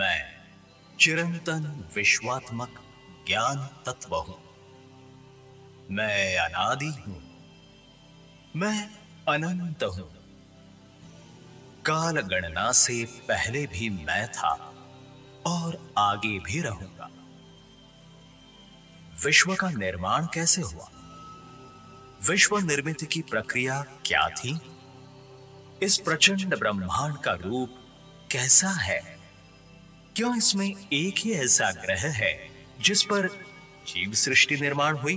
मैं चिरंतन विश्वात्मक ज्ञान तत्व हूं। मैं अनादि हूं। मैं अनंत हूं। काल गणना से पहले भी मैं था और आगे भी रहूंगा। विश्व का निर्माण कैसे हुआ? विश्व निर्मित की प्रक्रिया क्या थी? इस प्रचंड ब्रह्मांड का रूप कैसा है? क्यों इसमें एक ही ऐसा ग्रह है जिस पर जीव सृष्टि निर्माण हुई?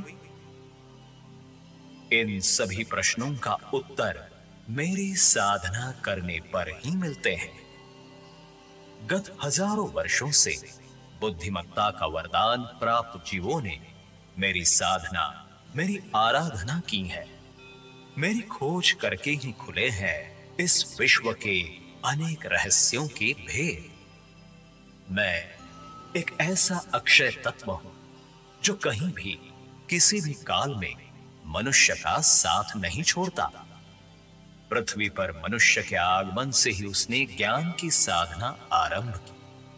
इन सभी प्रश्नों का उत्तर मेरी साधना करने पर ही मिलते हैं। गत हजारों वर्षों से बुद्धिमत्ता का वरदान प्राप्त जीवों ने मेरी साधना, मेरी आराधना की है। मेरी खोज करके ही खुले हैं इस विश्व के अनेक रहस्यों के भेद। मैं एक ऐसा अक्षय तत्व हूं जो कहीं भी किसी भी काल में मनुष्य का साथ नहीं छोड़ता। पृथ्वी पर मनुष्य के आगमन से ही उसने ज्ञान की साधना आरंभ की।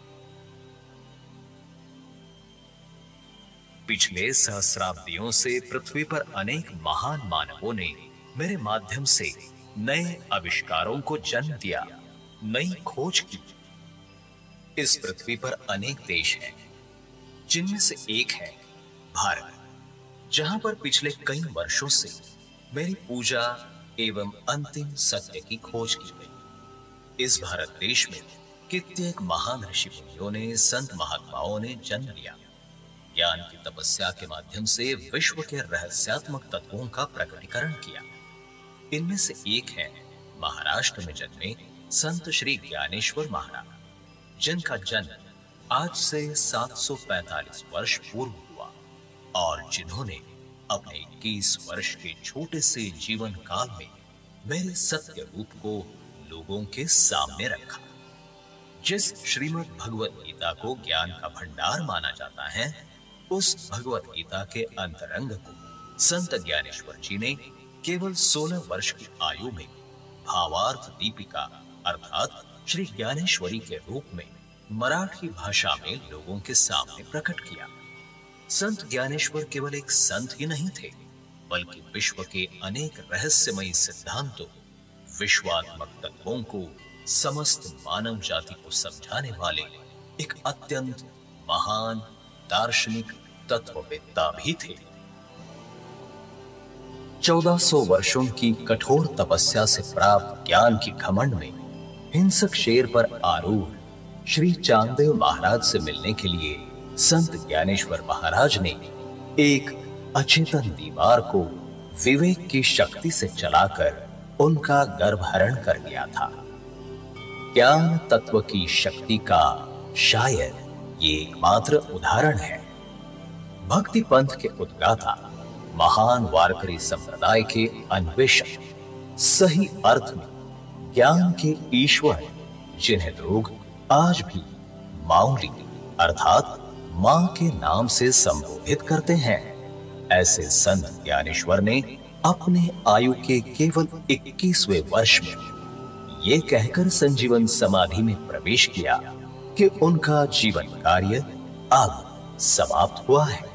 पिछले सहस्राब्दियों से पृथ्वी पर अनेक महान मानवों ने मेरे माध्यम से नए आविष्कारों को जन्म दिया, नई खोज की। इस पृथ्वी पर अनेक देश हैं, जिनमें से एक है भारत, जहां पर पिछले कई वर्षों से मेरी पूजा एवं अंतिम सत्य की खोज की गई। इस भारत देश में कितने महान ऋषि मुनियों ने, संत महात्माओं ने जन्म लिया। ज्ञान की तपस्या के माध्यम से विश्व के रहस्यात्मक तत्वों का प्रकटीकरण किया। इनमें से एक है महाराष्ट्र में जन्मे संत श्री ज्ञानेश्वर महाराज, जिनका जन्म आज से 745 वर्ष पूर्व हुआ और जिन्होंने अपने 21 वर्ष के छोटे से जीवन काल में मेरे सत्य रूप को लोगों के सामने रखा। जिस श्रीमद् भगवत गीता को ज्ञान का भंडार माना जाता है, उस भगवत गीता के अंतरंग को संत ज्ञानेश्वर जी ने केवल 16 वर्ष की आयु में भावार्थ दीपिका अर्थात श्री ज्ञानेश्वरी के रूप में मराठी भाषा में लोगों के सामने प्रकट किया। संत ज्ञानेश्वर केवल एक संत ही नहीं थे, बल्कि विश्व के अनेक रहस्यमयी सिद्धांतों, विश्वात्मक तत्वों को समस्त मानव जाति को समझाने वाले एक अत्यंत महान दार्शनिक तत्ववेत्ता भी थे। 1400 वर्षों की कठोर तपस्या से प्राप्त ज्ञान की घमंड में हिंसक शेर पर आरूढ़ श्री चांगदेव महाराज से मिलने के लिए संत ज्ञानेश्वर महाराज ने एक अचेतन दीवार को विवेक की शक्ति से चलाकर उनका गर्भहरण कर दिया था। ज्ञान तत्व की शक्ति का शायद ये एकमात्र उदाहरण है। भक्ति पंथ के उद्गाता, महान वारकरी संप्रदाय के अन्वेषक, सही अर्थ में ज्ञान के ईश्वर, जिन्हें लोग आज भी माउली अर्थात मां के नाम से संबोधित करते हैं, ऐसे संत ज्ञानेश्वर ने अपने आयु के केवल 21वें वर्ष में ये कहकर संजीवन समाधि में प्रवेश किया कि उनका जीवन कार्य अब समाप्त हुआ है।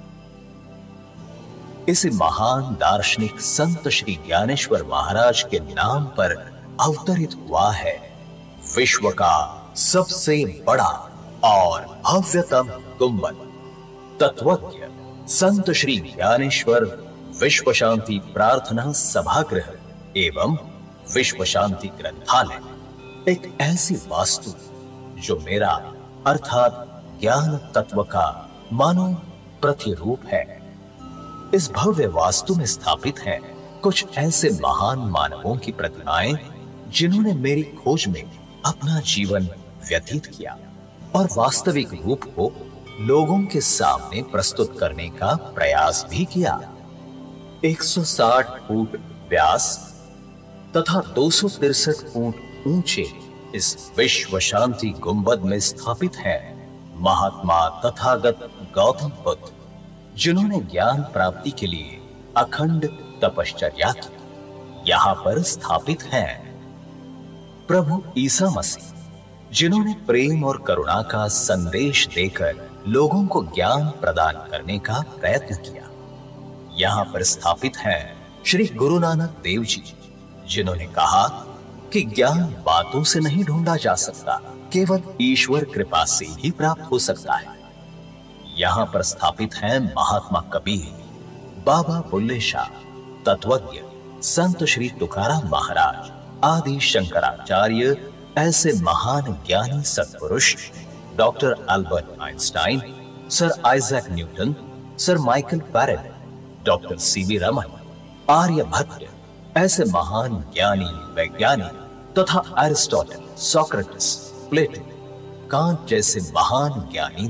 इसे महान दार्शनिक संत श्री ज्ञानेश्वर महाराज के नाम पर अवतरित हुआ है विश्व का सबसे बड़ा और भव्यतम गुंबद। तत्वज्ञ संत श्री ज्ञानेश्वर विश्व शांति प्रार्थना सभागृह एवं विश्व शांति ग्रंथालय एक ऐसी वास्तु जो मेरा अर्थात ज्ञान तत्व का मानो प्रतिरूप है। इस भव्य वास्तु में स्थापित हैं कुछ ऐसे महान मानवों की प्रतिमाएं जिन्होंने मेरी खोज में अपना जीवन व्यतीत किया और वास्तविक रूप को लोगों के सामने प्रस्तुत करने का प्रयास भी किया। 160 फुट व्यास तथा 263 फुट ऊंचे इस विश्व शांति गुंबद में स्थापित है महात्मा तथागत गौतम बुद्ध, जिन्होंने ज्ञान प्राप्ति के लिए अखंड तपश्चर्या की। यहां पर स्थापित हैं प्रभु ईसा मसीह, जिन्होंने प्रेम और करुणा का संदेश देकर लोगों को ज्ञान प्रदान करने का प्रयत्न किया। यहाँ पर स्थापित हैं श्री गुरु नानक देव जी, जिन्होंने कहा कि ज्ञान बातों से नहीं ढूंढा जा सकता, केवल ईश्वर कृपा से ही प्राप्त हो सकता है। यहाँ पर स्थापित हैं महात्मा कबीर, बाबा बुल्ले शाह, तत्वज्ञ संत श्री तुकाराम महाराज आदि शंकराचार्य, ऐसे महान ज्ञानी सत्पुरुष doctor Albert Einstein, sir Isaac Newton, sir Michael Faraday, doctor C V Raman, Aryabhatta, ऐसे महान ज्ञानी वैज्ञानिक तथा अरिस्टोटल, सोक्रेटिस, प्लेटो, कांट जैसे महान ज्ञानी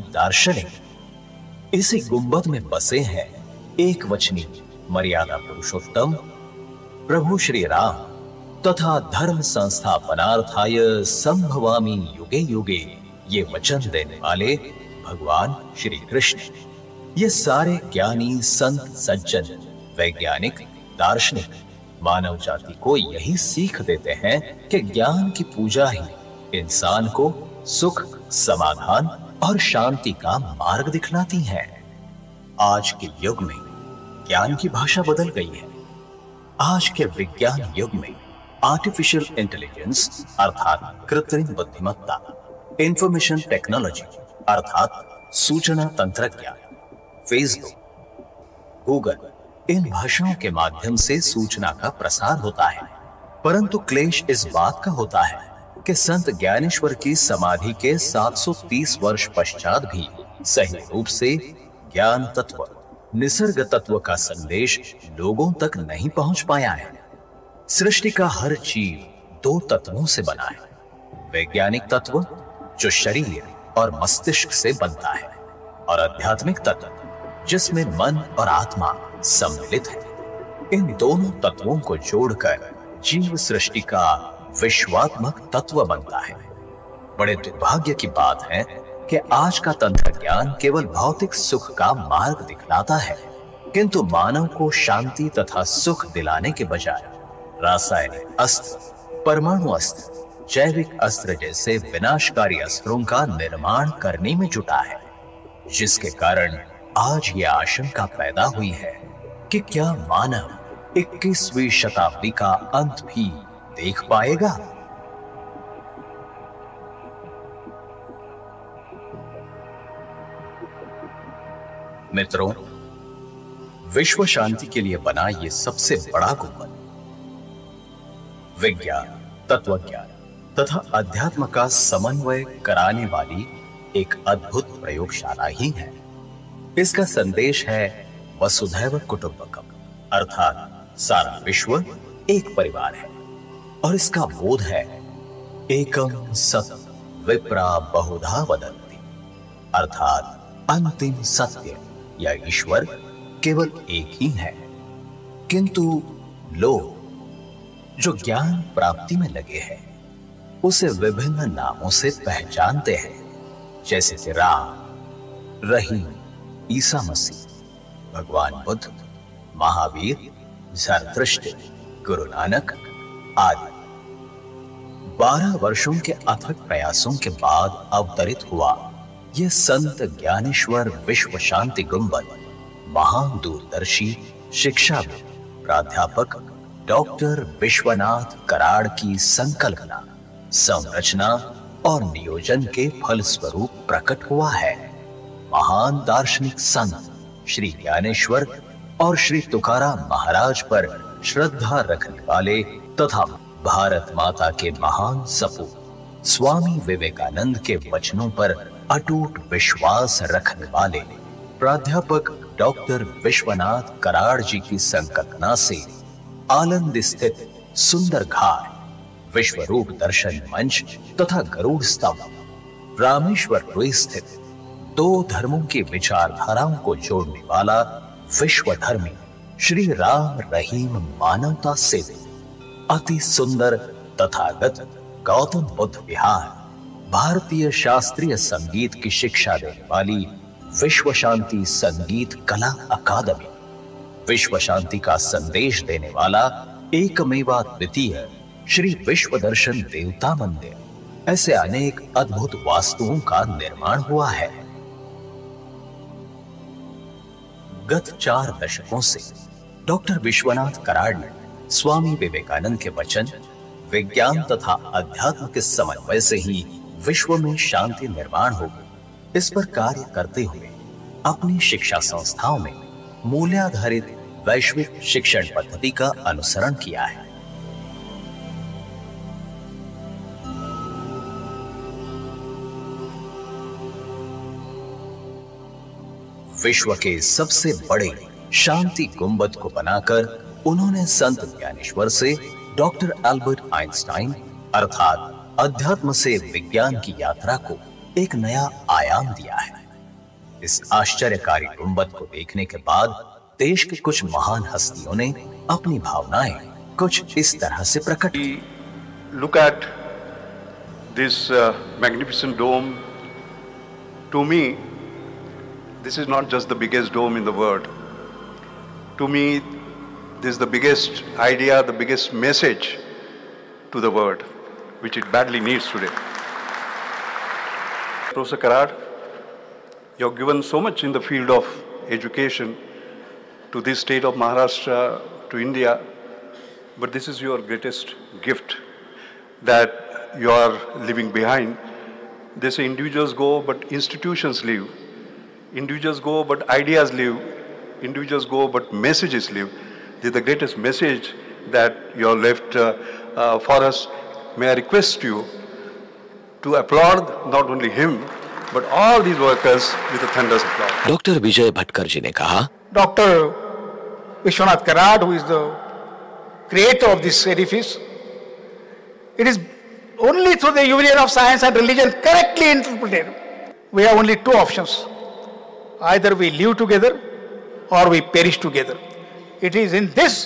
दार्शनिक इसी गुंबद में बसे हैं एक वचनी मर्यादा पुरुषोत्तम प्रभु श्री राम तथा धर्म संस्थापनार्थाय संभवामि युगे युगे ये वचन देने वाले भगवान श्री कृष्ण। ये सारे ज्ञानी संत सज्जन वैज्ञानिक दार्शनिक मानव जाति को यही सीख देते हैं कि ज्ञान की पूजा ही इंसान को सुख, समाधान और शांति का मार्ग दिखलाती है। आज के युग में ज्ञान की भाषा बदल गई है। आज के विज्ञान युग में आर्टिफिशियल इंटेलिजेंस अर्थात कृत्रिम बुद्धिमत्ता, इंफॉर्मेशन टेक्नोलॉजी अर्थात सूचना तंत्रज्ञान, फेसबुक, गूगल, इन भाषाओं के माध्यम से सूचना का प्रसार होता है। परंतु क्लेश इस बात का होता है कि संत ज्ञानेश्वर की समाधि के 730 वर्ष पश्चात भी सही रूप से ज्ञान तत्व, निसर्ग तत्व का संदेश लोगों तक नहीं पहुंच पाया है। सृष्टि का हर जीव दो तत्वों से बना है, वैज्ञानिक तत्व जो शरीर और मस्तिष्क से बनता है, और आध्यात्मिक तत्व जिसमें मन और आत्मा सम्मिलित है। इन दोनों तत्वों को जोड़कर जीव सृष्टि का विश्वात्मक तत्व बनता है। बड़े दुर्भाग्य की बात है कि आज का तंत्र ज्ञान केवल भौतिक सुख का मार्ग दिखलाता है, किंतु मानव को शांति तथा सुख दिलाने के बजाय रासायनिक अस्त्र, परमाणु अस्त्र, जैविक अस्त्र जैसे विनाशकारी अस्त्रों का निर्माण करने में जुटा है, जिसके कारण आज यह आशंका पैदा हुई है कि क्या मानव 21वीं शताब्दी का अंत भी देख पाएगा। मित्रों, विश्व शांति के लिए बना यह सबसे बड़ा गुंबद विज्ञान, तत्वज्ञान तथा अध्यात्म का समन्वय कराने वाली एक अद्भुत प्रयोगशाला ही है। इसका संदेश है वसुधैव कुटुंबकम, अर्थात सारा विश्व एक परिवार है, और इसका बोध है एकम सत विप्रा बहुधा वदन्ति, अर्थात अंतिम सत्य या ईश्वर केवल एक ही है, किंतु लोग जो ज्ञान प्राप्ति में लगे हैं उसे विभिन्न नामों से पहचानते हैं, जैसे कि राम, रहीम, ईसा मसीह, भगवान बुद्ध, महावीर, ज़रतुष्ट्र, गुरु नानक आदि। 12 वर्षों के अथक प्रयासों के बाद अवतरित हुआ यह संत ज्ञानेश्वर विश्व शांति गुंबद महान दूरदर्शी शिक्षाविद प्राध्यापक डॉक्टर विश्वनाथ कराड़ की संकल्पना, संरचना और नियोजन के फलस्वरूप प्रकट हुआ है। महान दार्शनिक संत श्री ज्ञानेश्वर और श्री तुकाराम महाराज पर श्रद्धा रखने वाले तथा भारत माता के महान सपूत स्वामी विवेकानंद के वचनों पर अटूट विश्वास रखने वाले प्राध्यापक डॉक्टर विश्वनाथ कराड़ जी की संकल्पना से आनंद स्थित सुंदर घाट, विश्वरूप दर्शन मंच तथा गरुड़ स्तंभ, रामेश्वर स्थित दो धर्मों की विचारधाराओं को जोड़ने वाला विश्वधर्मी श्री राम रहीम मानवता से अति सुंदर तथागत गौतम बुद्ध विहार, भारतीय शास्त्रीय संगीत की शिक्षा देने वाली विश्व शांति संगीत कला अकादमी, विश्व शांति का संदेश देने वाला एकमेवा द्वितीय श्री विश्व दर्शन देवता मंदिर, ऐसे अनेक अद्भुत वास्तुओं का निर्माण हुआ है। गत 4 दशकों से डॉक्टर विश्वनाथ कराड ने स्वामी विवेकानंद के वचन, विज्ञान तथा अध्यात्म के समन्वय से ही विश्व में शांति निर्माण हो, इस पर कार्य करते हुए अपनी शिक्षा संस्थाओं में मूल्याधारित वैश्विक शिक्षण पद्धति का अनुसरण किया है। विश्व के सबसे बड़े शांति गुंबद को बनाकर उन्होंने संत ज्ञानेश्वर से डॉक्टर अल्बर्ट आइंस्टाइन अर्थात अध्यात्म से विज्ञान की यात्रा को एक नया आयाम दिया है। इस आश्चर्यकारी गुंबद को देखने के बाद देश के कुछ महान हस्तियों ने अपनी भावनाएं कुछ इस तरह से प्रकट की। Look at this magnificent dome. To me, this is not just the biggest dome in the world. To me, this is the biggest idea, the biggest message to the world, which it badly needs today. Professor Karad, you have given so much in the field of education to this state of Maharashtra, to India, but this is your greatest gift that you are leaving behind. They say individuals go, but institutions live. Individuals go, but ideas live. Individuals go, but messages live. This is the greatest message that you have left for us. May I request you to applaud not only him, but all these workers with a thunderous applause. Doctor Vijay Bhatkar ji ने कहा, Dr. Vishwanath Karad, who is the creator of this edifice, it is only through the union of science and religion correctly interpreted. We have only 2 options. Either we live together or we perish together. It is in this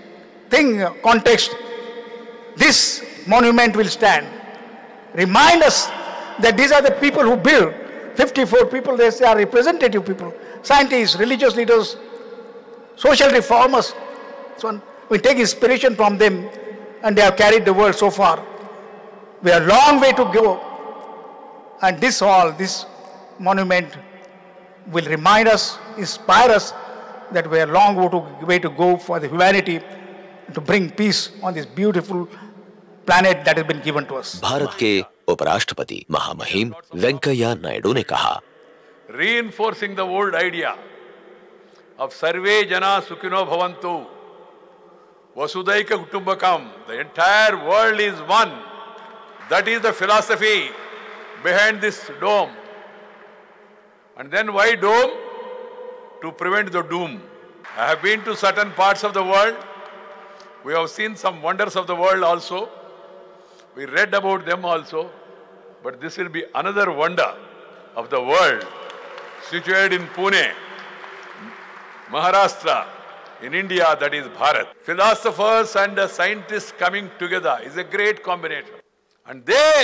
context, this monument will stand. Remind us that these are the people who build. 54 people, they say, are representative people. Scientists, religious leaders, social reformers. So we take inspiration from them, and they have carried the world so far. We have a long way to go. And this monument will remind us, inspire us that we have a long way to go for the humanity to bring peace on this beautiful planet that has been given to us. Bharat के उपराष्ट्रपति महामहिम वेंकैया नायडू ने कहा, Reinforcing the old idea of Sarve Jana Sukhino Bhavantu, Vasudaika Kutumbakam, the entire world is one. That is the philosophy behind this dome. And then why dome? To prevent the doom. I have been to certain parts of the world. We have seen some wonders of the world also. We read about them also. But this will be another wonder of the world, situated in Pune, Maharashtra, in India, that is Bharat. Philosophers and scientists coming together is a great combination. And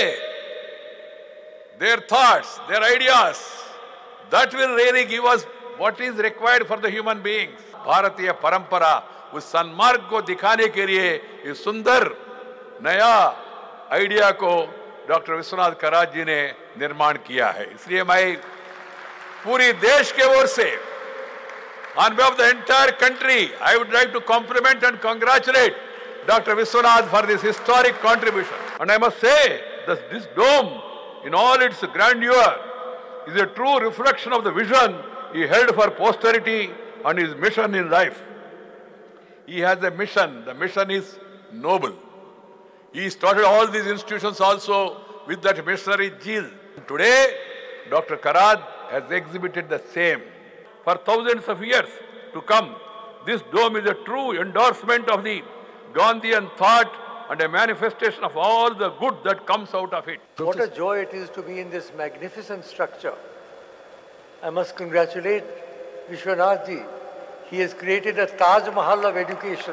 their thoughts, their ideas, that will really give us what is required for the human beings. भारतीय परंपरा उस सन्मार्ग को दिखाने के लिए इस सुंदर नया आइडिया को डॉक्टर विश्वनाथ कराड जी ने निर्माण किया है। इसलिए मैं पूरी देश के ओर से on behalf of the entire country, I would like to compliment and congratulate Dr. Vishwanath for this historic contribution. And I must say that this dome, in all its grandeur, is a true reflection of the vision he held for posterity and his mission in life. He has a mission. The mission is noble. He started all these institutions also with that missionary zeal. Today, Dr. Karad has exhibited the same. For thousands of years to come, this dome is a true endorsement of the Gandhian thought and a manifestation of all the good that comes out of it. What a joy it is to be in this magnificent structure. I must congratulate Vishwanath ji. He has created a Taj Mahal of education.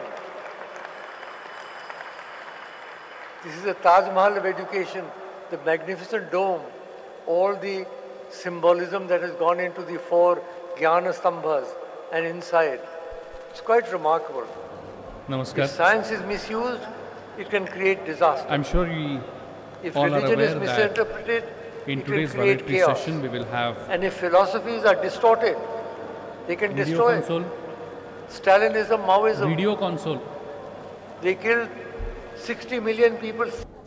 This is a Taj Mahal of education, the magnificent dome, all the symbolism that has gone into the 4 Jnana Stambhas and inside. It's quite remarkable. Namaskar. If science is misused, it can create disaster. I'm sure If all are religion is aware that misinterpreted, in it will today's create valedictory chaos. session we will have And if philosophies are distorted, they can video destroy it. console. Stalinism, Maoism, Video console. they killed 60 million people.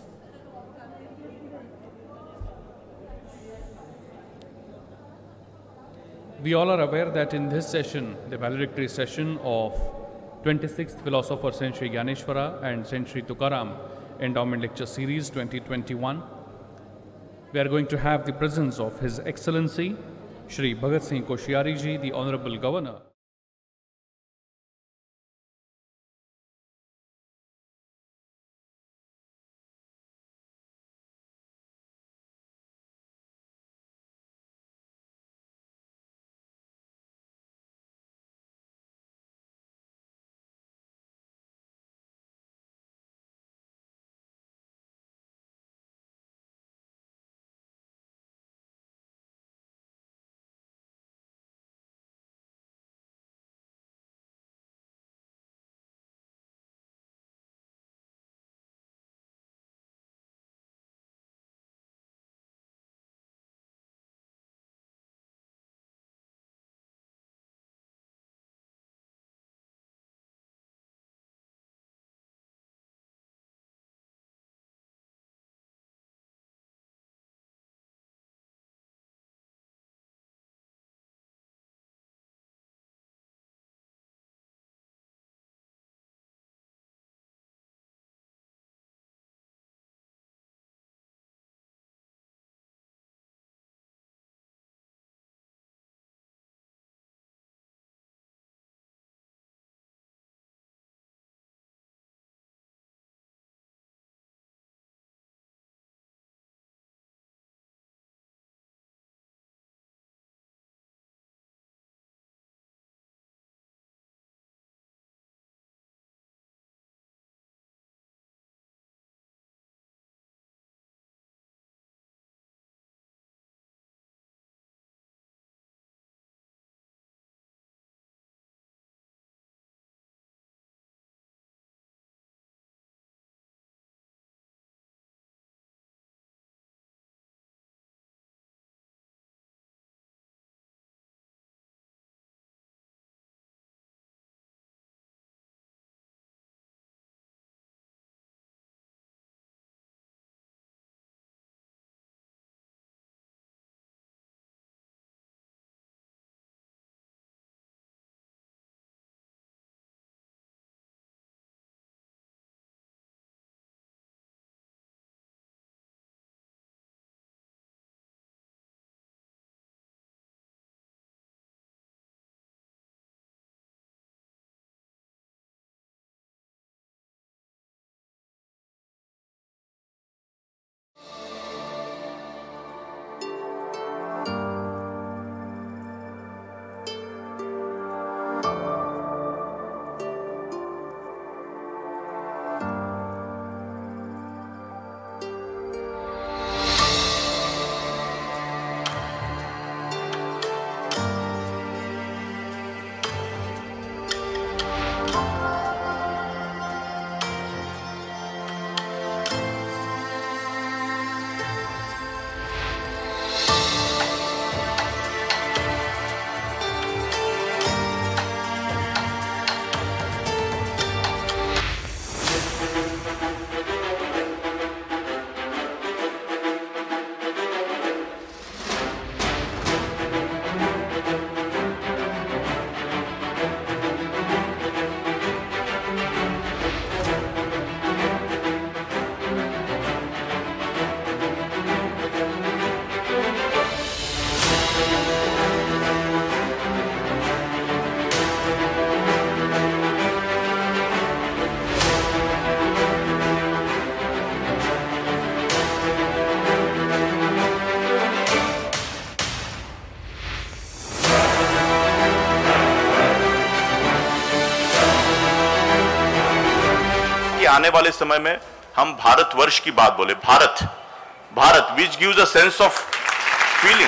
We all are aware that in this session, the valedictory session of 26th Philosopher Saint Shri Gyaneshwara and Saint Shri Tukaram Endowment Lecture Series 2021, we are going to have the presence of His Excellency Shri Bhagat Singh Koshyari Ji, the Honorable Governor. कि आने वाले समय में हम भारतवर्ष की बात बोले, Bharat, Bharat which gives a sense of feeling.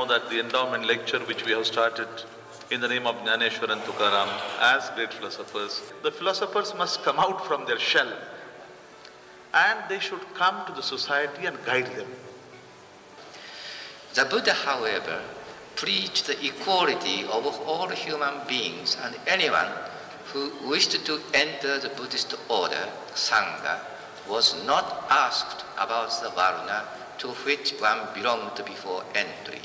that the endowment lecture which we have started in the name of Jnaneshwar and Tukaram as great philosophers, the philosophers must come out from their shell and they should come to the society and guide them. The Buddha, however, preached the equality of all human beings, and anyone who wished to enter the Buddhist order, Sangha, was not asked about the Varna to which one belonged before entry.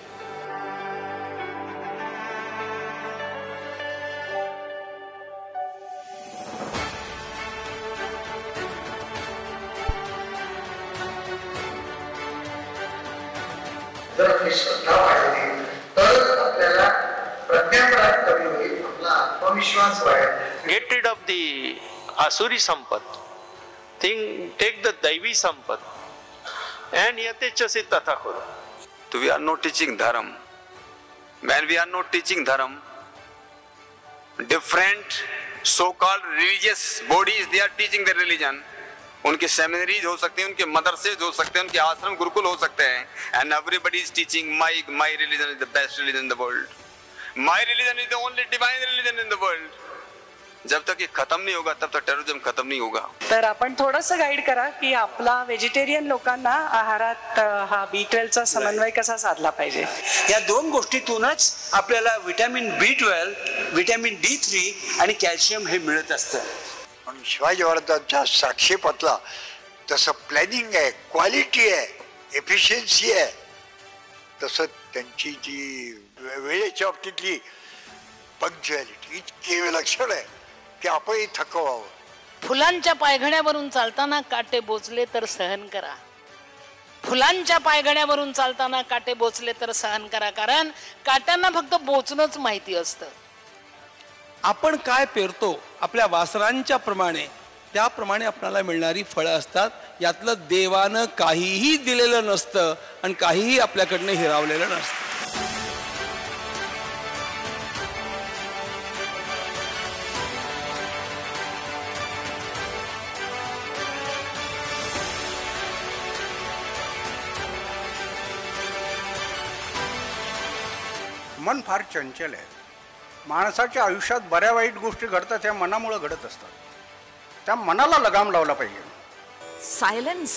जर ही श्रद्धा वाढली तरच आपल्याला प्रज्ञा प्राप्त होईल, आपला आत्मविश्वास वाढेल. Get rid of the asuri sampat. Take the daivi sampat. And yatechasi tathakuru. So we are not teaching dharam. When we are not teaching dharam, different so-called religious bodies, they are teaching their religion. उनके seminaries हो सकते हैं, उनके मदरसेज हो सकते हैं, उनके आश्रम गुरुकुल हो सकते हैं, and everybody is teaching my religion is the best religion in the world. My religion is the only divine religion in the world. जब तक ये खत्म नहीं होगा तब तक टेररिज्म खत्म नहीं होगा. तर आपण थोडंसं गाईड करा की आपला व्हेजिटेरियन लोकांना आहारात हा B12 चा समन्वय कसा साधला पाहिजे. या दोन गोष्टीतूनच आपल्याला विटॅमिन B12, विटॅमिन D3 आणि कॅल्शियम हे मिळत असतं. म्हणून शिवाजी महाराजांच्या साक्षेपातला तसं प्लॅनिंग आहे, क्वालिटी आहे, एफिशियन्सी आहे, तसं त्यांची जी वेळेच्या बाबतीतली पंक्च्युअलिटी इतकी विलक्षण आहे की आपणही थकवावं. फुलांच्या पायघड्यावरून चालताना काटे बोचले तर सहन करा. फुलांच्या पायघड्यावरून चालताना काटे बोचले तर सहन करा, कारण काट्यांना फक्त बोचणंच माहिती असतं. आपण काय पेरतो आपल्या वासरांच्या प्रमाणे त्याप्रमाणे आपल्याला मिळणारी फळं असतात. यातलं देवानं काहीही दिलेलं नसतं आणि काहीही आपल्याकडनं हिरावलेलं नसतं. मन फार चंचल आहे. माणसाच्या आयुष्यात बऱ्या वाईट गोष्टी घडतात, त्या मनामुळे घडत असतात. त्या मनाला लगाम लावला पाहिजे. सायलेंस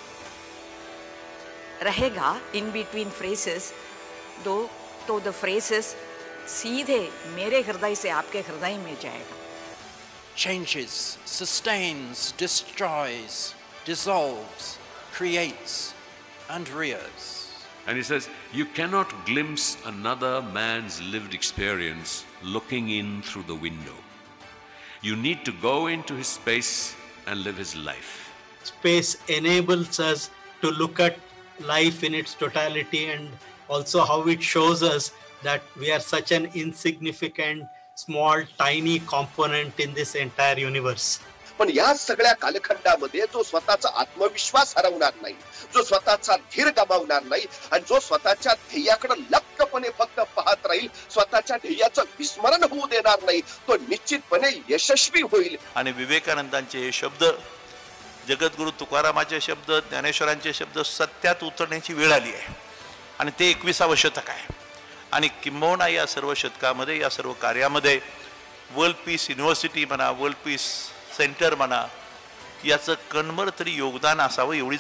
रहेगा in between phrases to the phrases सीधे मेरे हृदय से आपके हृदय में जाएगा. Changes, sustains, destroys, dissolves, creates and rears. And he says, you cannot glimpse another man's lived experience looking in through the window. You need to go into his space and live his life. Space enables us to look at life in its totality, and also how it shows us that we are such an insignificant, small, tiny component in this entire universe. पण या सगळ्या कालखंडामध्ये जो स्वतःचा आत्मविश्वास हरवणार नाही, जो स्वतःचा धीर गमावणार नाही आणि जो स्वतःच्या ध्येयाकडे लक्कपणे फक्त पाहत राहील, स्वतःच्या ध्येयाचं विस्मरण होऊ देणार नाही, तो निश्चितपणे यशस्वी होईल. आणि विवेकानंदांचे हे शब्द, जगद्गुरु तुकारामाचे शब्द, ज्ञानेश्वरांचे शब्द सत्यात उतरण्याची वेळ आली आहे आणि ते 21वे शतक आहे. आणि किंबहुना या सर्व शतकामध्ये, या सर्व कार्यामध्ये वर्ल्ड पीस युनिव्हर्सिटी म्हणा, वर्ल्ड पीस सेंटर म्हणा, याचं कणभर तरी योगदान असावं एवढीच.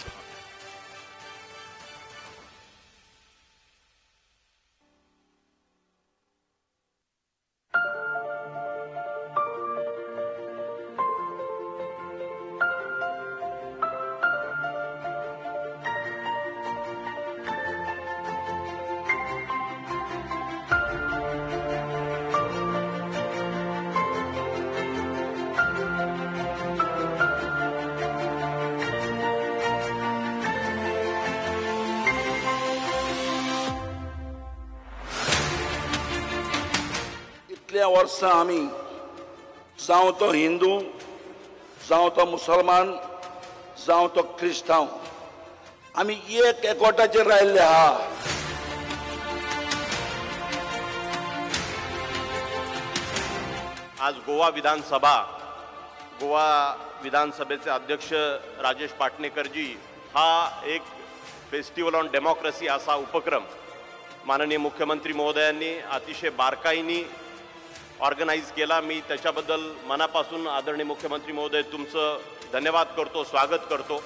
वर्ष आम्ही जावं तो हिंदू, जावं तो मुसलमान, जावं तो क्रिस्तांव, आम्ही एक एकवटाचेर राहिल्ले आहा. आज गोवा विधानसभेचे अध्यक्ष राजेश पाटणेकरजी हा एक फेस्टिवल ऑन डेमोक्रेसी असा उपक्रम माननीय मुख्यमंत्री महोदयांनी अतिशय बारकाईने ऑर्गनाईज केला. मी त्याच्याबद्दल मनापासून आदरणीय मुख्यमंत्री महोदय तुमचं धन्यवाद करतो, स्वागत करतो.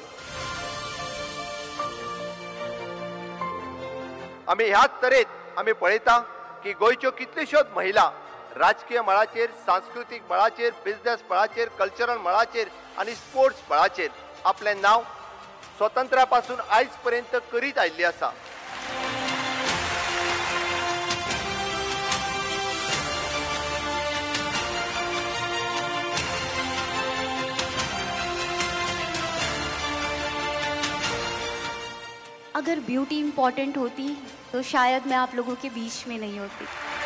आम्ही ह्याच तरेत आम्ही पळयता की गोंयच्यो कितल्योश्योच महिला राजकीय मळाचेर, सांस्कृतीक मळाचेर, बिझनेस मळाचेर, कल्चरल मळाचेर आनी स्पोर्ट्स मळाचेर आपलें नांव स्वतंत्र्या पासून आयज पर्यंत करीत आयिल्ली आसा. अगर ब्यूटी इम्पॉर्टेंट होती तो शायद मैं आप लोगों के बीच में नहीं होती.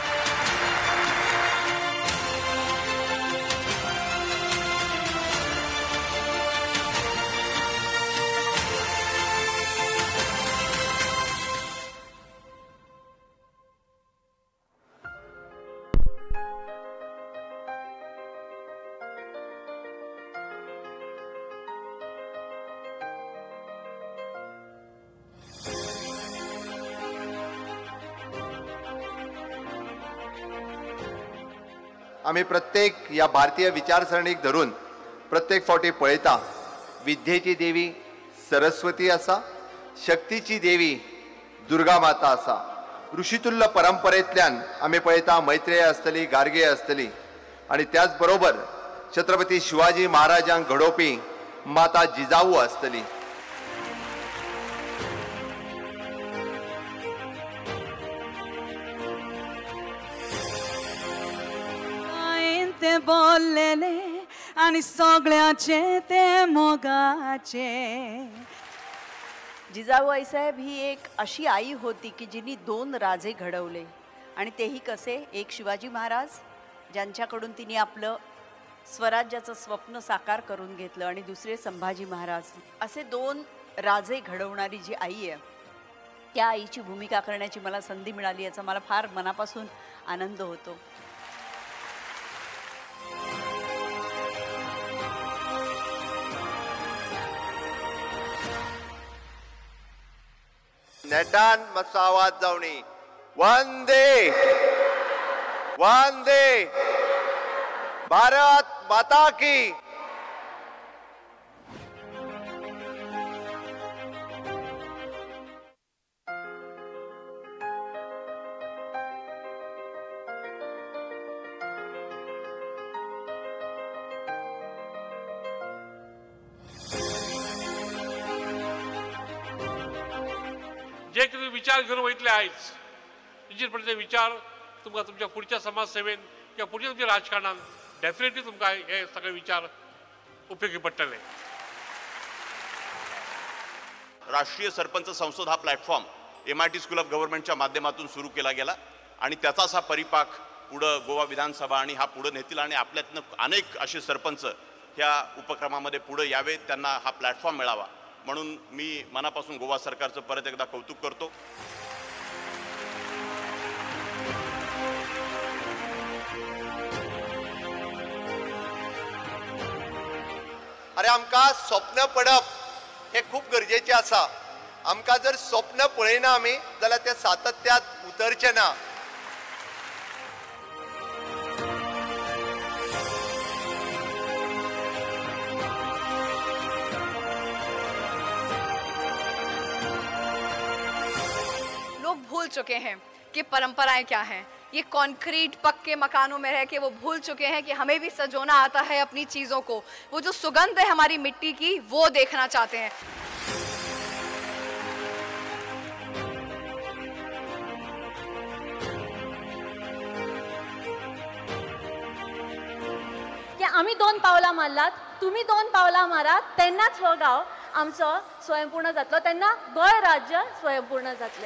आम्ही प्रत्येक या भारतीय विचारसरणीक धरून प्रत्येक फावटी पळयता विद्येची देवी सरस्वती आसा, शक्तीची देवी दुर्गा माता आसा. ऋषितुल्य परंपरेंतल्यान आमी पळयता मैत्रेय आसतली, गार्गे आसतली आनी त्याच बरोबर छत्रपती शिवाजी महाराजांक घडोवपी माता जिजाऊ आसतली. ते बोललेले आणि सगळ्याचे ते मोगाचे. जिजाऊ आईसाहेब ही एक अशी आई होती की जिनी 2 राजे घडवले आणि तेही कसे. एक शिवाजी महाराज ज्यांच्याकडून तिने आपलं स्वराज्याचं स्वप्न साकार करून घेतलं आणि दुसरे संभाजी महाराज. असे 2 राजे घडवणारी जी आई आहे त्या आईची भूमिका करण्याची मला संधी मिळाली याचा मला फार मनापासून आनंद होतो. नेटान मातसो आवाज जावनी. वंदे वंदे भारत माता की. जे कितें विचार घेवन वयतले आयज तेजेर पडले विचार तुमकां तुमच्या पुढच्या समाज सेवेन किंवा पुढच्या तुमच्या राजकारणात डेफिनेटली तुमकां हे सगळे विचार उपयोगी पडटले. राष्ट्रीय सरपंच संसद हा प्लॅटफॉर्म MIT स्कूल ऑफ गव्हर्नमेंटच्या माध्यमातून सुरू केला गेला आणि त्याचाच हा परिपाक पुढं गोवा विधानसभा आणि हा पुढं नेतील आणि आपल्यातनं अनेक असे सरपंच ह्या उपक्रमामध्ये पुढे यावेत, त्यांना हा प्लॅटफॉर्म मिळावा म्हणून मी मनापासून गोवा सरकारचं परत एकदा कौतुक करतो. अरे आमकां स्वप्न पडप हे खूप गरजेचे आसा. आमकां जर स्वप्न पळयना आमी जाल्यार ते सातत्यात उतरचे ना. लोग भूल चुके हैं कि परंपराएं क्या हैं. ये कंक्रीट पक्के मकानों में रह के वो भूल चुके हैं कि हमें भी सजोना आता है अपनी चीज़ों को. वो जो सुगंध है हमारी मिट्टी की वो देखना चाहते हैं. आम्ही 2 पावलां मारलात, तुम्ही 2 पावलां मारात, तेन्नाच हो गांव आमचो स्वयंपूर्ण जातलो, तेन्ना गोंय राज्य स्वयंपूर्ण जातलें.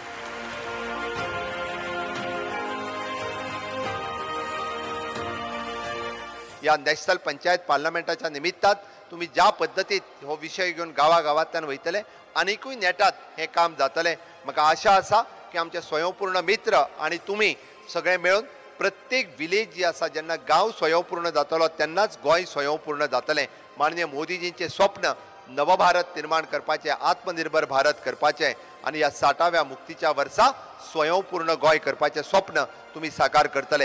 या नॅशनल पंचायत पार्लमेंटाच्या निमित्तात तुम्ही ज्या पद्धतीत हो विषय घेऊन गावागावांतल्यान वयतले आनीकूय नेटात हे काम जातलें. म्हाका आशा आसा की आमचे स्वयंपूर्ण मित्र आणि तुम्ही सगळे मेळून प्रत्येक विलेज जी आसा जेन्ना गांव स्वयंपूर्ण जातलो तेन्नाच गोंय स्वयंपूर्ण जातलें. माननीय मोदीजींचे स्वप्न नवभारत निर्माण करपाचें, आत्मनिर्भर भारत करपाचें आनी ह्या 60व्या मुक्तीच्या वर्सा स्वयंपूर्ण गोंय करपाचें स्वप्न तुमी साकार करतले.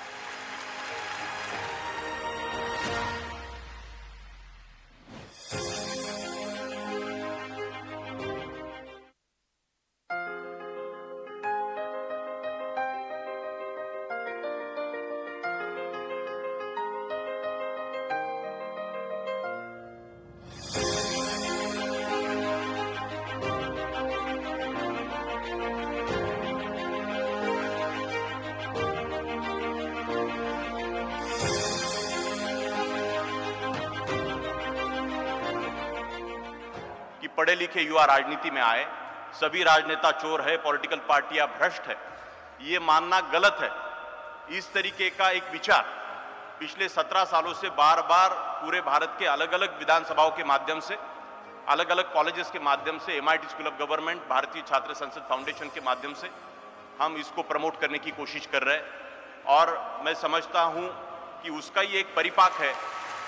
पढ़े लिखे युवा राजनीति में आए, सभी राजनेता चोर है, पॉलिटिकल पार्टियां भ्रष्ट है, ये मानना गलत है. इस तरीके का एक विचार पिछले 17 सालों से बार बार पूरे भारत के अलग अलग विधानसभाओं के माध्यम से, अलग अलग कॉलेजेस के माध्यम से, MIT स्कूल ऑफ गवर्नमेंट, भारतीय छात्र संसद फाउंडेशन के माध्यम से हम इसको प्रमोट करने की कोशिश कर रहे हैं. और मैं समझता हूं कि उसका ही एक परिपाक है.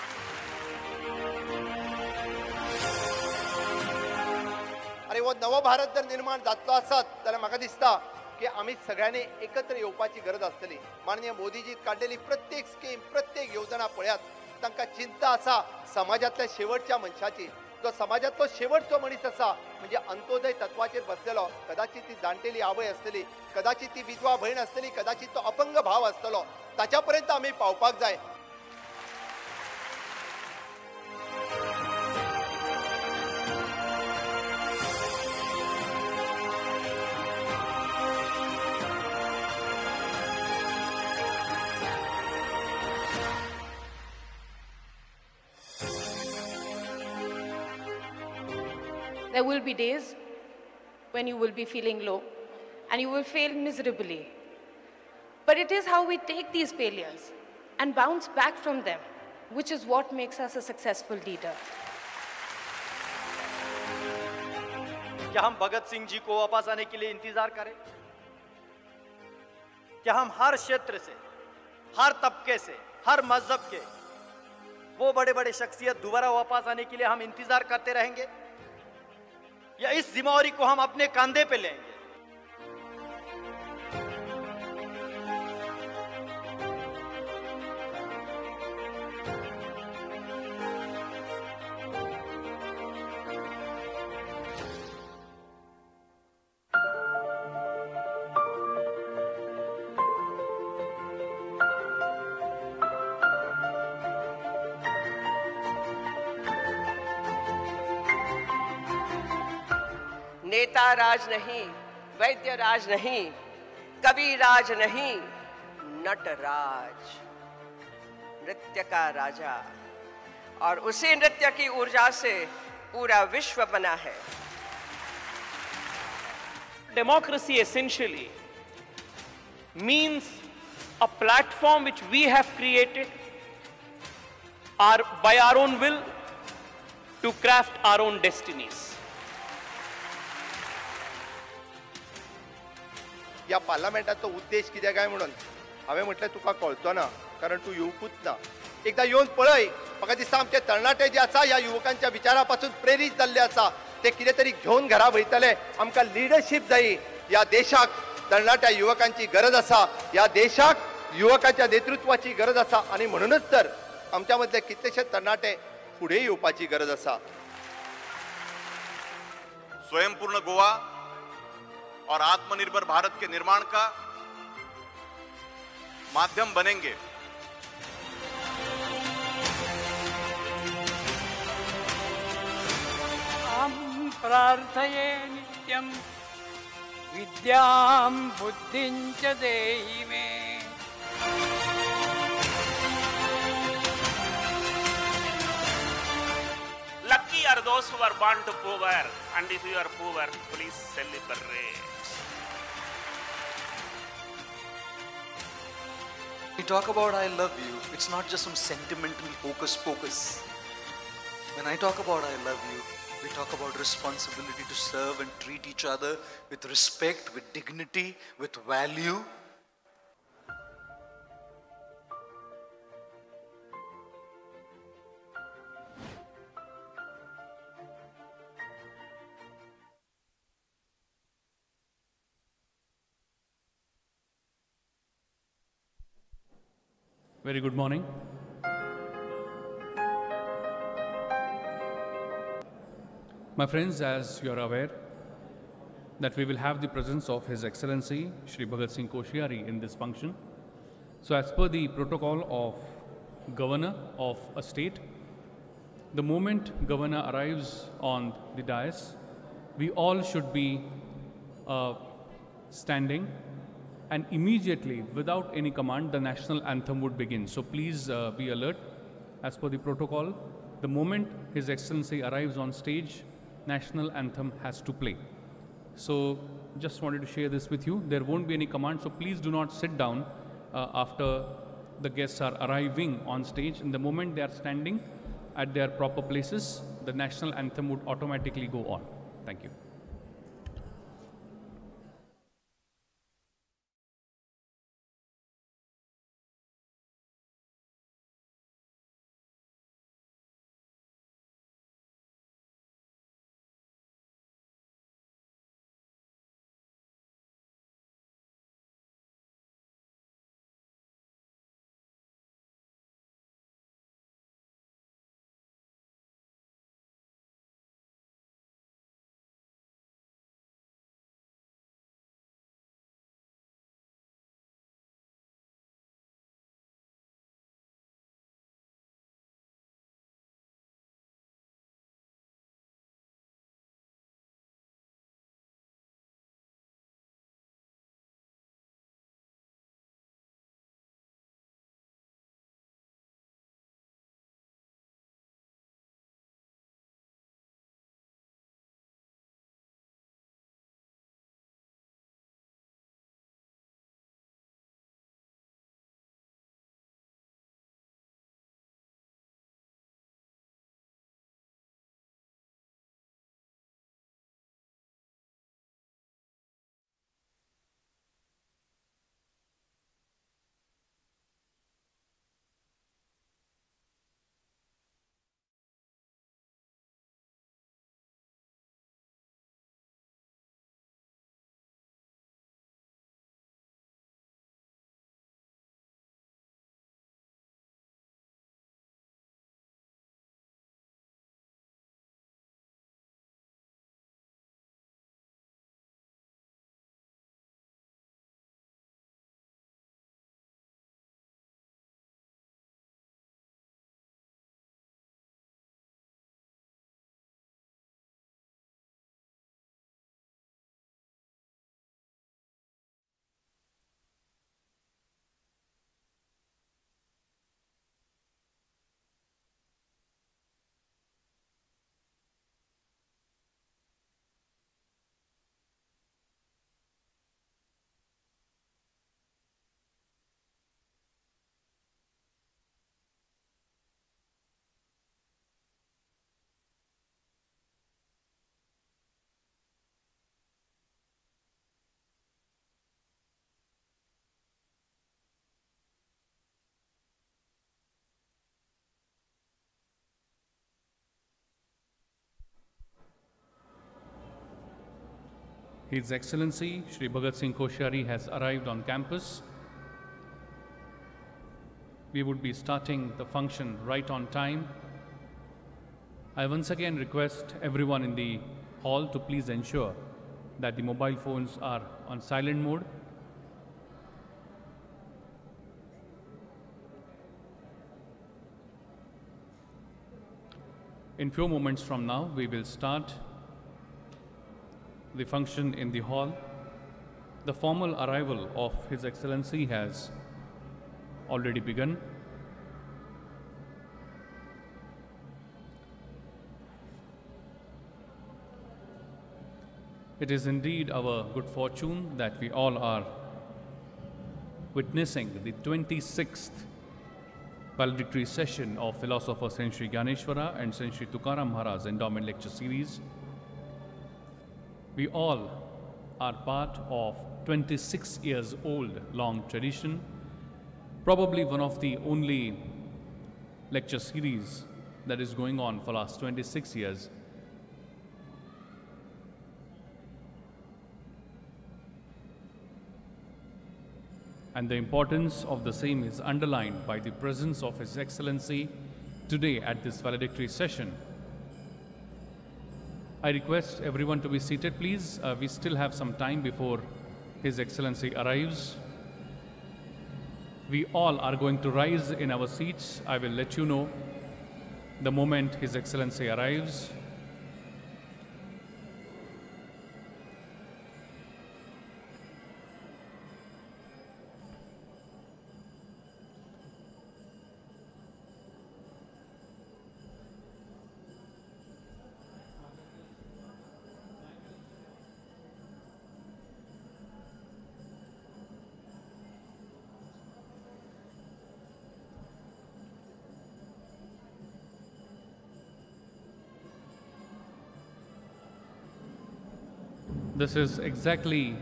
आनी वो नवो भारत जर निर्माण जातलो आसत जाल्यार म्हाका दिसता की आमी सगळ्यांनी एकत्र येवपाची गरज आसतली. माननीय मोदीजी काडलेली प्रत्येक स्कीम, प्रत्येक योजना पळयात, तांकां चिंता आसा समाजातल्या शेवटच्या मनशाची. जो समाजातलो शेवटचो मनीस आसा म्हणजे अंत्योदय तत्वाचेर बसलेलो, कदाचित ती जाणटेली आवय आसतली, कदाचित ती विधवा भयण आसतली, कदाचित तो अपंग भाव आसतलो, ताच्या पर्यंत आमी पावपाक जाय. There will be days when you will be feeling low and you will fail miserably. But it is how we take these failures and bounce back from them, which is what makes us a successful leader. क्या हम भगत सिंह जी को वापस आने के लिए इंतजार करें? क्या हम हर क्षेत्र से, हर तबके से, हर मजहब के वो बड़े बड़े शख्सियत दोबारा वापस आने के लिए हम इंतजार करते रहेंगे, या इस जिम्मेवारी को हम अपने कंधे पे लेंगे? नेता राज नहीं, वैद्य राज नहीं, कवि राज नहीं, नटराज, नृत्य का राजा, और उसी नृत्य की ऊर्जा से पूरा विश्व बना है. Democracy essentially means a platform which we have created by our own will to craft our own destinies. या पार्लमेंटाचो उद्देश कितें काय म्हणून हांवें म्हटलें तुका कळचो ना, कारण तूं येवकूच ना. एकदां येवन पळय. म्हाका दिसता आमचे तरणाटे जे आसा ह्या युवकांच्या विचारा पासून प्रेरीत जाल्ले आसा, ते कितें तरी घेवन घरा वयतले. आमकां लिडरशीप जायी. ह्या देशाक तरणाट्या युवकांची गरज आसा. ह्या देशाक युवकांच्या नेतृत्वाची गरज आसा, आनी म्हणूनच तर आमच्या मदले कितलेशे तरणाटे फुडें येवपाची गरज आसा. स्वयंपूर्ण गोवा और आत्मनिर्भर भारत के निर्माण का माध्यम बनेंगे. हम प्रार्थये नित्यं विद्यां बुद्धिं च देहि मे. Lucky are those who are born to poor, and if you are poor, please celebrate. We talk about I love you, it's not just some sentimental hocus pocus. When I talk about I love you, we talk about responsibility to serve and treat each other with respect, with dignity, with value. Very good morning. My friends, as you are aware, that we will have the presence of His Excellency Shri Bhagat Singh Koshyari in this function. So as per the protocol of Governor of a state, the moment Governor arrives on the dais, we all should be standing, and immediately, without any command, the national anthem would begin. So please be alert. As per the protocol, the moment His Excellency arrives on stage, national anthem has to play. So just wanted to share this with you. There won't be any command, so please do not sit down after the guests are arriving on stage. In the moment they are standing at their proper places, the national anthem would automatically go on. Thank you. His Excellency Shri Bhagat Singh Koshyari has arrived on campus. We would be starting the function right on time. I once again request everyone in the hall to please ensure that the mobile phones are on silent mode. In few moments from now, we will start the function in the hall. The formal arrival of His Excellency has already begun. It is indeed our good fortune that we all are witnessing the 26th valedictory session of Philosopher Saint Shri Gyaneshwara and Saint Shri Tukaram Maharaj Endowment Lecture Series. We all are part of 26 years old long tradition, probably one of the only lecture series that is going on for last 26 years. and the importance of the same is underlined by the presence of His Excellency today at this valedictory session. I request everyone to be seated, please. We still have some time before His Excellency arrives. We all are going to rise in our seats. I will let you know the moment His Excellency arrives. This is exactly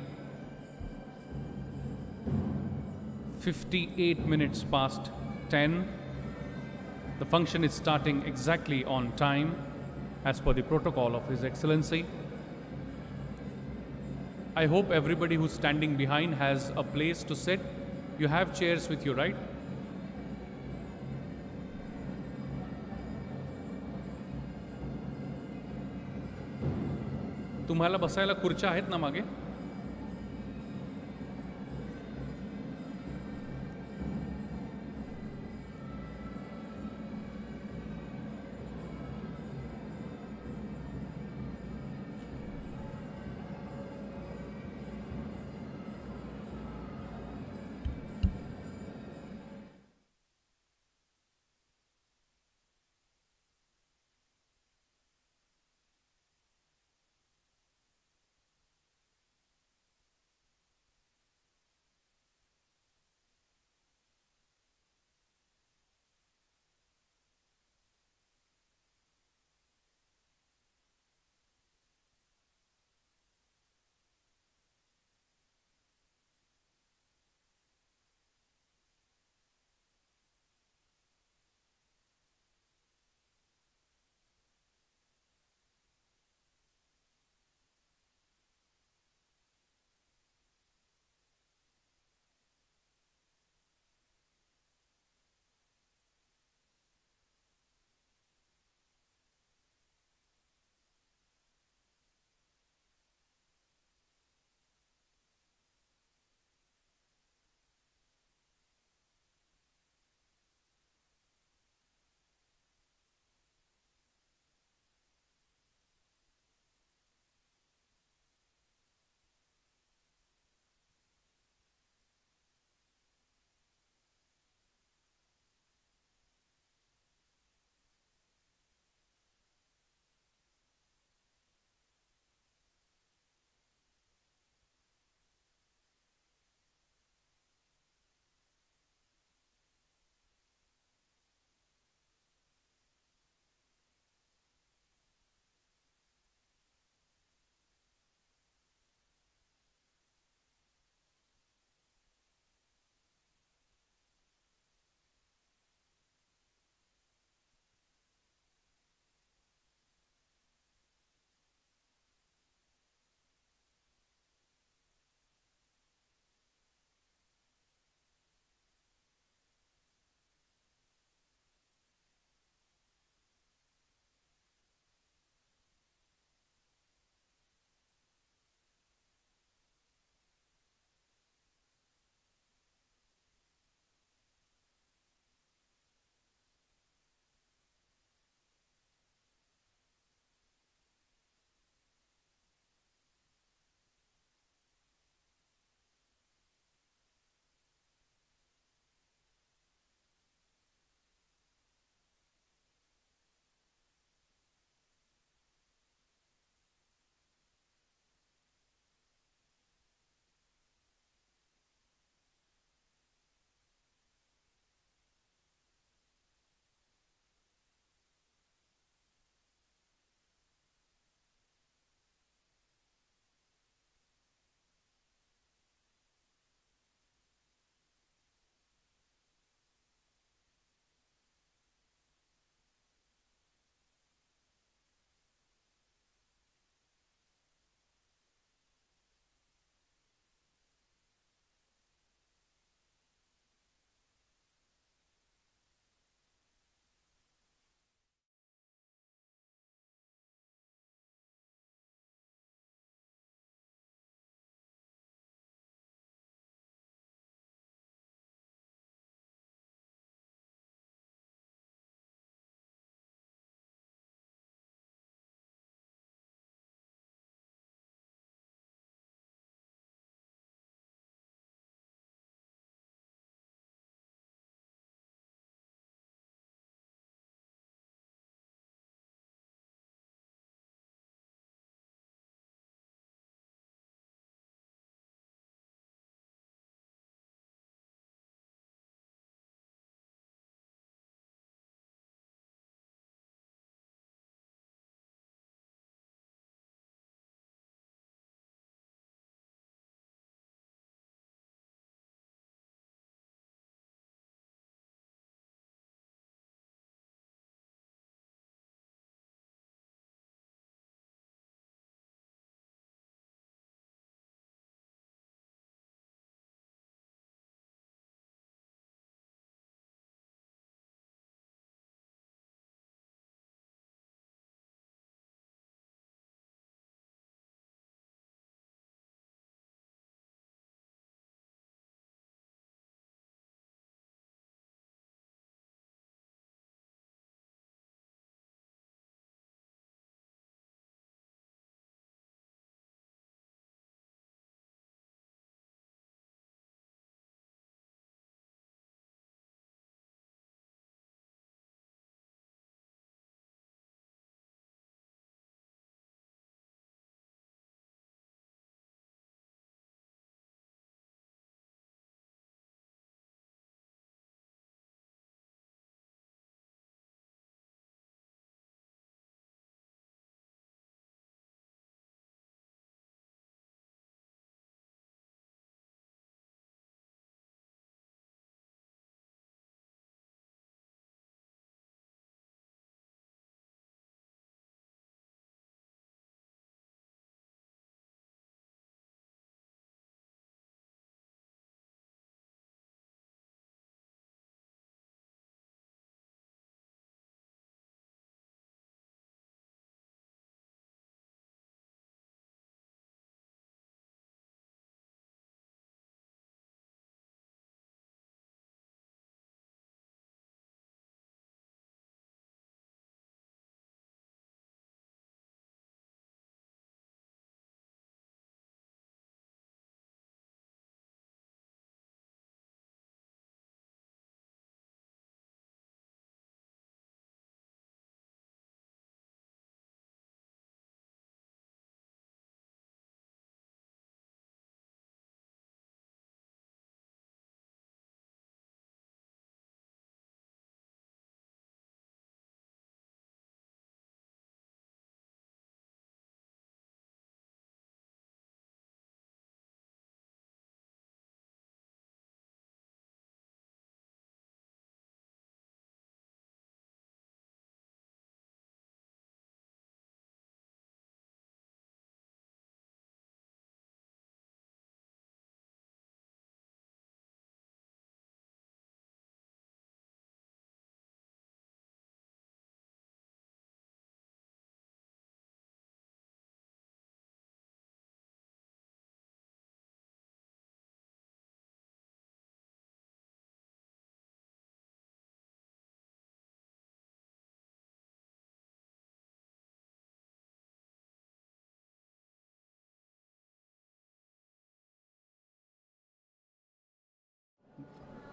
58 minutes past 10. The function is starting exactly on time as per the protocol of His Excellency. I hope everybody who's standing behind has a place to sit. You have chairs with you, right? तुम्हाला बसायला खुर्च्या आहेत ना मागे?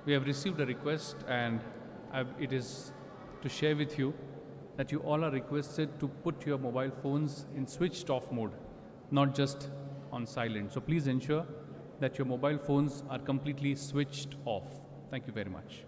we have received a request, and it is to share with you that you all are requested to put your mobile phones in switched off mode, not just on silent. So please ensure that your mobile phones are completely switched off. Thank you very much.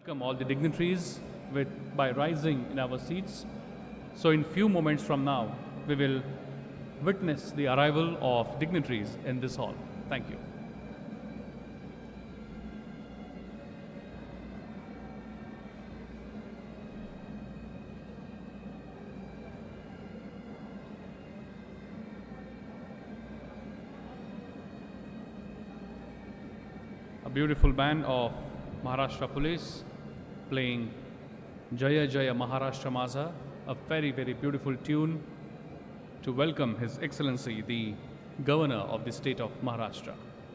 welcome all the dignitaries by rising in our seats. So in few moments from now, we will witness the arrival of dignitaries in this hall. Thank you. A beautiful band of Maharashtra Police playing Jaya Jaya Maharashtra Maza, a very, very beautiful tune to welcome His Excellency, the Governor of the state of Maharashtra.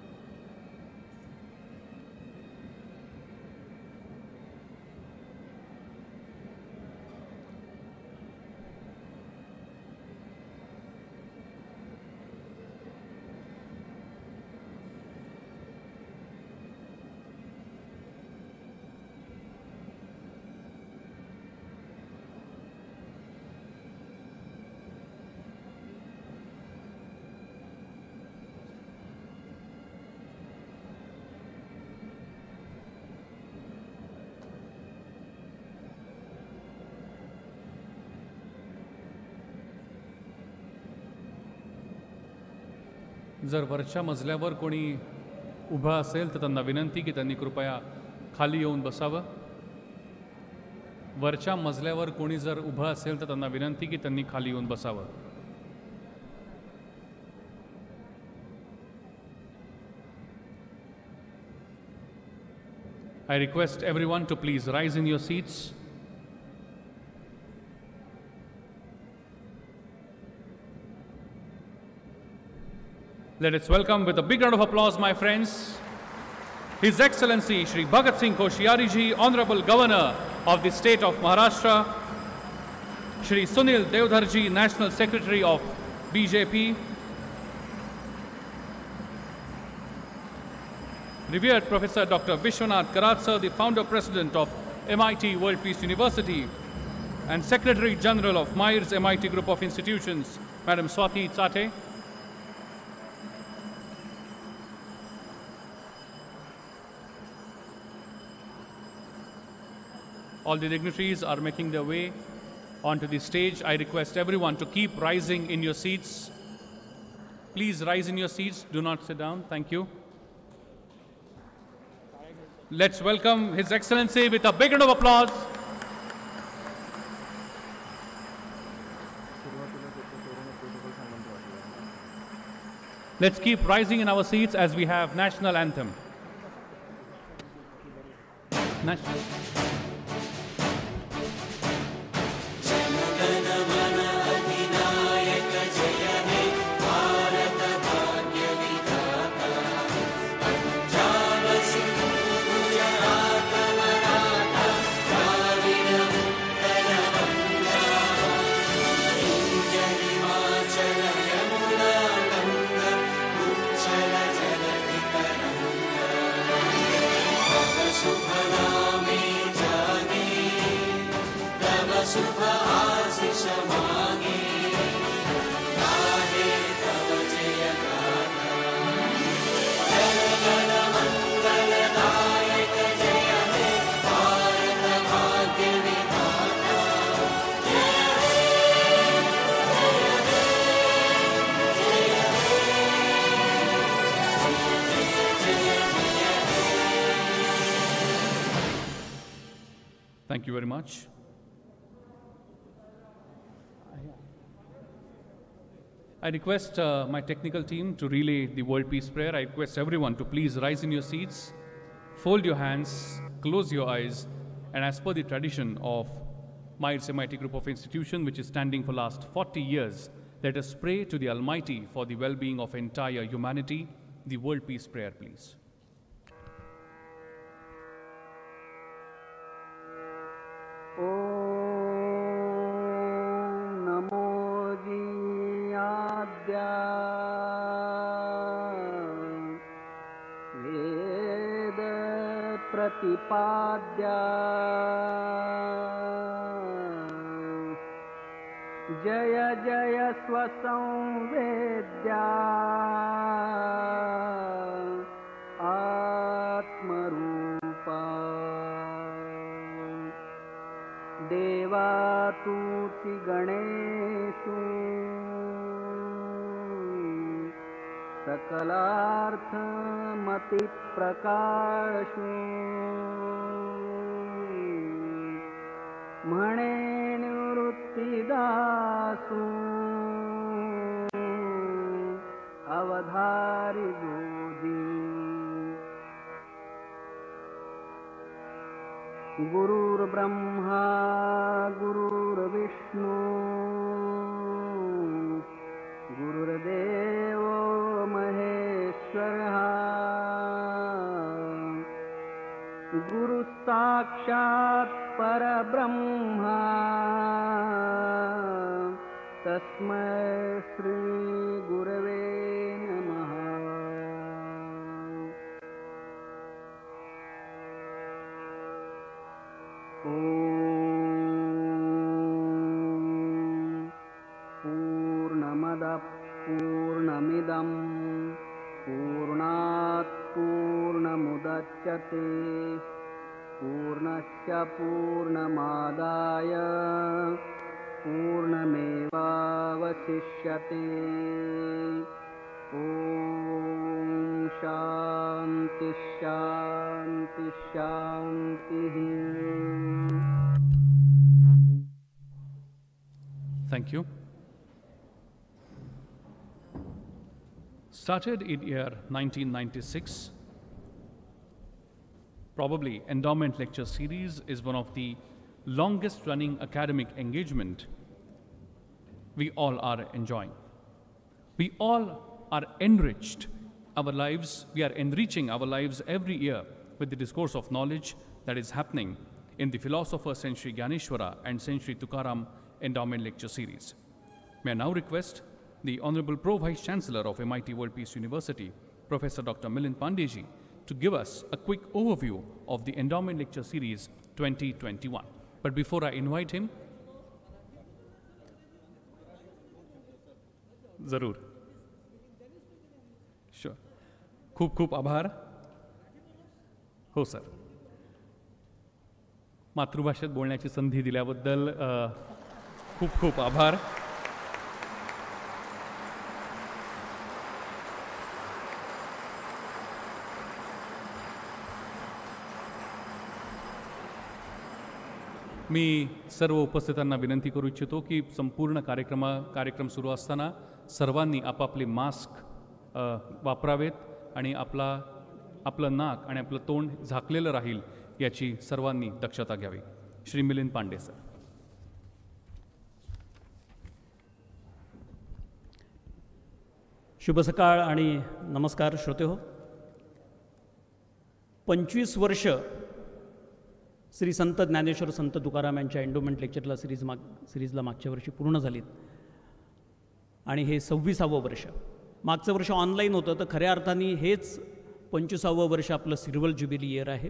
जर वरच्या मजल्यावर कोणी उभा असेल तर त्यांना विनंती की त्यांनी कृपया खाली येऊन बसावं. वरच्या मजल्यावर कोणी जर उभा असेल तर त्यांना विनंती की त्यांनी खाली येऊन बसावं. I request everyone to please rise in your seats. Let us welcome with a big round of applause, my friends, His Excellency Shri Bhagat Singh Koshyari ji, Honorable Governor of the state of Maharashtra, Shri Sunil Devdhar ji, National Secretary of BJP, revered Professor Dr. Vishwanath Karatsa, the Founder President of MIT World Peace University, and Secretary General of Myers MIT Group of Institutions, Madam Swati Tsate. All the dignitaries are making their way onto the stage. I request everyone to keep rising in your seats. Please rise in your seats. Do not sit down. Thank you. Let's welcome His Excellency with a big round of applause. Let's keep rising in our seats as we have national anthem. Thank you very much. I request my technical team to relay the World Peace Prayer. I request everyone to please rise in your seats, fold your hands, close your eyes, and as per the tradition of Myers MIT Group of Institutions, which is standing for last 40 years, let us pray to the Almighty for the well-being of entire humanity. The World Peace Prayer, please. वेद प्रतिपाद्या जय जय स्वसंवेद्या आत्मरूपा स्तुति गणेशु सकलार्थ मति प्रकाशु म्हणे निवृत्तिदासु अवधारी गोदी गुरुर्ब्रह्मा गुरुर्विष्णु गुरुर्देव महेश्वरः गुरुसाक्षात् परब्रह्मा तस्मै श्री गुरवे नमः। पूर्णमदः पूर्णमिदं पूर्णात् पूर्णमुदच्यते पूर्णस्य पूर्णमादाय पूर्णमेवावशिष्यते। ॐ शान्ति शान्ति शान्तिः। Thank you. Started in year 1996. Probably Endowment Lecture Series is one of the longest running academic engagement we all are enjoying. We all are enriched our lives, we are enriching our lives every year with the discourse of knowledge that is happening in the philosopher Saint Shri Gyaneshwara and Saint Shri Tukaram Endowment Lecture Series. May I now request the Honorable Pro Vice Chancellor of MIT World Peace University, Professor Dr. Milind Pandey, to give us a quick overview of the Endowment Lecture Series 2021. But before I invite him, जरूर, sure. खूप खूप आभार. हो sir. मातृभाषेत बोलण्याची संधी दिल्याबद्दल खूप खूप आभार. मी सर्व उपस्थितांना विनंती करू इच्छितो की संपूर्ण कार्यक्रम सुरू असताना सर्वांनी आपापले मास्क वापरावेत आणि आपलं नाक आणि आपलं तोंड झाकलेलं राहील याची सर्वांनी दक्षता घ्यावी. श्री मिलिंद पांडे सर. शुभ सकाळ आणि नमस्कार श्रोते हो. 25 वर्ष श्री संत ज्ञानेश्वर संत तुकाराम यांच्या एंडोमेंट लेक्चरला सिरीजला मागच्या वर्षी पूर्ण झालीत आणि हे 26वं वर्ष. मागचं वर्ष ऑनलाईन होतं तर खऱ्या अर्थाने हेच 25वं वर्ष आपलं सिल्वर ज्युबिली इयर आहे.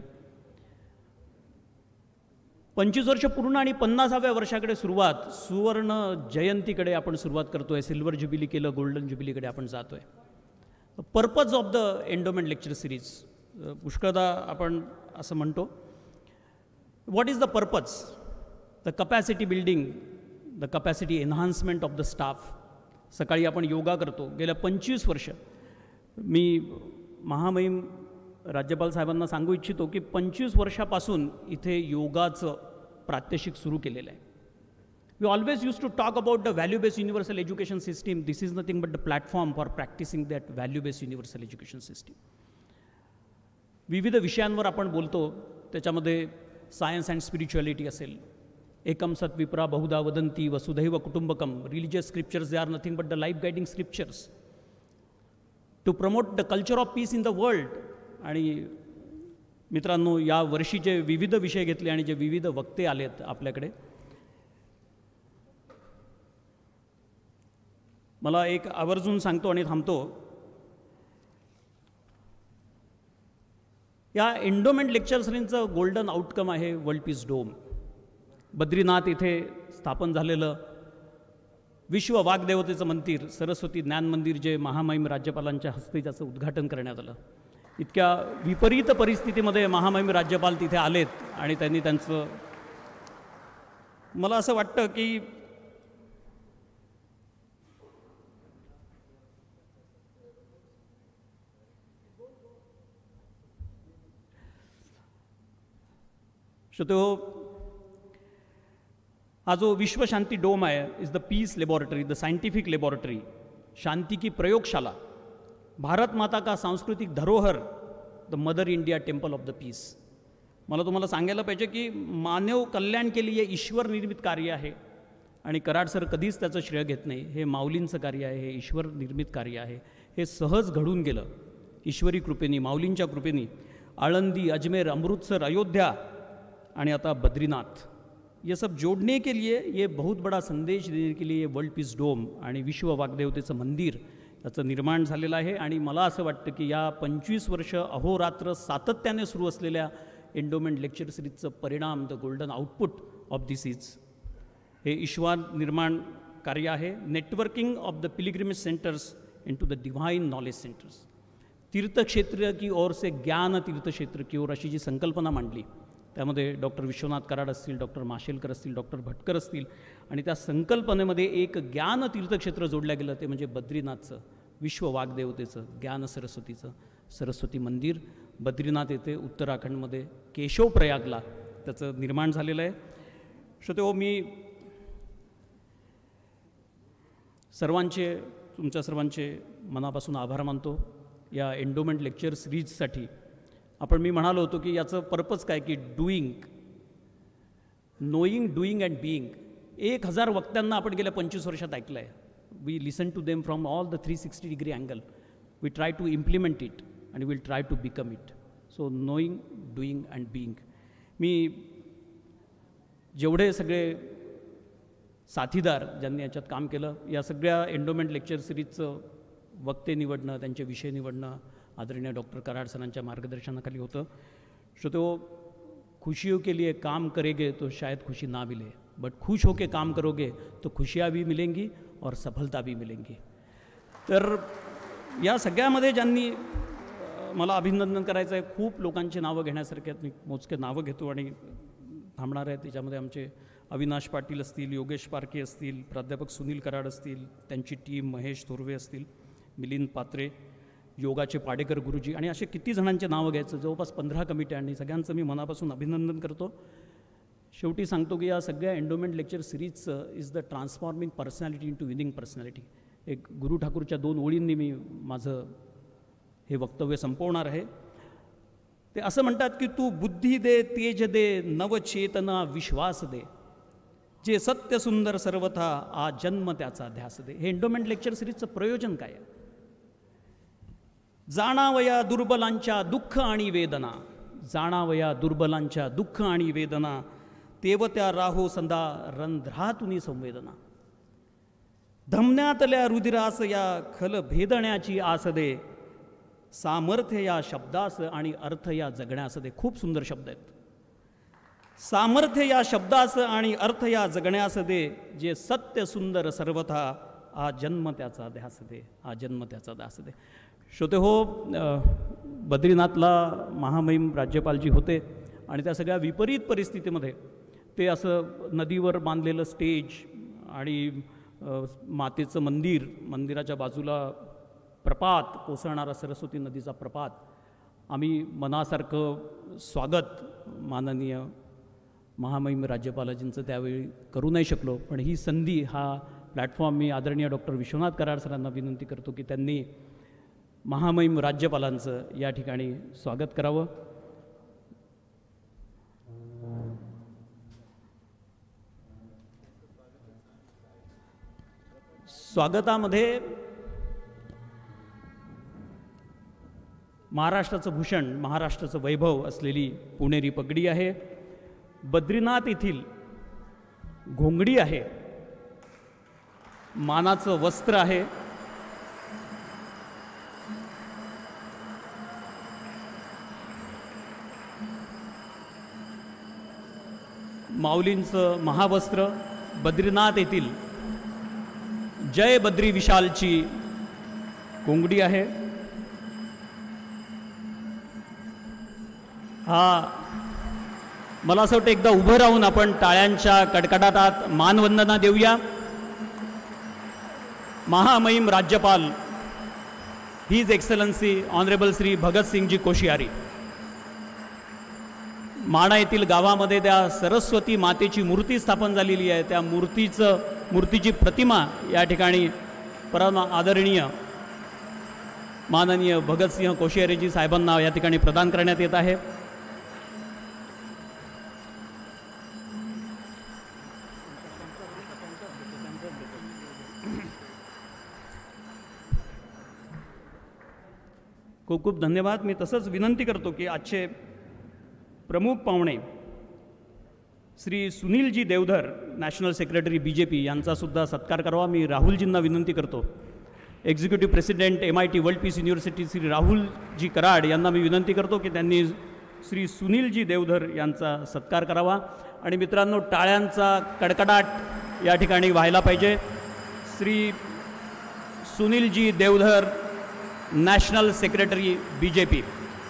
25 वर्ष पूर्ण आणि 50व्या वर्षाकडे सुरुवात, सुवर्ण जयंतीकडे आपण सुरुवात करतोय. सिल्वर ज्युबिली केलं, गोल्डन ज्युबिलीकडे आपण जातोय. Purpose of the endowment lecture series पुष्कळदा आपण असं म्हणतो. What is the purpose? The capacity building, the capacity enhancement of the staff. सकाळी आपण योगा करतो. गेल्या 25 वर्ष मी महामहिम राज्यपाल साहेबांना सांगू इच्छितो की 25 वर्षापासून इथे योगाचं प्रात्यक्षिक सुरू केलेलं आहे. We always used to talk about the value-based universal education system. This is nothing but the platform for practicing that value-based universal education system. विविध विषयांवर आपण बोलतो. त्याच्यामध्ये सायन्स अँड स्पिरिच्युअलिटी असेल, एकम सत विप्रा बहुधा वदंती वसुधैव कुटुंबकम, religious scriptures they are nothing but the life guiding scriptures to promote the culture of peace in the world. आणि मित्रांनो, या वर्षीचे विविध विषय घेतले आणि जे विविध वक्ते आलेत आपल्याकडे, मला एक आवर्जून सांगतो आणि थांबतो. या एंडोमेंट लेक्चर सिरीजचं गोल्डन आउटकम आहे वर्ल्ड पीस डोम. बद्रीनाथ इथे स्थापन झालेलं विश्व वाग्देवतेचं मंदिर, सरस्वती ज्ञान मंदिर, जे महामहिम राज्यपालांच्या हस्ते त्याचं उद्घाटन करण्यात आलं. इतक्या विपरीत परिस्थितीमध्ये महामहिम राज्यपाल तिथे आलेत आणि त्यांनी त्यांचं मला असं वाटतं की श्रोतेहो, हा जो विश्व शांती डोम आहे is the peace laboratory, the scientific laboratory, शांति की प्रयोगशाला, भारत माता का सांस्कृतिक धरोहर, the mother India temple of the peace. मला तुम्हाला सांगायला पाहिजे की मानव कल्याण के लिए ईश्वर निर्मित कार्य आहे आणि कराड सर कधीच त्याचं श्रेय घेत नाही. हे माऊलींचं कार्य आहे, हे ईश्वर निर्मित कार्य आहे. हे सहज घडून गेलं ईश्वरी कृपेनी, माऊलींच्या कृपेनी. आळंदी, अजमेर, अमृतसर, अयोध्या आणि आता बद्रीनाथ, ये सब जोड़ने के लिए, ये बहुत बड़ा संदेश देने के लिए वर्ल्ड पीस डोम आणि विश्व वाग्देवतेचं मंदिर याचं निर्माण झालेलं आहे. आणि मला असं वाटतं की या 25 वर्ष अहोरात्र सातत्याने सुरू असलेल्या एंडोमेंट लेक्चर सिरीजचं परिणाम, the golden output of this is, हे ईश्वर निर्माण कार्य आहे. Networking of the pilgrimage centres into the divine knowledge centres, तीर्थक्षेत्र की ओर से ज्ञान तीर्थक्षेत्र की ओर, अशी जी संकल्पना मांडली त्यामध्ये डॉक्टर विश्वनाथ कराड असतील, डॉक्टर माशेलकर असतील, डॉक्टर भटकर असतील, आणि त्या संकल्पनेमध्ये एक ज्ञान तीर्थक्षेत्र जोडलं गेलं, ते म्हणजे बद्रीनाथचं, विश्व वाग्देवतेचं, ज्ञान सरस्वतीचं सरस्वती मंदिर बद्रीनाथ येथे उत्तराखंडमध्ये केशव प्रयागला त्याचं निर्माण झालेलं आहे. श्रोतेहो, मी सर्वांचे, तुमच्या सर्वांचे मनापासून आभार मानतो या एंडोमेंट लेक्चर सिरीजसाठी. आपण मी म्हणालो होतो की याचं पर्पज काय, की doing, knowing, doing and being. 1000 वक्त्यांना आपण गेल्या 25 वर्षात ऐकलं आहे. We listen to them from all the 360 degree angle. We try to implement it आणि will try to become it. So knowing, doing and being. मी जेवढे सगळे साथीदार ज्यांनी याच्यात काम केलं, या सगळ्या एंडोमेंट लेक्चर सिरीजचं वक्ते निवडणं, त्यांचे विषय निवडणं आदरणीय डॉक्टर कराड सरांच्या मार्गदर्शनाखाली होतं. श्रोतेहो, खुशियों के लिए काम करेंगे तो शायद खुशी ना मिले, बट खुश होके काम करोगे तो खुशियाँ भी मिलेंगी और सफलता भी मिलेंगी. तर या सगळ्यामध्ये ज्यांनी मला अभिनंदन करायचं आहे, खूप लोकांची नावं घेण्यासारखे आहेत. मी मोजके नावं घेतो आणि थांबणार आहे. त्याच्यामध्ये आमचे अविनाश पाटील असतील, योगेश पारखे असतील, प्राध्यापक सुनील कराड असतील, त्यांची टीम, महेश थोरवे असतील, मिलिंद पात्रे, योगाचे पाडेकर गुरुजी, आणि असे किती जणांचे नावं घ्यायचं, जवळपास 15 कमिट्या, आणि सगळ्यांचं मी मनापासून अभिनंदन करतो. शेवटी सांगतो की या सगळ्या एंडोमेंट लेक्चर सिरीजचं is the transforming personality into winning personality. एक गुरु ठाकूरच्या 2 ओळींनी मी माझं हे वक्तव्य संपवणार आहे. ते असं म्हणतात की तू बुद्धी दे, तेज दे, नवचेतना विश्वास दे, जे सत्य सुंदर सर्वथा आ जन्म त्याचा ध्यास दे. हे एंडोमेंट लेक्चर सिरीजचं प्रयोजन काय आहे? जाणावया दुर्बलांच्या दुःख आणि वेदना, जाणावया दुर्बलांच्या दुःख आणि वेदना, तेवत्या राहो संदा रंध्रातुनी संवेदना. धमन्यातल्या रुधिरास या खल भेदण्याची आस दे, सामर्थ्य या शब्दास आणि अर्थ या जगण्यास दे. खूप सुंदर शब्द आहेत. सामर्थ्य या शब्दास आणि अर्थ या जगण्यास दे, जे सत्य सुंदर सर्वथा आ जन्म त्याचा ध्यास दे, आ जन्म त्याचा ध्यास दे. श्रोते हो, बद्रीनाथला महामहिम राज्यपालजी होते आणि त्या सगळ्या विपरीत परिस्थितीमध्ये ते असं नदीवर बांधलेलं स्टेज आणि मातेचं मंदिर, मंदिराच्या बाजूला प्रपात, कोसळणारा सरस्वती नदीचा प्रपात, आम्ही मनासारखं स्वागत माननीय महामहिम राज्यपालाजींचं त्यावेळी करू नाही शकलो. पण ही संधी, हा प्लॅटफॉर्म मी आदरणीय डॉक्टर विश्वनाथ कराड सरांना विनंती करतो की त्यांनी महामहिम राज्यपालांचं या ठिकाणी स्वागत करावं. स्वागतामध्ये महाराष्ट्राचं भूषण, महाराष्ट्राचं वैभव असलेली पुणेरी पगडी आहे. बद्रीनाथ येथील घोंगडी आहे, मानाचं वस्त्र आहे, माऊलींचं महावस्त्र, बद्रीनाथ येथील जय बद्री विशालची घोंगडी आहे. हा मला असं वाटतं एकदा उभं राहून आपण टाळ्यांच्या कडकडाटात मानवंदना देऊया. महामहिम राज्यपाल his excellency honourable Shri Bhagat Singh ji Koshyari. Mana येथील गावामध्ये त्या सरस्वती मातेची मूर्ती स्थापन झालेली आहे. त्या मूर्तीची प्रतिमा या ठिकाणी परम आदरणीय माननीय भगतसिंह कोश्यारीजी साहेबांना या ठिकाणी प्रदान करण्यात येत आहे. खूप खूप धन्यवाद. मी तसंच विनंती करतो की आजचे प्रमुख पाहुणे Shri Sunil ji Deodhar national secretary BJP यांचा सुद्धा सत्कार करावा. मी राहुलजींना विनंती करतो. Executive president MIT world peace university Shri Rahul ji Karad यांना मी विनंती करतो की त्यांनी श्री सुनीलजी देवधर यांचा सत्कार करावा. आणि मित्रांनो, टाळ्यांचा कडकडाट या ठिकाणी व्हायला पाहिजे. Shri Sunil ji Deodhar national secretary BJP.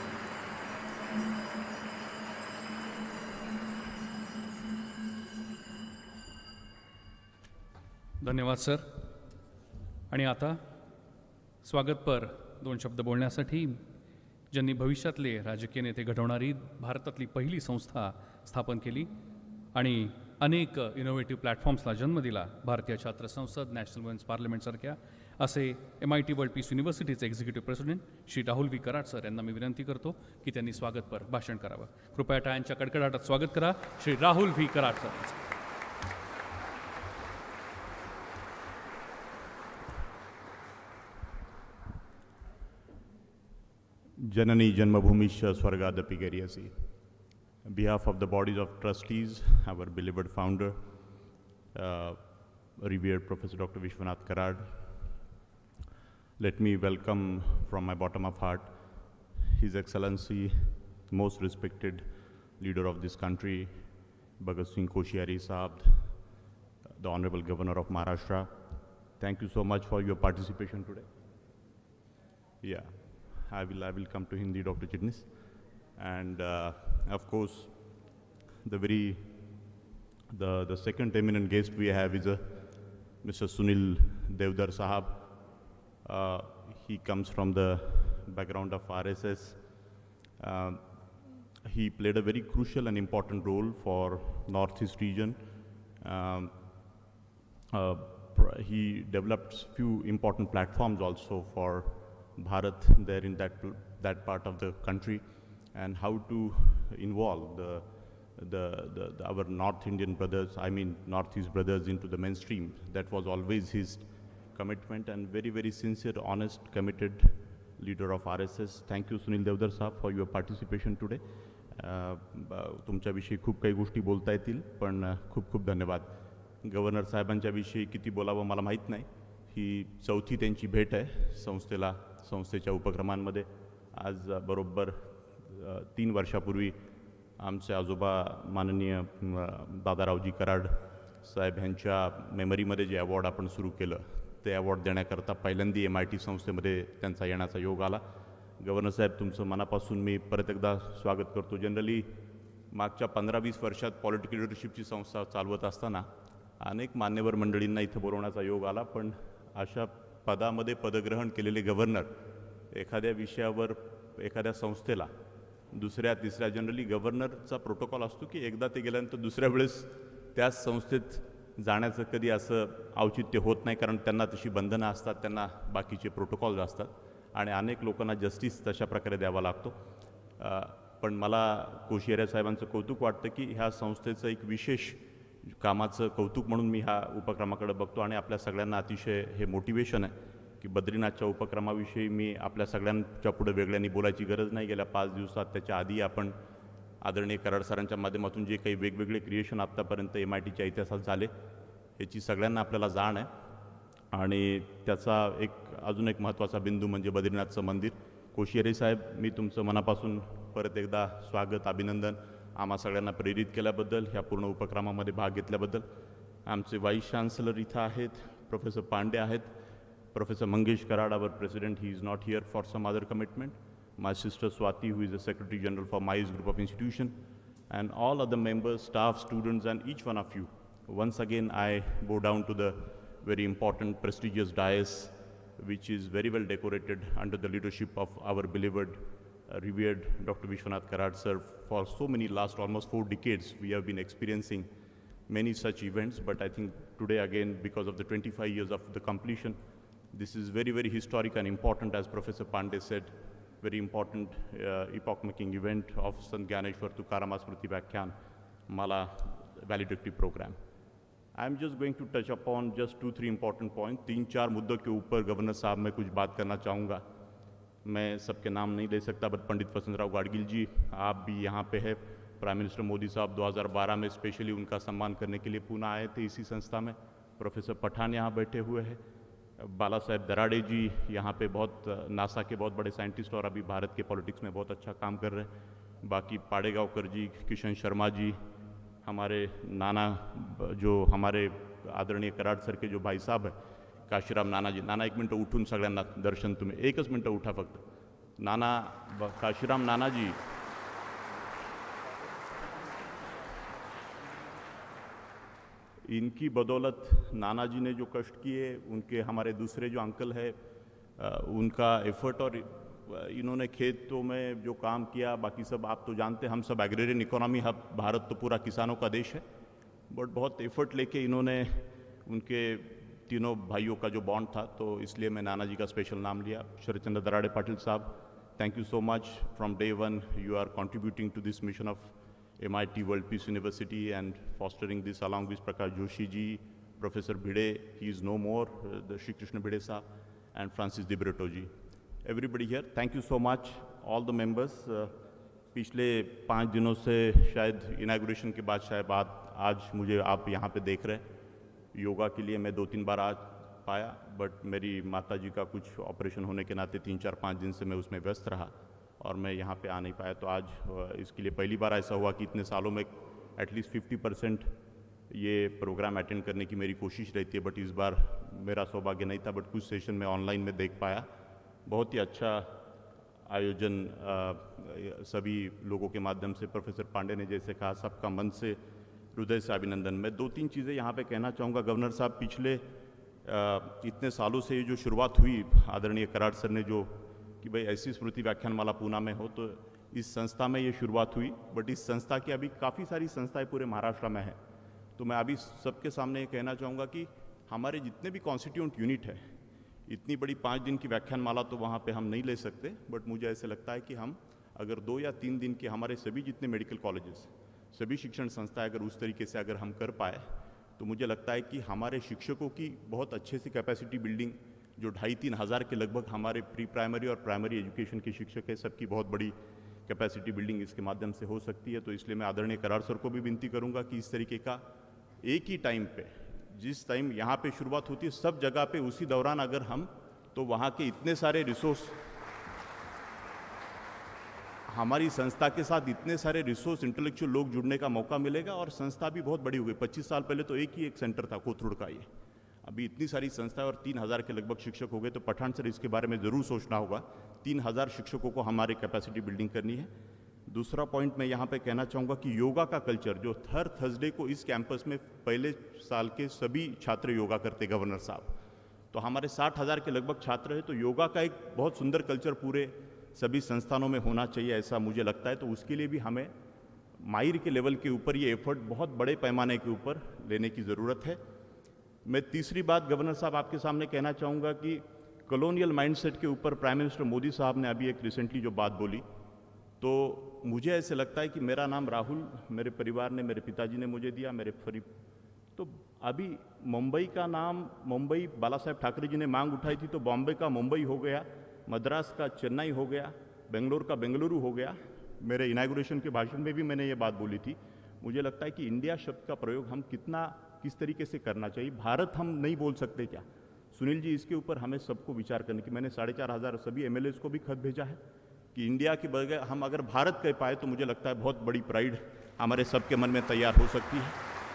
धन्यवाद सर. आणि आता स्वागतपर 2 शब्द बोलण्यासाठी ज्यांनी भविष्यातले राजकीय नेते घडवणारी भारतातली पहिली संस्था स्थापन केली आणि अनेक इनोव्हेटिव्ह प्लॅटफॉर्म्सला जन्म दिला, भारतीय छात्र संसद, नॅशनल वुमेन्स पार्लमेंटसारख्या, असे MIT वर्ल्ड पीस युनिव्हर्सिटीचे executive president Shri Rahul V. Karad sir यांना मी विनंती करतो की त्यांनी स्वागतपर भाषण करावं. कृपया टाळ्यांच्या कडकडाटात स्वागत करा Shri Rahul V. Karad sir. Janani Janmabhumisha Swargadappi Gariyasi. On behalf of the bodies of trustees, our beloved founder, revered Professor Dr. Vishwanath Karad, let me welcome from my bottom of heart His Excellency, most respected leader of this country, Bhagat Singh Koshiyari Sahab, the Honorable Governor of Maharashtra. Thank you so much for your participation today. Yeah. I will come to Hindi, Dr. Chidnis. And of course, the second eminent guest we have is Mr. Sunil Devdar Sahab. He comes from the background of RSS. He played a very crucial and important role for Northeast region. He developed few important platforms also for Bharat there in that part of the country, and how to involve our North Indian brothers, Northeast brothers, into the mainstream. That was always his commitment, and very, very sincere, honest, committed leader of RSS. Thank you, Sunil Devdar Sahab, for your participation today. तुमच्याविषयी खूप काही गोष्टी बोलता येतील, पण खूप खूप धन्यवाद. गव्हर्नर साहेबांच्या विषयी किती बोलावं मला माहीत नाही. ही चौथी त्यांची भेट आहे संस्थेच्या उपक्रमांमध्ये. आज बरोबर 3 वर्षापूर्वी आमचे आजोबा माननीय दादारावजी कराड साहेब यांच्या मेमरीमध्ये जे अवॉर्ड आपण सुरू केलं, ते अवॉर्ड देण्याकरता पहिल्यांदा MIT संस्थेमध्ये त्यांचा येण्याचा योग आला. गव्हर्नर साहेब, तुमचं मनापासून मी परत एकदा स्वागत करतो. जनरली मागच्या 15-20 वर्षात पॉलिटिकल लिडरशिपची संस्था चालवत असताना अनेक मान्यवर मंडळींना इथं बोलवण्याचा योग आला, पण अशा पदामध्ये पदग्रहण केलेले गव्हर्नर एखाद्या विषयावर एखाद्या संस्थेला दुसऱ्या तिसऱ्या, जनरली गव्हर्नरचा प्रोटोकॉल असतो की एकदा ते गेल्यानंतर दुसऱ्या वेळेस त्याच संस्थेत जाण्याचं कधी असं औचित्य होत नाही, कारण त्यांना तशी बंधनं असतात, त्यांना बाकीचे प्रोटोकॉल्स असतात आणि अनेक लोकांना जस्टिस तशा प्रकारे द्यावा लागतो. पण मला कोश्यारी साहेबांचं कौतुक वाटतं की ह्या संस्थेचं एक विशेष कामाचं कौतुक म्हणून मी ह्या उपक्रमाकडे बघतो आणि आपल्या सगळ्यांना अतिशय हे मोटिवेशन आहे की बद्रीनाथच्या उपक्रमाविषयी मी आपल्या सगळ्यांच्या पुढे वेगळ्यांनी बोलायची गरज नाही. गेल्या 5 दिवसात त्याच्या आधी आपण आदरणीय कराड सरांच्या माध्यमातून जे काही वेगवेगळे क्रिएशन आत्तापर्यंत MITच्या इतिहासात झाले याची सगळ्यांना आपल्याला जाण आहे. आणि त्याचा अजून एक महत्त्वाचा बिंदू म्हणजे बद्रीनाथचं मंदिर. कोश्यारी साहेब, मी तुमचं मनापासून परत एकदा स्वागत, अभिनंदन आम्हा सगळ्यांना प्रेरित केल्याबद्दल, ह्या पूर्ण उपक्रमामध्ये भाग घेतल्याबद्दल. आमचे वाईस चान्सलर इथं आहेत, प्रोफेसर पांडे आहेत, professor Mangesh Karad, our president, he is not here for some other commitment. My sister Swati, who is the Secretary General for MICE Group of Institution, and all other members, staff, students, and each one of you. Once again, I bow down to the very important, prestigious dais, which is very well decorated under the leadership of our beloved, revered Dr. Vishwanath Karad sir. For so many last almost 4 decades, we have been experiencing many such events, but I think today again, because of the 25 years of the completion, this is very, very historic and important, as Professor Pandey said, very important epoch-making event of Sant Gyaneshwar Tukaram Smriti Vyakhyan Mala valedictory program. I am just going to touch upon just 2-3 important points. 3-4 मुद्दों के ऊपर governor साहब मैं कुछ बात करना चाहूँगा. मैं सबके नाम नहीं ले सकता, बट पंडित वसंतराव गाडगिल जी, आप भी यहाँ पे है. प्राइम मिनिस्टर मोदी साहब 2012 में स्पेशली उनका सम्मान करने के लिए पुणे आए थे इसी संस्था में. प्रोफेसर पठान यहाँ बैठे हुए हैं. बाला साहेब दराड़े जी यहाँ पे बहुत नासा के बहुत बड़े साइंटिस्ट और अभी भारत के पॉलिटिक्स में बहुत अच्छा काम कर रहे हैं. बाकी पाड़ेगांवकर जी, किशन शर्मा जी, हमारे नाना जो हमारे आदरणीय कराड सर के जो भाई साहब है काशीराम नाना जी. नाना एक मिनटं उठून सगळ्यांना दर्शन तुम्ही एकच मिनटं उठा फक्त. नाना काशीराम नाना जी, इनकी बदौलत नाना जी ने जो कष्ट किए, उनके हमारे दूसरे जो अंकल है उनका एफर्ट और इन्होंने खेतों में जो काम किया, बाकी सब आप तो जानते हैं, हम सब एग्रेरियन इकोनॉमी हब, भारत तो पूरा किसानों का देश है, बट बहुत एफर्ट लेके इन्होंने उनके तीनों भाइयों का जो बॉन्ड था, तो इसलिए मैं नाना जी का स्पेशल नाम लिया. शरद चंद्र दराड़े पाटिल साहब, thank you so much. From day one you are contributing to this mission of MIT World Peace University and fostering this along with Prakash Joshi ji, Professor Bhide, he is no more, the Shri Krishna Bhide Saab, and Francis Dibretto ji. Everybody here, thank you so much, all the members. पिछले 5 दिनों से शायद inauguration के बाद शायद आज मुझे आप यहाँ पे देख रहे हैं. योगा के लिए मैं 2-3 बार आ पाया, बट मेरी माता जी का कुछ ऑपरेशन होने के नाते 3-4-5 दिन से मैं उसमें व्यस्त रहा और मैं यहाँ पे आ नहीं पाया. तो आज इसके लिए पहली बार ऐसा हुआ कि इतने सालों में एटलीस्ट 50% ये प्रोग्राम अटेंड करने की मेरी कोशिश रहती है, बट इस बार मेरा सौभाग्य नहीं था, बट कुछ सेशन में ऑनलाइन में देख पाया. बहुत ही अच्छा आयोजन सभी लोगों के माध्यम से. प्रोफेसर पांडे ने जैसे कहा, सबका मन से हृदय से अभिनंदन. मैं 2-3 चीज़ें यहाँ पे कहना चाहूँगा. गवर्नर साहब, पिछले इतने सालों से ये जो शुरुआत हुई, आदरणीय कराड सर ने जो कि भाई ऐसी स्मृति व्याख्यान माला पूना में हो, तो इस संस्था में ये शुरुआत हुई, बट इस संस्था की अभी काफ़ी सारी संस्थाएं पूरे महाराष्ट्र में हैं. तो मैं अभी सबके सामने ये कहना चाहूँगा कि हमारे जितने भी कॉन्स्टिट्यूंट यूनिट है, इतनी बड़ी 5 दिन की व्याख्यान माला तो वहाँ पे हम नहीं ले सकते, बट मुझे ऐसे लगता है कि हम अगर 2 या 3 दिन के हमारे सभी जितने मेडिकल कॉलेजेस, सभी शिक्षण संस्थाएं अगर उस तरीके से अगर हम कर पाए, तो मुझे लगता है कि हमारे शिक्षकों की बहुत अच्छे से कैपेसिटी बिल्डिंग, जो 2,500-3 हज़ार के लगभग हमारे प्री प्राइमरी और प्राइमरी एजुकेशन के शिक्षक है, सबकी बहुत बड़ी कैपेसिटी बिल्डिंग इसके माध्यम से हो सकती है. तो इसलिए मैं आदरणीय कराड सर को भी विनती करूंगा कि इस तरीके का एक ही टाइम पे, जिस टाइम यहाँ पे शुरुआत होती है, सब जगह पे उसी दौरान अगर हम, तो वहाँ के इतने सारे रिसोर्स, हमारी संस्था के साथ इतने सारे रिसोर्स, इंटेलेक्चुअल लोग जुड़ने का मौका मिलेगा. और संस्था भी बहुत बड़ी हो गई. 25 साल पहले तो एक ही एक सेंटर था कोथरूड का, ये अभी इतनी सारी संस्थाएं और 3,000 के लगभग शिक्षक हो गए. तो पठान सर, इसके बारे में ज़रूर सोचना होगा. 3,000 शिक्षकों को हमारे कैपेसिटी बिल्डिंग करनी है. दूसरा पॉइंट मैं यहाँ पे कहना चाहूँगा कि योगा का कल्चर, जो हर थर्सडे को इस कैंपस में पहले साल के सभी छात्र योगा करते गवर्नर साहब, तो हमारे 60,000 के लगभग छात्र हैं. तो योगा का एक बहुत सुंदर कल्चर पूरे सभी संस्थानों में होना चाहिए, ऐसा मुझे लगता है. तो उसके लिए भी हमें माहिर के लेवल के ऊपर ये एफर्ट बहुत बड़े पैमाने के ऊपर लेने की ज़रूरत है. मैं तीसरी बात गवर्नर साहब आपके सामने कहना चाहूँगा कि कॉलोनियल माइंडसेट के ऊपर प्राइम मिनिस्टर मोदी साहब ने अभी एक रिसेंटली जो बात बोली, तो मुझे ऐसे लगता है कि मेरा नाम राहुल मेरे परिवार ने, मेरे पिताजी ने मुझे दिया, मेरे तो अभी मुंबई का नाम, मुंबई बाला साहेब ठाकरे जी ने मांग उठाई थी, तो बॉम्बे का मुंबई हो गया, मद्रास का चेन्नई हो गया, बेंगलोर का बेंगलुरु हो गया. मेरे इनाग्रेशन के भाषण में भी मैंने ये बात बोली थी. मुझे लगता है कि इंडिया शब्द का प्रयोग हम किस तरीके से करना चाहिए. भारत हम नहीं बोल सकते क्या? सुनील जी, इसके ऊपर हमें सबको विचार करने की, मैंने 4,500 सभी MLAs को भी खत भेजा है कि इंडिया के बगैर हम अगर भारत कह पाए, तो मुझे लगता है बहुत बड़ी प्राइड हमारे सबके मन में तैयार हो सकती है.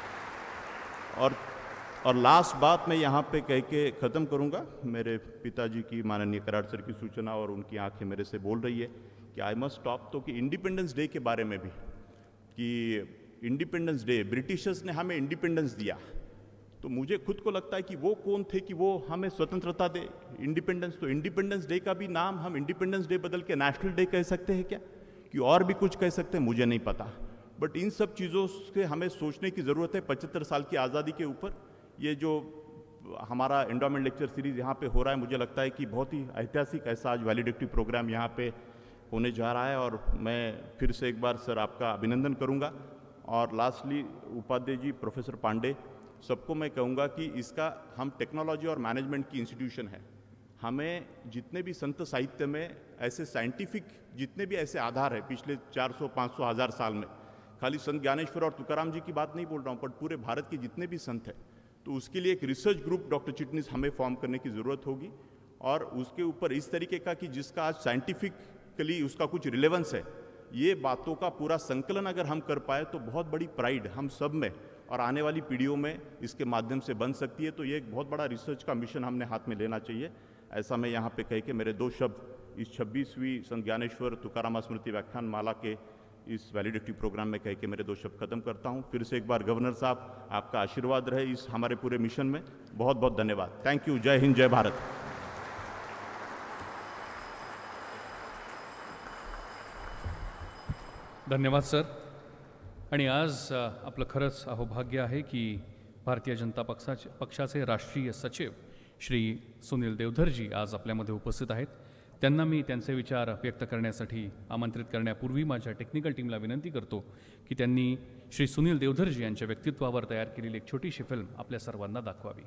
और लास्ट बात मैं यहाँ पे कह के ख़त्म करूँगा. मेरे पिताजी की, माननीय कराड सर की सूचना और उनकी आंखें मेरे से बोल रही है कि आई मस्ट स्टॉप. तो कि इंडिपेंडेंस डे के बारे में भी कि इंडिपेंडेंस डे, ब्रिटिशर्स ने हमें इंडिपेंडेंस दिया, तो मुझे खुद को लगता है कि वो कौन थे कि वो हमें स्वतंत्रता दे, इंडिपेंडेंस। तो इंडिपेंडेंस डे का भी नाम हम इंडिपेंडेंस डे बदल के नेशनल डे कह सकते हैं क्या, कि और भी कुछ कह सकते हैं, मुझे नहीं पता। बट इन सब चीज़ों से हमें सोचने की ज़रूरत है। 75 साल की आज़ादी के ऊपर ये जो हमारा एंडोमेंट लेक्चर सीरीज़ यहाँ पे हो रहा है, मुझे लगता है कि बहुत ही ऐतिहासिक ऐसा आज वैलिडिक्टिव प्रोग्राम यहाँ पे होने जा रहा है। और मैं फिर से एक बार सर आपका अभिनंदन करूँगा। और लास्टली उपाध्याय जी, प्रोफेसर पांडे, सबको मैं कहूँगा कि इसका हम टेक्नोलॉजी और मैनेजमेंट की इंस्टीट्यूशन है, हमें जितने भी संत साहित्य में ऐसे साइंटिफिक जितने भी ऐसे आधार है पिछले 400, 500, 1000 साल में, खाली संत ज्ञानेश्वर और तुकाराम जी की बात नहीं बोल रहा हूँ, पर पूरे भारत के जितने भी संत हैं, तो उसके लिए एक रिसर्च ग्रुप डॉक्टर चिटनीस हमें फॉर्म करने की ज़रूरत होगी। और उसके ऊपर इस तरीके का कि जिसका आज साइंटिफिकली उसका कुछ रिलेवेंस है, ये बातों का पूरा संकलन अगर हम कर पाए तो बहुत बड़ी प्राइड हम सब में और आने वाली पीढ़ियों में इसके माध्यम से बन सकती है। तो ये एक बहुत बड़ा रिसर्च का मिशन हमने हाथ में लेना चाहिए। ऐसा मैं यहाँ पे कह के मेरे 2 शब्द इस 26वीं संत ज्ञानेश्वर तुकाराम स्मृति व्याख्यान माला के इस वैलिडिक्टिव प्रोग्राम में कह के मेरे 2 शब्द खत्म करता हूँ। फिर से एक बार गवर्नर साहब, आपका आशीर्वाद रहे इस हमारे पूरे मिशन में। बहुत बहुत धन्यवाद। Thank you. जय हिंद, जय भारत। धन्यवाद सर। आणि आज आपलं खरंच अहोभाग्य आहे की भारतीय जनता पक्षाचे राष्ट्रीय सचिव श्री सुनील देवधरजी आज आपल्यामध्ये उपस्थित आहेत। त्यांना मी त्यांचे विचार व्यक्त करण्यासाठी आमंत्रित करण्यापूर्वी माझ्या टेक्निकल टीमला विनंती करतो की त्यांनी श्री सुनील देवधरजी यांच्या व्यक्तित्वावर तयार केलेली एक छोटीशी फिल्म आपल्या सर्वांना दाखवावी।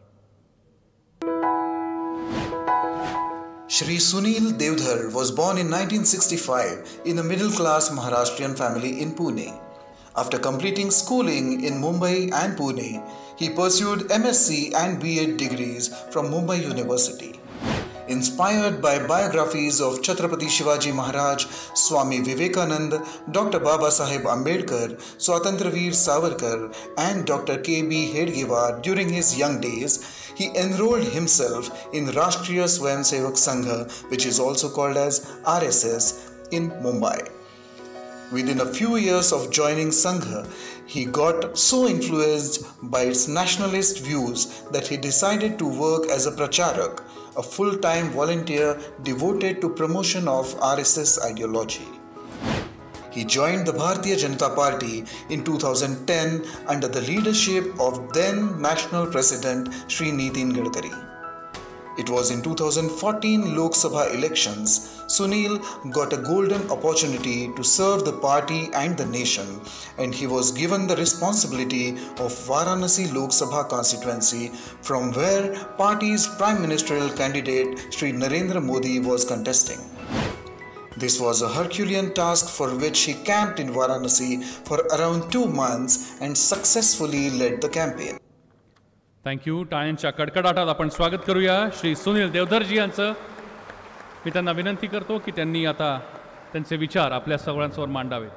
Shri Sunil Devdhar was born in 1965 in a middle-class Maharashtrian family in Pune. After completing schooling in Mumbai and Pune, he pursued MSc and B.Ed degrees from Mumbai University. Inspired by biographies of Chhatrapati Shivaji Maharaj, Swami Vivekanand, Dr. Baba Saheb Ambedkar, Swatantraveer Savarkar and Dr. K.B. Hedgewar during his young days, he enrolled himself in Rashtriya Swayamsevak Sangha, which is also called as RSS, in Mumbai. Within a few years of joining Sangha, he got so influenced by its nationalist views that he decided to work as a pracharak, a full-time volunteer devoted to promotion of RSS ideology. He joined the Bharatiya Janata Party in 2010 under the leadership of then National President Shri Nitin Gadkari. It was in 2014 Lok Sabha elections, Sunil got a golden opportunity to serve the party and the nation, and he was given the responsibility of Varanasi Lok Sabha constituency, from where party's prime ministerial candidate Shri Narendra Modi was contesting. This was a Herculean task for which he camped in Varanasi for around 2 months and successfully led the campaign. Thank you. टाळ्यांच्या कडकडाटात आपण स्वागत करूया श्री सुनील देवधरजी यांचं. मी त्यांना विनंती करतो की त्यांनी आता त्यांचे विचार आपल्या सगळ्यांसमोर मांडावेत.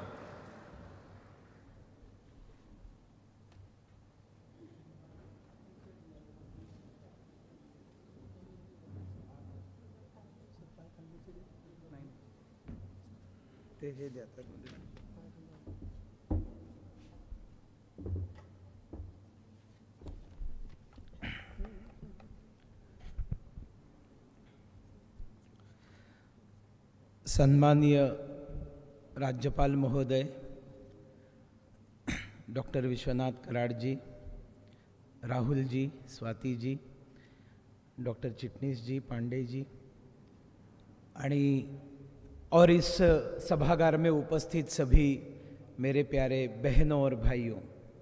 सन्माननीय राज्यपाल महोदय डॉक्टर विश्वनाथ कराड जी, राहुल जी, स्वाति जी, डॉक्टर चिटनीस जी, पांडे जी और इस सभागार में उपस्थित सभी मेरे प्यारे बहनों और भाइयों,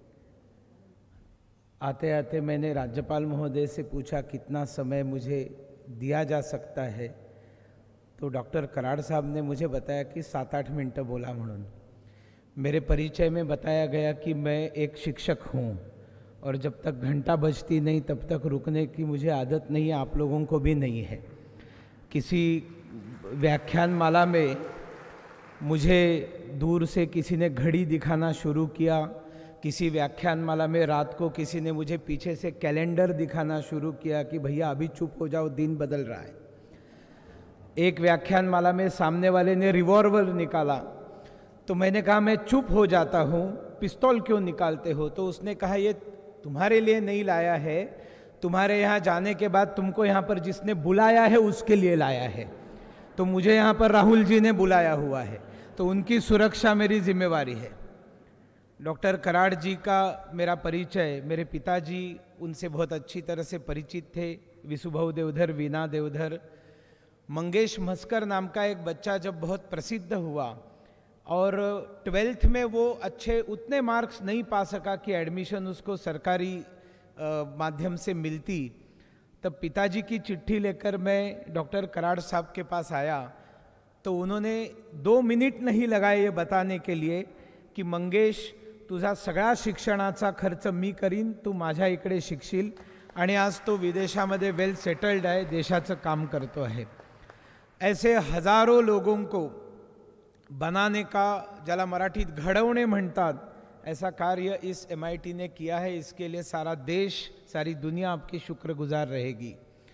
आते आते मैंने राज्यपाल महोदय से पूछा कितना समय मुझे दिया जा सकता है, तो डॉक्टर कराड़ साहब ने मुझे बताया कि 7-8 मिनट बोला म्हणून। मेरे परिचय में बताया गया कि मैं एक शिक्षक हूँ और जब तक घंटा बजती नहीं तब तक रुकने की मुझे आदत नहीं है, आप लोगों को भी नहीं है। किसी व्याख्यान माला में मुझे दूर से किसी ने घड़ी दिखाना शुरू किया, किसी व्याख्यान माला में रात को किसी ने मुझे पीछे से कैलेंडर दिखाना शुरू किया कि भैया अभी चुप हो जाओ, दिन बदल रहा है। एक व्याख्यान माला में सामने वाले ने रिवॉल्वर निकाला तो मैंने कहा मैं चुप हो जाता हूँ, पिस्तौल क्यों निकालते हो? तो उसने कहा ये तुम्हारे लिए नहीं लाया है, तुम्हारे यहाँ जाने के बाद तुमको यहाँ पर जिसने बुलाया है उसके लिए लाया है। तो मुझे यहाँ पर राहुल जी ने बुलाया हुआ है, तो उनकी सुरक्षा मेरी जिम्मेवारी है। डॉक्टर कराड़ जी का मेरा परिचय, मेरे पिताजी उनसे बहुत अच्छी तरह से परिचित थे, विशुभाऊ देवधर, वीना देवधर। मंगेश मस्कर नाम का एक बच्चा जब बहुत प्रसिद्ध हुआ और 12th में वो अच्छे उतने मार्क्स नहीं पा सका कि एडमिशन उसको सरकारी माध्यम से मिलती, तब पिताजी की चिट्ठी लेकर मैं डॉक्टर कराड़ साहब के पास आया, तो उन्होंने 2 मिनिट नहीं लगाए ये बताने के लिए की मंगेश तुझा सगळा शिक्षणाचा खर्च मी करीन, तू माझ्या इकडे शिकशील, आणि आज तो विदेशामध्ये वेल सेटल्ड आहे, देशाचं काम करतो आहे। ऐसे हजारों लोगों को बनाने का, ज्याला मराठीत घडवणे म्हणतात, ऐसा कार्य इस MIT ने किया है। इसके लिए सारा देश, सारी दुनिया आपकी शुक्रगुजार रहेगी।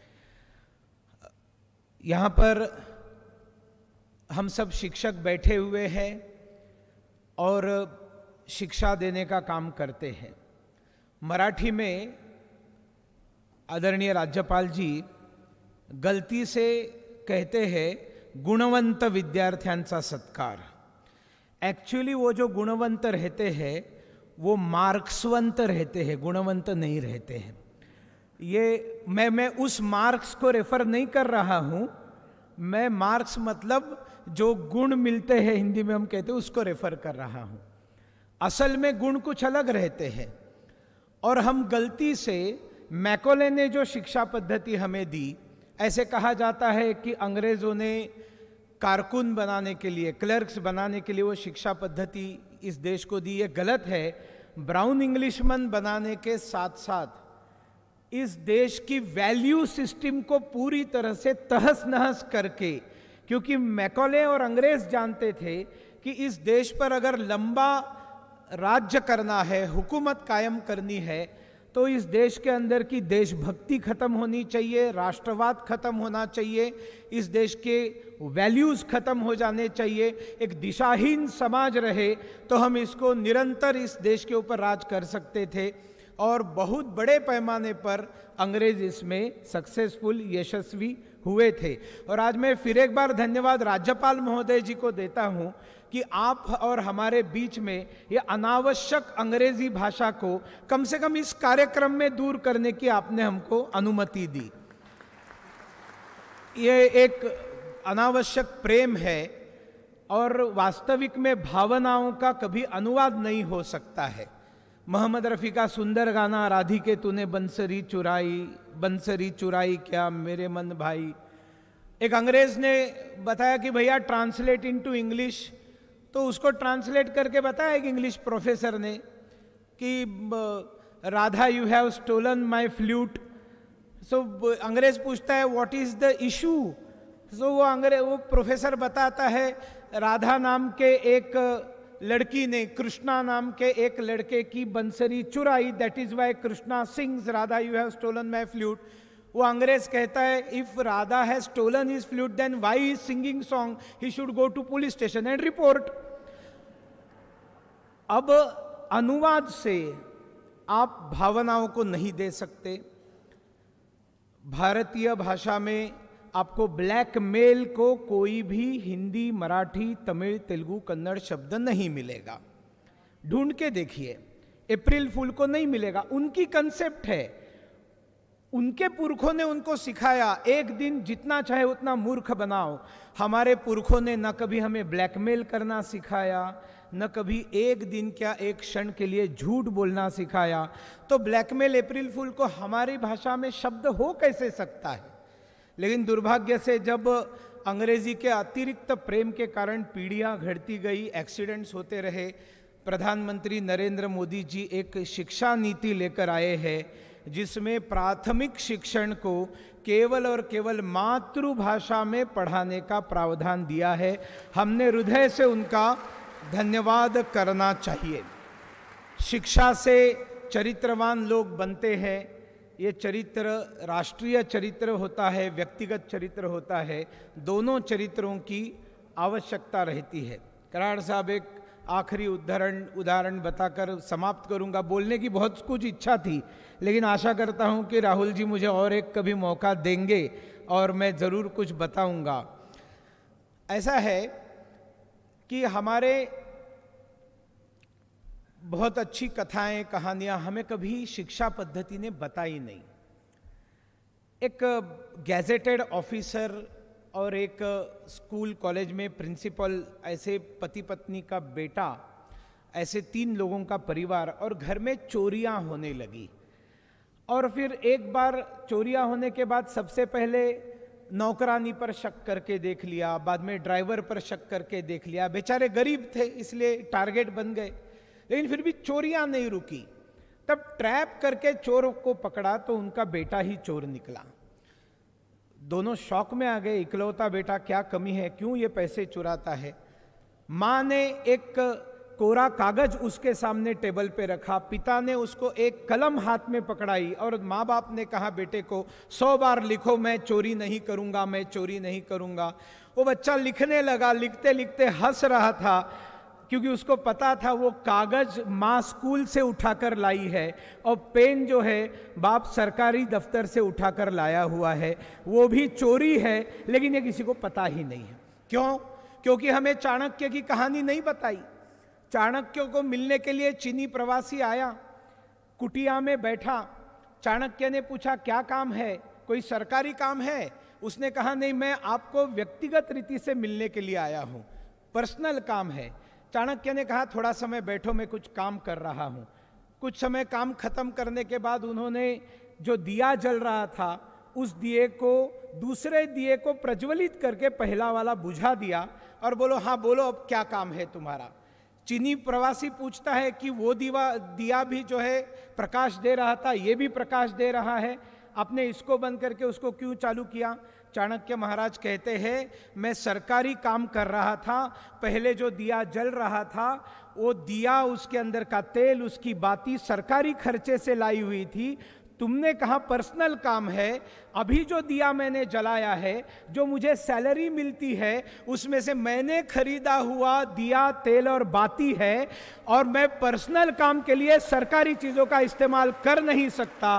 यहाँ पर हम सब शिक्षक बैठे हुए हैं और शिक्षा देने का काम करते हैं। मराठी में आदरणीय राज्यपाल जी गलती से कहते हैं गुणवंत विद्यार्थ्यांचा सत्कार। एक्चुअली वो जो गुणवंत रहते हैं वो मार्क्सवंत रहते हैं, गुणवंत नहीं रहते हैं। ये मैं उस मार्क्स को रेफर नहीं कर रहा हूँ, मैं मार्क्स मतलब जो गुण मिलते हैं, हिंदी में हम कहते हैं, उसको रेफर कर रहा हूँ। असल में गुण कुछ अलग रहते हैं और हम गलती से, मैकॉले ने जो शिक्षा पद्धति हमें दी, ऐसे कहा जाता है कि अंग्रेजों ने कारकुन बनाने के लिए, क्लर्क्स बनाने के लिए वो शिक्षा पद्धति इस देश को दी। ये गलत है। ब्राउन इंग्लिशमैन बनाने के साथ साथ इस देश की वैल्यू सिस्टम को पूरी तरह से तहस नहस करके, क्योंकि मैकॉले और अंग्रेज जानते थे कि इस देश पर अगर लंबा राज्य करना है, हुकूमत कायम करनी है, तो इस देश के अंदर की देशभक्ति खत्म होनी चाहिए, राष्ट्रवाद खत्म होना चाहिए, इस देश के वैल्यूज खत्म हो जाने चाहिए, एक दिशाहीन समाज रहे तो हम इसको निरंतर इस देश के ऊपर राज कर सकते थे। और बहुत बड़े पैमाने पर अंग्रेज इसमें सक्सेसफुल, यशस्वी हुए थे। और आज मैं फिर एक बार धन्यवाद राज्यपाल महोदय जी को देता हूं कि आप और हमारे बीच में ये अनावश्यक अंग्रेजी भाषा को कम से कम इस कार्यक्रम में दूर करने की आपने हमको अनुमति दी। ये एक अनावश्यक प्रेम है और वास्तविक में भावनाओं का कभी अनुवाद नहीं हो सकता है। मोहम्मद रफ़ी का सुंदर गाना, राधिके तूने बंसरी चुराई क्या मेरे मन भाई, एक अंग्रेज ने बताया कि भैया ट्रांसलेट इनटू इंग्लिश, तो उसको ट्रांसलेट करके बताया एक इंग्लिश प्रोफेसर ने कि Radha you have stolen my flute. So अंग्रेज पूछता है what is the issue. So वो प्रोफेसर बताता है राधा नाम के एक लड़की ने कृष्णा नाम के एक लड़के की बंसरी चुराई, that is why Krishna sings Radha you have stolen my flute. वो अंग्रेज कहता है if Radha has stolen his flute then why is singing song, he should go to police station and report. अब अनुवाद से आप भावनाओं को नहीं दे सकते। भारतीय भाषा में आपको ब्लैकमेल को कोई भी हिंदी, मराठी, तमिल, तेलुगु, कन्नड़ शब्द नहीं मिलेगा। ढूंढ के देखिए, अप्रैल फूल को नहीं मिलेगा। उनकी कंसेप्ट है, उनके पुरखों ने उनको सिखाया, एक दिन जितना चाहे उतना मूर्ख बनाओ। हमारे पुरखों ने न कभी हमें ब्लैकमेल करना सिखाया, न कभी एक दिन क्या एक क्षण के लिए झूठ बोलना सिखाया। तो ब्लैकमेल, अप्रैल फूल को हमारी भाषा में शब्द हो कैसे सकता है। लेकिन दुर्भाग्य से जब अंग्रेजी के अतिरिक्त प्रेम के कारण पीढ़ियां घटती गई, एक्सीडेंट्स होते रहे, प्रधानमंत्री नरेंद्र मोदी जी एक शिक्षा नीति लेकर आए हैं जिसमें प्राथमिक शिक्षण को केवल और केवल मातृभाषा में पढ़ाने का प्रावधान दिया है। हमने हृदय से उनका धन्यवाद करना चाहिए। शिक्षा से चरित्रवान लोग बनते हैं। ये चरित्र राष्ट्रीय चरित्र होता है, व्यक्तिगत चरित्र होता है, दोनों चरित्रों की आवश्यकता रहती है। कराड़ साहब एक आखिरी उदाहरण बताकर समाप्त करूंगा। बोलने की बहुत कुछ इच्छा थी, लेकिन आशा करता हूं कि राहुल जी मुझे और एक कभी मौका देंगे और मैं ज़रूर कुछ बताऊंगा। ऐसा है कि हमारे बहुत अच्छी कथाएं कहानियां हमें कभी शिक्षा पद्धति ने बताई नहीं। एक गैजेटेड ऑफिसर और एक स्कूल कॉलेज में प्रिंसिपल, ऐसे पति पत्नी का बेटा, ऐसे 3 लोगों का परिवार, और घर में चोरियां होने लगी। और फिर एक बार चोरियां होने के बाद सबसे पहले नौकरानी पर शक करके देख लिया, बाद में ड्राइवर पर शक करके देख लिया। बेचारे गरीब थे इसलिए टारगेट बन गए, लेकिन फिर भी चोरियां नहीं रुकी। तब ट्रैप करके चोर को पकड़ा तो उनका बेटा ही चोर निकला। दोनों शौक में आ गए, इकलौता बेटा, क्या कमी है, क्यों ये पैसे चुराता है। माँ ने एक कोरा कागज उसके सामने टेबल पे रखा, पिता ने उसको एक कलम हाथ में पकड़ाई और माँ बाप ने कहा बेटे को 100 बार लिखो मैं चोरी नहीं करूंगा, मैं चोरी नहीं करूंगा। वो बच्चा लिखने लगा, लिखते लिखते हंस रहा था, क्योंकि उसको पता था वो कागज माँ स्कूल से उठाकर लाई है और पेन जो है बाप सरकारी दफ्तर से उठाकर लाया हुआ है, वो भी चोरी है, लेकिन ये किसी को पता ही नहीं है। क्यों? क्योंकि हमें चाणक्य की कहानी नहीं बताई। चाणक्य को मिलने के लिए चीनी प्रवासी आया, कुटिया में बैठा। चाणक्य ने पूछा क्या काम है, कोई सरकारी काम है? उसने कहा नहीं, मैं आपको व्यक्तिगत रीति से मिलने के लिए आया हूं, पर्सनल काम है। चाणक्य ने कहा थोड़ा समय बैठो, मैं कुछ काम कर रहा हूं। कुछ समय काम खत्म करने के बाद उन्होंने जो दिया जल रहा था उस दिए को दूसरे दिए को प्रज्वलित करके पहला वाला बुझा दिया और बोलो हाँ बोलो अब क्या काम है तुम्हारा। चीनी प्रवासी पूछता है कि वो दिया भी जो है प्रकाश दे रहा था, ये भी प्रकाश दे रहा है, आपने इसको बंद करके उसको क्यों चालू किया? चाणक्य महाराज कहते हैं मैं सरकारी काम कर रहा था, पहले जो दिया जल रहा था वो दिया, उसके अंदर का तेल, उसकी बाती सरकारी खर्चे से लाई हुई थी। तुमने कहा पर्सनल काम है, अभी जो दिया मैंने जलाया है, जो मुझे सैलरी मिलती है, उसमें से मैंने खरीदा हुआ दिया, तेल और बाती है, और मैं पर्सनल काम के लिए सरकारी चीजों का इस्तेमाल कर नहीं सकता।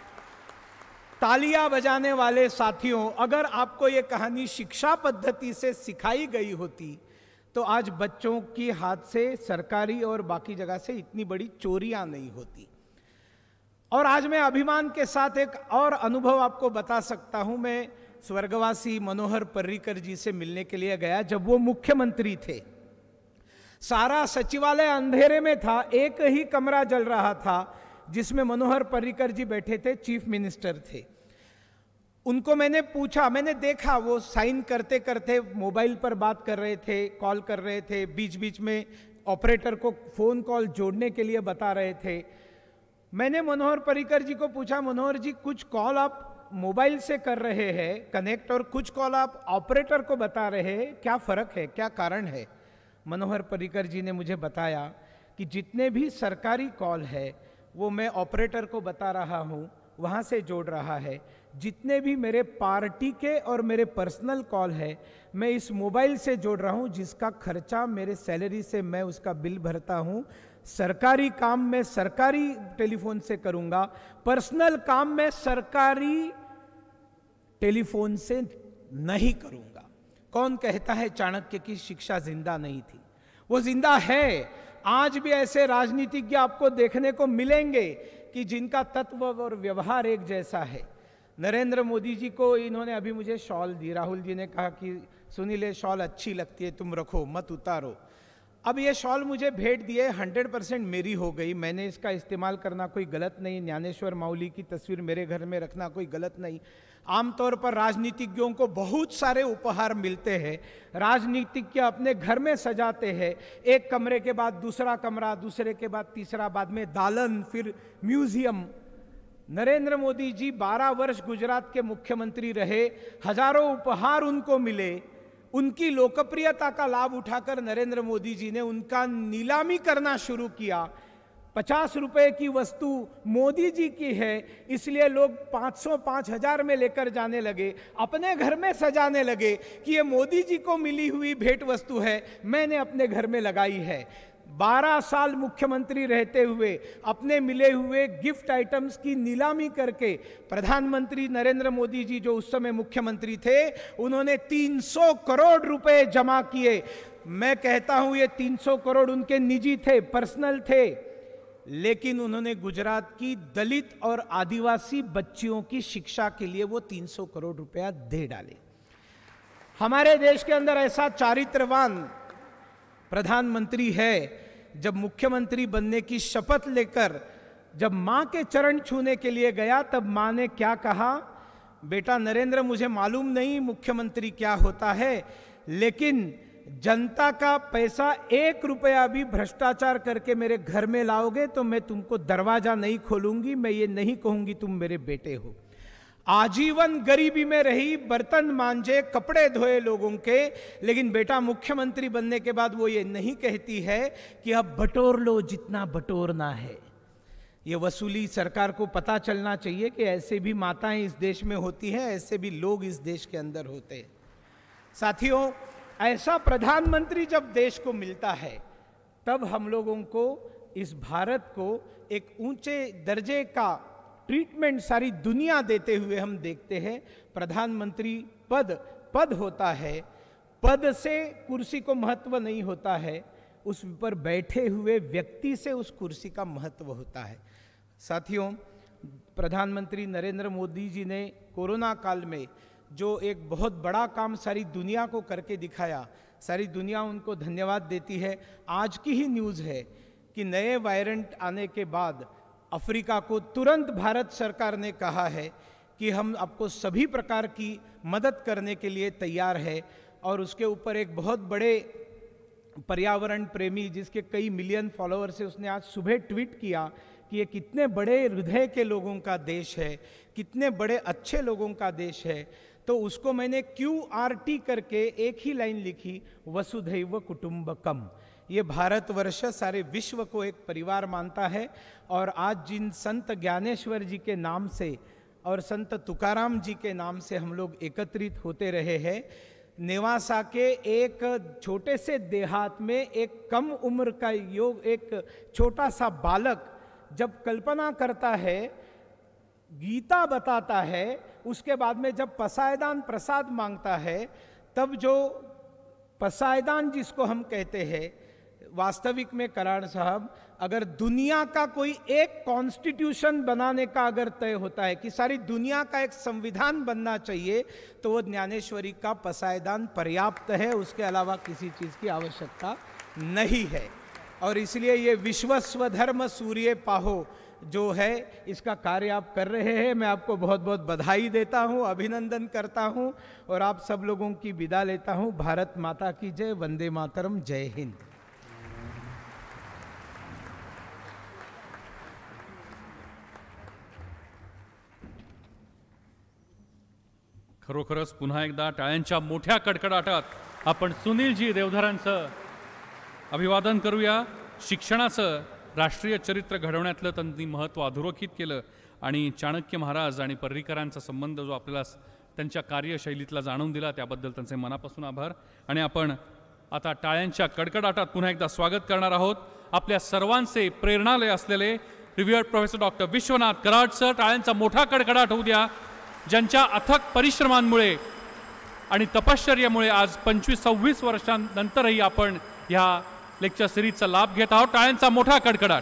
तालियां बजाने वाले साथियों, अगर आपको ये कहानी शिक्षा पद्धति से सिखाई गई होती तो आज बच्चों की हाथ से सरकारी और बाकी जगह से इतनी बड़ी चोरियां नहीं होती। और आज मैं अभिमान के साथ एक और अनुभव आपको बता सकता हूं। मैं स्वर्गवासी मनोहर पर्रिकर जी से मिलने के लिए गया जब वो मुख्यमंत्री थे। सारा सचिवालय अंधेरे में था, एक ही कमरा जल रहा था जिसमें मनोहर पर्रिकर जी बैठे थे, चीफ मिनिस्टर थे। उनको मैंने पूछा, मैंने देखा वो साइन करते करते मोबाइल पर बात कर रहे थे, कॉल कर रहे थे, बीच बीच में ऑपरेटर को फोन कॉल जोड़ने के लिए बता रहे थे। मैंने मनोहर पर्रिकर जी को पूछा, मनोहर जी कुछ कॉल आप मोबाइल से कर रहे हैं कनेक्ट और कुछ कॉल आप ऑपरेटर को बता रहे हैं, क्या फर्क है, क्या कारण है? मनोहर पर्रिकर जी ने मुझे बताया कि जितने भी सरकारी कॉल है वो मैं ऑपरेटर को बता रहा हूँ, वहाँ से जोड़ रहा है। जितने भी मेरे पार्टी के और मेरे पर्सनल कॉल है मैं इस मोबाइल से जोड़ रहा हूँ, जिसका खर्चा मेरे सैलरी से मैं उसका बिल भरता हूँ। सरकारी काम मैं सरकारी टेलीफोन से करूँगा, पर्सनल काम मैं सरकारी टेलीफोन से नहीं करूँगा। कौन कहता है चाणक्य की शिक्षा जिंदा नहीं थी? वो जिंदा है। आज भी ऐसे राजनीतिज्ञ आपको देखने को मिलेंगे कि जिनका तत्व और व्यवहार एक जैसा है। नरेंद्र मोदी जी को इन्होंने अभी मुझे शॉल दी, राहुल जी ने कहा कि सुनील ये शॉल अच्छी लगती है, तुम रखो मत उतारो। अब ये शॉल मुझे भेंट दिए, 100% मेरी हो गई, मैंने इसका इस्तेमाल करना कोई गलत नहीं, ज्ञानेश्वर माउली की तस्वीर मेरे घर में रखना कोई गलत नहीं। आमतौर पर राजनीतिज्ञों को बहुत सारे उपहार मिलते हैं, राजनीतिज्ञ अपने घर में सजाते हैं, एक कमरे के बाद दूसरा कमरा, दूसरे के बाद तीसरा, बाद में दालन, फिर म्यूजियम। नरेंद्र मोदी जी 12 वर्ष गुजरात के मुख्यमंत्री रहे, हजारों उपहार उनको मिले। उनकी लोकप्रियता का लाभ उठाकर नरेंद्र मोदी जी ने उनका नीलामी करना शुरू किया। 50 रुपए की वस्तु मोदी जी की है, इसलिए लोग 500 5000 में लेकर जाने लगे, अपने घर में सजाने लगे कि ये मोदी जी को मिली हुई भेंट वस्तु है, मैंने अपने घर में लगाई है। 12 साल मुख्यमंत्री रहते हुए अपने मिले हुए गिफ्ट आइटम्स की नीलामी करके प्रधानमंत्री नरेंद्र मोदी जी जो उस समय मुख्यमंत्री थे, उन्होंने 300 करोड़ रुपए जमा किए। मैं कहता हूं ये 300 करोड़ उनके निजी थे, पर्सनल थे, लेकिन उन्होंने गुजरात की दलित और आदिवासी बच्चियों की शिक्षा के लिए वो 300 करोड़ रुपया दे डाले। हमारे देश के अंदर ऐसा चारित्रवान प्रधानमंत्री है, जब मुख्यमंत्री बनने की शपथ लेकर जब मां के चरण छूने के लिए गया, तब मां ने क्या कहा, बेटा नरेंद्र मुझे मालूम नहीं मुख्यमंत्री क्या होता है, लेकिन जनता का पैसा 1 रुपया भी भ्रष्टाचार करके मेरे घर में लाओगे तो मैं तुमको दरवाजा नहीं खोलूंगी, मैं ये नहीं कहूंगी तुम मेरे बेटे हो। आजीवन गरीबी में रही, बर्तन मांजे, कपड़े धोए लोगों के, लेकिन बेटा मुख्यमंत्री बनने के बाद वो ये नहीं कहती है कि अब बटोर लो जितना बटोरना है। ये वसूली सरकार को पता चलना चाहिए कि ऐसे भी माताएं इस देश में होती हैं, ऐसे भी लोग इस देश के अंदर होते हैं। साथियों, ऐसा प्रधानमंत्री जब देश को मिलता है, तब हम लोगों को इस भारत को एक ऊंचे दर्जे का ट्रीटमेंट सारी दुनिया देते हुए हम देखते हैं। प्रधानमंत्री पद होता है, पद से कुर्सी को महत्व नहीं होता है, उस पर बैठे हुए व्यक्ति से उस कुर्सी का महत्व होता है। साथियों, प्रधानमंत्री नरेंद्र मोदी जी ने कोरोना काल में जो एक बहुत बड़ा काम सारी दुनिया को करके दिखाया, सारी दुनिया उनको धन्यवाद देती है। आज की ही न्यूज़ है कि नए वायरेंट आने के बाद अफ्रीका को तुरंत भारत सरकार ने कहा है कि हम आपको सभी प्रकार की मदद करने के लिए तैयार है। और उसके ऊपर एक बहुत बड़े पर्यावरण प्रेमी जिसके कई मिलियन फॉलोअर्स है, उसने आज सुबह ट्वीट किया कि ये कितने बड़े हृदय के लोगों का देश है, कितने बड़े अच्छे लोगों का देश है। तो उसको मैंने QRT करके एक ही लाइन लिखी, वसुधैव कुटुंबकम। ये भारतवर्ष सारे विश्व को एक परिवार मानता है। और आज जिन संत ज्ञानेश्वर जी के नाम से और संत तुकाराम जी के नाम से हम लोग एकत्रित होते रहे हैं, नेवासा के एक छोटे से देहात में एक कम उम्र का एक छोटा सा बालक जब कल्पना करता है, गीता बताता है, उसके बाद में जब पसायदान प्रसाद मांगता है, तब जो पसायदान जिसको हम कहते हैं, वास्तविक में कराड़ साहब, अगर दुनिया का कोई एक कॉन्स्टिट्यूशन बनाने का अगर तय होता है कि सारी दुनिया का एक संविधान बनना चाहिए, तो वो ज्ञानेश्वरी का पसायदान पर्याप्त है, उसके अलावा किसी चीज़ की आवश्यकता नहीं है। और इसलिए ये विश्व स्वधर्म सूर्य पाहो जो है, इसका कार्य आप कर रहे हैं। मैं आपको बहुत बहुत बधाई देता हूँ, अभिनंदन करता हूँ और आप सब लोगों की विदा लेता हूँ। भारत माता की जय, वंदे मातरम, जय हिंद। खरोखरच पुन्हा एकदा टाळ्यांच्या मोठ्या कडकडाटात आपण सुनीलजी देवधरांचं अभिवादन करूया। शिक्षणाचं राष्ट्रीय चरित्र घडवण्यातलं त्यांनी महत्त्व अधोरेखित केलं आणि चाणक्य महाराज आणि पर्रीकरांचा संबंध जो आपल्याला त्यांच्या कार्यशैलीतला जाणून दिला, त्याबद्दल त्यांचे मनापासून आभार। आणि आपण आता टाळ्यांच्या कडकडाटात पुन्हा एकदा स्वागत करणार आहोत आपल्या सर्वांचे प्रेरणालय असलेले revered professor doctor Vishwanath Karad sir. टाळ्यांचा मोठा कडकडाट होऊ द्या, ज्यांच्या अथक परिश्रमांमुळे आणि तपश्चर्येमुळे आज 25-26 वर्षांनंतरही आपण ह्या लेक्चर सिरीजचा लाभ घेत आहोत। टाळ्यांचा मोठा कडकडाट।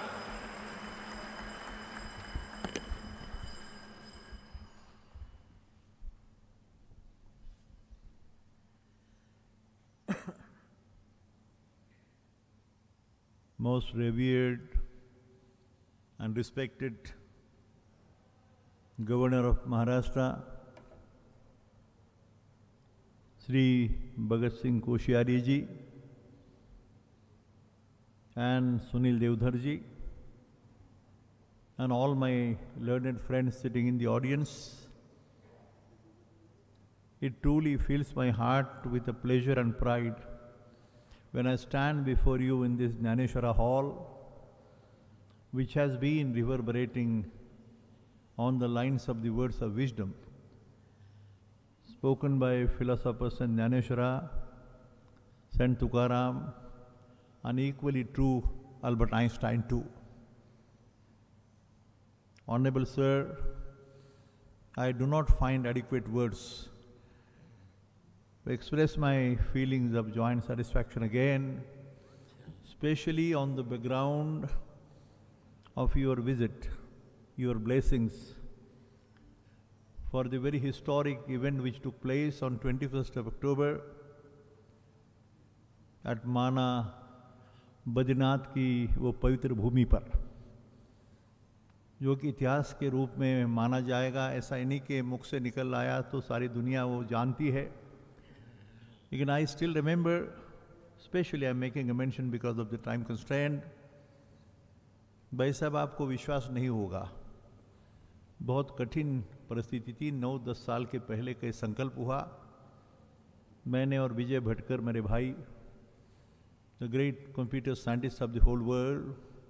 Most revered and respected Governor of Maharashtra, Sri Bhagat Singh Koshyari ji and Sunil Devdhar ji, and all my learned friends sitting in the audience, it truly fills my heart with a pleasure and pride when I stand before you in this Jnaneshwara Hall, which has been reverberating on the lines of the words of wisdom spoken by philosophers and Jnaneshwara, Sant Tukaram, and equally true Albert Einstein too. Honorable Sir, I do not find adequate words to express my feelings of joy and satisfaction again, especially on the background of your visit, your blessings, for the very historic event which took place on 21st of October at Mana, Badrinath की वो पवित्र भूमि पर, जो कि इतिहास के रूप में माना जाएगा। ऐसा इन्हीं के मुख से निकल आया तो सारी दुनिया वो जानती है। लेकिन I still remember, specially I am making a mention because of the time constraint, भाई साहब आपको विश्वास नहीं होगा, बहुत कठिन परिस्थिति थी। 9-10 साल के पहले कई संकल्प हुआ, मैंने और विजय भटकर मेरे भाई, the great computer scientists of the whole world,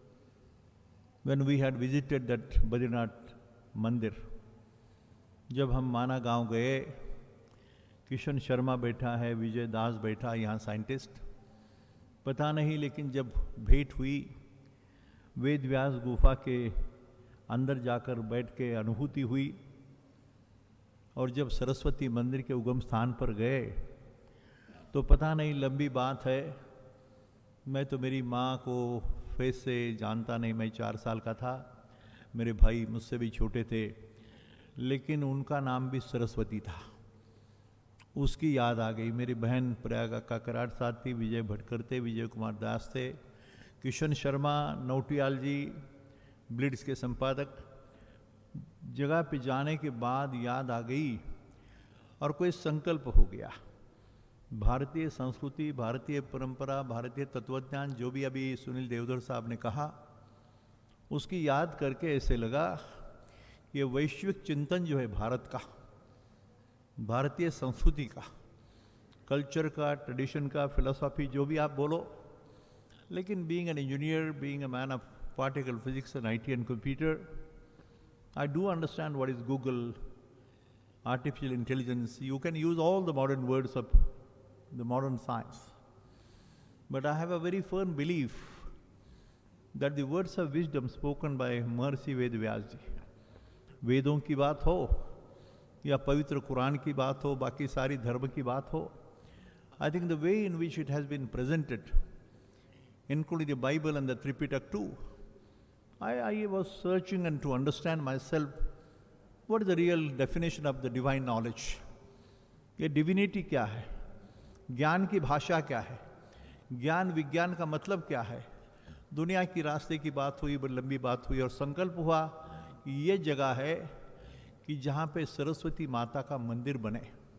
when we had visited that Badrinath मंदिर, जब हम माना गांव गए, किशन शर्मा बैठा है, विजय दास बैठा, यहाँ साइंटिस्ट, पता नहीं, लेकिन जब भेंट हुई, वेद व्यास गुफा के अंदर जाकर बैठ के अनुभूति हुई, और जब सरस्वती मंदिर के उगम स्थान पर गए तो पता नहीं, लंबी बात है, मैं तो मेरी माँ को फेस से जानता नहीं, मैं 4 साल का था, मेरे भाई मुझसे भी छोटे थे, लेकिन उनका नाम भी सरस्वती था, उसकी याद आ गई। मेरी बहन प्रयाग का कराड़ साथ थी, विजय भटकर थे, विजय कुमार दास थे, किशन शर्मा, नौटियाल जी, ब्लिट्स के संपादक। जगह पे जाने के बाद याद आ गई और कोई संकल्प हो गया। भारतीय संस्कृति, भारतीय परंपरा, भारतीय तत्वज्ञान, जो भी अभी सुनील देवधर साहब ने कहा, उसकी याद करके ऐसे लगा ये वैश्विक चिंतन जो है भारत का, भारतीय संस्कृति का, कल्चर का, ट्रेडिशन का, फिलोसॉफी, जो भी आप बोलो, लेकिन being an engineer, being a man of particle physics and IT and computer, I do understand what is Google, artificial intelligence. You can use all the modern words of the modern science. But I have a very firm belief that the words of wisdom spoken by Maharishi Ved Vyas ji, वेदों की बात हो या पवित्र कुरान की बात हो, बाकी सारी धर्म की बात हो, I think the way in which it has been presented, including the Bible and the Tripitaka too, I was searching and to understand myself what is the real definition of the divine knowledge. ये divinity क्या है, ज्ञान की भाषा क्या है, ज्ञान विज्ञान का मतलब क्या है। दुनिया की रास्ते की बात हुई, बड़ी लंबी बात हुई, और संकल्प हुआ कि ये जगह है कि जहाँ पे सरस्वती माता का मंदिर बने।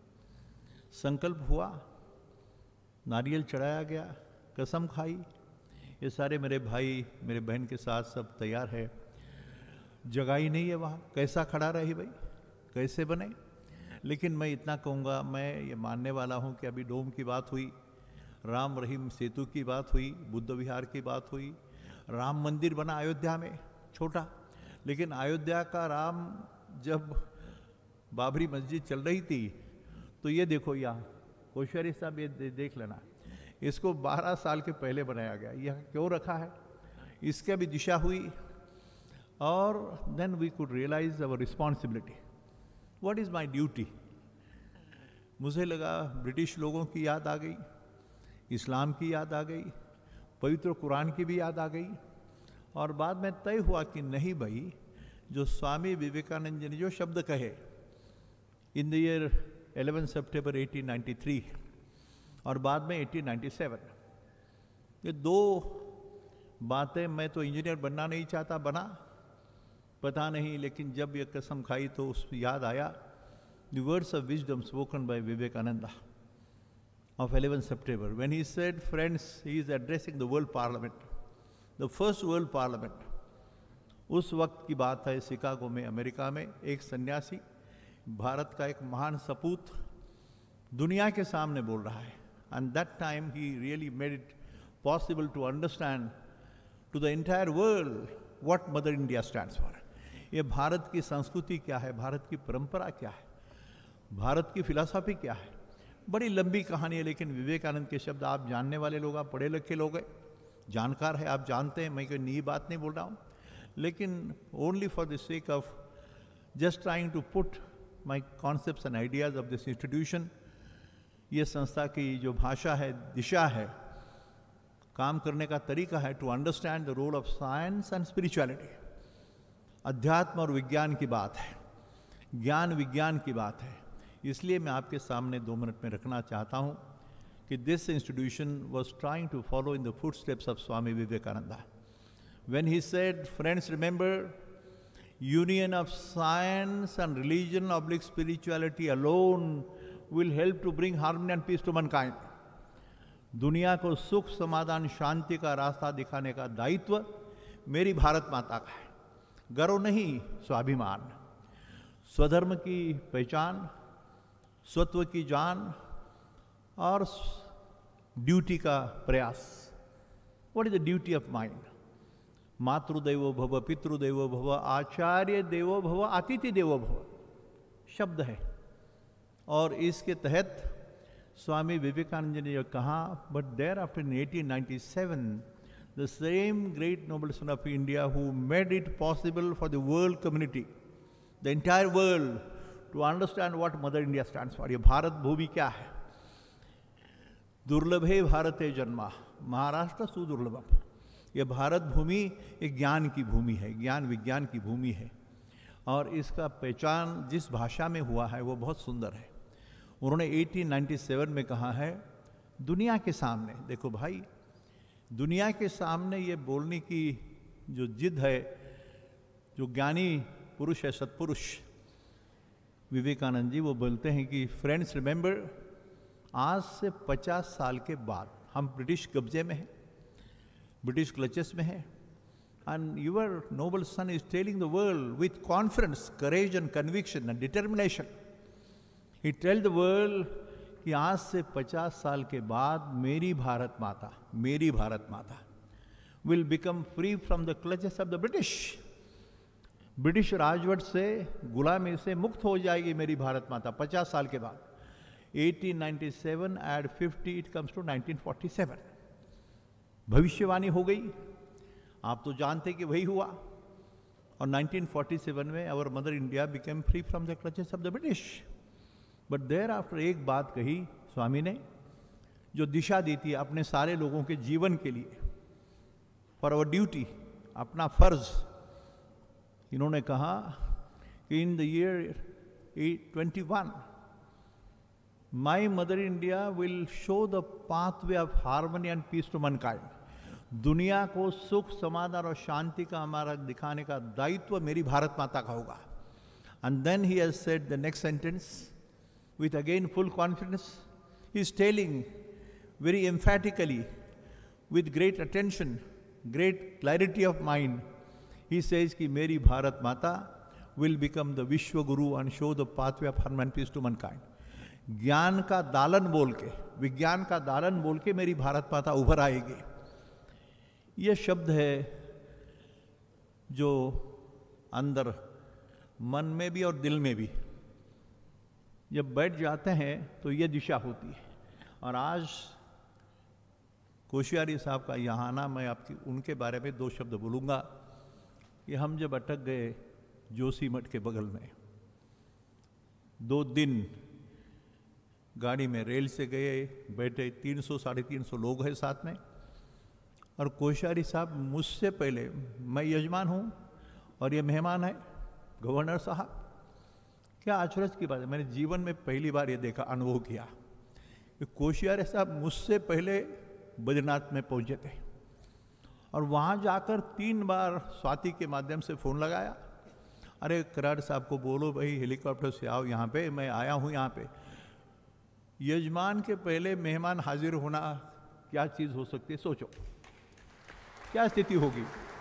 संकल्प हुआ, नारियल चढ़ाया गया, कसम खाई, ये सारे मेरे भाई, मेरे बहन के साथ सब तैयार है। जगह ही नहीं है वहाँ, कैसा खड़ा रही भाई, कैसे बने। लेकिन मैं इतना कहूँगा, मैं ये मानने वाला हूँ कि अभी डोम की बात हुई, राम रहीम सेतु की बात हुई, बुद्ध विहार की बात हुई, राम मंदिर बना अयोध्या में, छोटा, लेकिन अयोध्या का राम जब बाबरी मस्जिद चल रही थी, तो ये देखो यहाँ, कोश्यारी साहब ये देख लेना, इसको 12 साल के पहले बनाया गया। यह क्यों रखा है, इसकी भी दिशा हुई, और then we could realise our responsibility, what is my duty. मुझे लगा ब्रिटिश लोगों की याद आ गई, इस्लाम की याद आ गई, पवित्र कुरान की भी याद आ गई, और बाद में तय हुआ कि नहीं भाई, जो स्वामी विवेकानंद जी ने जो शब्द कहे इन द ईयर 11 सितंबर 1893 और बाद में 1897, ये 2 बातें, मैं तो इंजीनियर बनना नहीं चाहता, बना, पता नहीं, लेकिन जब ये कसम खाई तो उस याद आया the words of wisdom spoken by Vivekananda of 11 September when he said, friends, he is addressing the world parliament, the first world parliament. उस वक्त की बात है, शिकागो में, अमेरिका में, एक सन्यासी, भारत का एक महान सपूत दुनिया के सामने बोल रहा है, and that time he really made it possible to understand to the entire world what Mother India stands for. ये भारत की संस्कृति क्या है, भारत की परंपरा क्या है, भारत की फिलॉसफी क्या है। बड़ी लंबी कहानी है, लेकिन विवेकानंद के शब्द आप जानने वाले लोग, आप पढ़े लिखे लोग हैं, जानकार है, आप जानते हैं, मैं कोई नई बात नहीं बोल रहा हूँ, लेकिन only for the sake of just trying to put my concepts and ideas of this institution, ये संस्था की जो भाषा है, दिशा है, काम करने का तरीका है, to understand the role of science and spirituality. अध्यात्म और विज्ञान की बात है, ज्ञान विज्ञान की बात है। इसलिए मैं आपके सामने 2 मिनट में रखना चाहता हूँ कि this institution was trying to follow in the footsteps of Swami Vivekananda when he said, friends remember, union of science and religion oblique spirituality alone will help to bring harmony and peace to mankind. दुनिया को सुख, समाधान, शांति का रास्ता दिखाने का दायित्व मेरी भारत माता का है। गर्व नहीं, स्वाभिमान। स्वधर्म की पहचान, स्वत्व की जान और ड्यूटी का प्रयास। What is the duty of mind? मातृदेवो भव, पितृदेवो भव, आचार्य देवो भव, अतिथि देवो भव शब्द है। और इसके तहत स्वामी विवेकानंद ने कहा, but thereafter in 1897 the same great noble son of India who made it possible for the world community, the entire world, to understand what mother India stands for. ये भारत भूमि क्या है? दुर्लभे भारते जन्मा, महाराष्ट्र सुदुर्लभम। ये भारत भूमि एक ज्ञान की भूमि है, ज्ञान विज्ञान की भूमि है, और इसका पहचान जिस भाषा में हुआ है वो बहुत सुंदर है। उन्होंने 1897 में कहा है, दुनिया के सामने, देखो भाई, दुनिया के सामने ये बोलने की जो जिद है, जो ज्ञानी पुरुष है, सत्पुरुष विवेकानंद जी, वो बोलते हैं कि फ्रेंड्स रिमेंबर, आज से 50 साल के बाद हम ब्रिटिश कब्जे में हैं, ब्रिटिश क्लचेस में है, and your noble son is telling the world with confidence, courage and conviction and determination, he tell the world कि आज से 50 साल के बाद मेरी भारत माता will become free from the clutches of the British, British राजवट से, गुलामी से मुक्त हो जाएगी मेरी भारत माता 50 साल के बाद। 1897 add 50 it comes to 1947, भविष्यवाणी हो गई। आप तो जानते कि वही हुआ, और 1947 में our mother India became free from the clutches of the British. But thereafter एक बात कही स्वामी ने, जो दिशा दी थी अपने सारे लोगों के जीवन के लिए, फॉर आवर ड्यूटी, अपना फर्ज। इन्होंने कहा कि in the year 21 my mother India will show the pathway of harmony and peace to mankind. दुनिया को सुख, समाधान और शांति का हमारा दिखाने का दायित्व मेरी भारत माता का होगा। And then he has said the next sentence with again full confidence, he is telling very emphatically, with great attention, great clarity of mind, he says कि मेरी Bharat Mata will become the विश्व गुरु and show the pathway of harmony and peace to mankind. ज्ञान का दालन बोल के, विज्ञान का दालन बोल के मेरी भारत माता उभर आएगी। ये शब्द है जो अंदर मन में भी और दिल में भी जब बैठ जाते हैं तो ये दिशा होती है। और आज कोश्यारी साहब का यहाँ आना, मैं उनके बारे में 2 शब्द बोलूँगा कि हम जब अटक गए जोशीमठ के बगल में, 2 दिन गाड़ी में रेल से गए, बैठे, 300-350 लोग हैं साथ में, और कोश्यारी साहब मुझसे पहले, मैं यजमान हूँ और ये मेहमान है गवर्नर साहब। क्या आश्चर्य की बात है, मैंने जीवन में पहली बार ये देखा, अनुभव किया कि कोश्यारी साहब मुझसे पहले बद्रीनाथ में पहुँचे थे, और वहाँ जाकर 3 बार स्वाति के माध्यम से फ़ोन लगाया, अरे कराड़ साहब को बोलो भाई हेलीकॉप्टर से आओ यहाँ पे, मैं आया हूँ यहाँ पे। यजमान के पहले मेहमान हाजिर होना क्या चीज़ हो सकती है, सोचो क्या स्थिति होगी।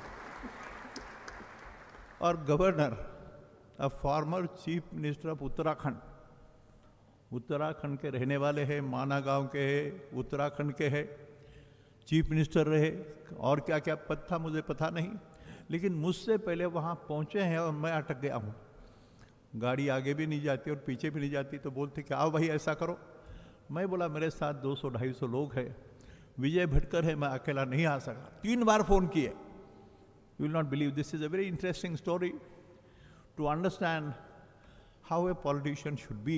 और governor, a former chief minister of Uttarakhand, Uttarakhand के रहने वाले हैं, माना गांव के हैं, उत्तराखंड के हैं, चीफ मिनिस्टर रहे, और क्या क्या पद था मुझे पता नहीं, लेकिन मुझसे पहले वहाँ पहुँचे हैं और मैं अटक गया हूँ। गाड़ी आगे भी नहीं जाती और पीछे भी नहीं जाती, तो बोलते कि आओ भाई ऐसा करो। मैं बोला मेरे साथ 200-250 लोग हैं, विजय भटकर है, मैं अकेला नहीं आ सका। 3 बार फ़ोन किए। You will not believe, this is a very interesting story to understand how a politician should be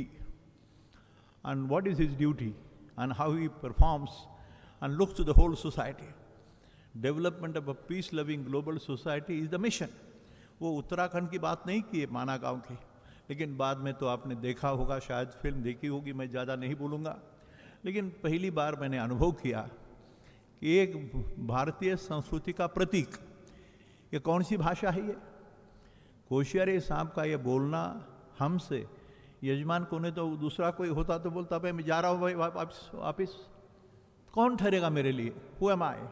and what is his duty and how he performs and looks to the whole society. Development of a peace-loving global society is the mission. वो उत्तराखंड की बात नहीं की है, माना गांव की, लेकिन बाद में तो आपने देखा होगा, शायद फिल्म देखी होगी, मैं ज़्यादा नहीं बोलूँगा, लेकिन पहली बार मैंने अनुभव किया कि एक भारतीय संस्कृति का प्रतीक, ये कौन सी भाषा है ये? कोश्यारी साहब का ये बोलना हमसे, यजमान को नहीं तो दूसरा कोई होता तो बोलता भाई मैं जा रहा हूँ भाई वापिस, कौन ठहरेगा मेरे लिए? Who am I?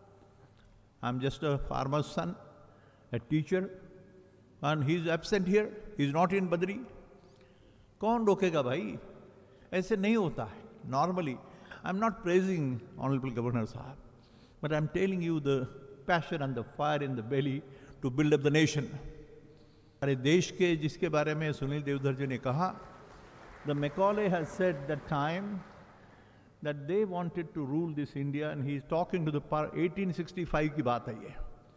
Am just a farmer's son, a teacher, and he is absent here, he is not in Badri. कौन रोकेगा भाई? ऐसे नहीं होता है normally. I am not praising Honorable Governor Sahab, but I am telling you the passion and the fire in the belly to build up the nation. हमारे देश के जिसके बारे में सुनील देवधर जी ने कहा, the Macaulay has said that time that they wanted to rule this India, and he is talking to the 1865 की बात है ये.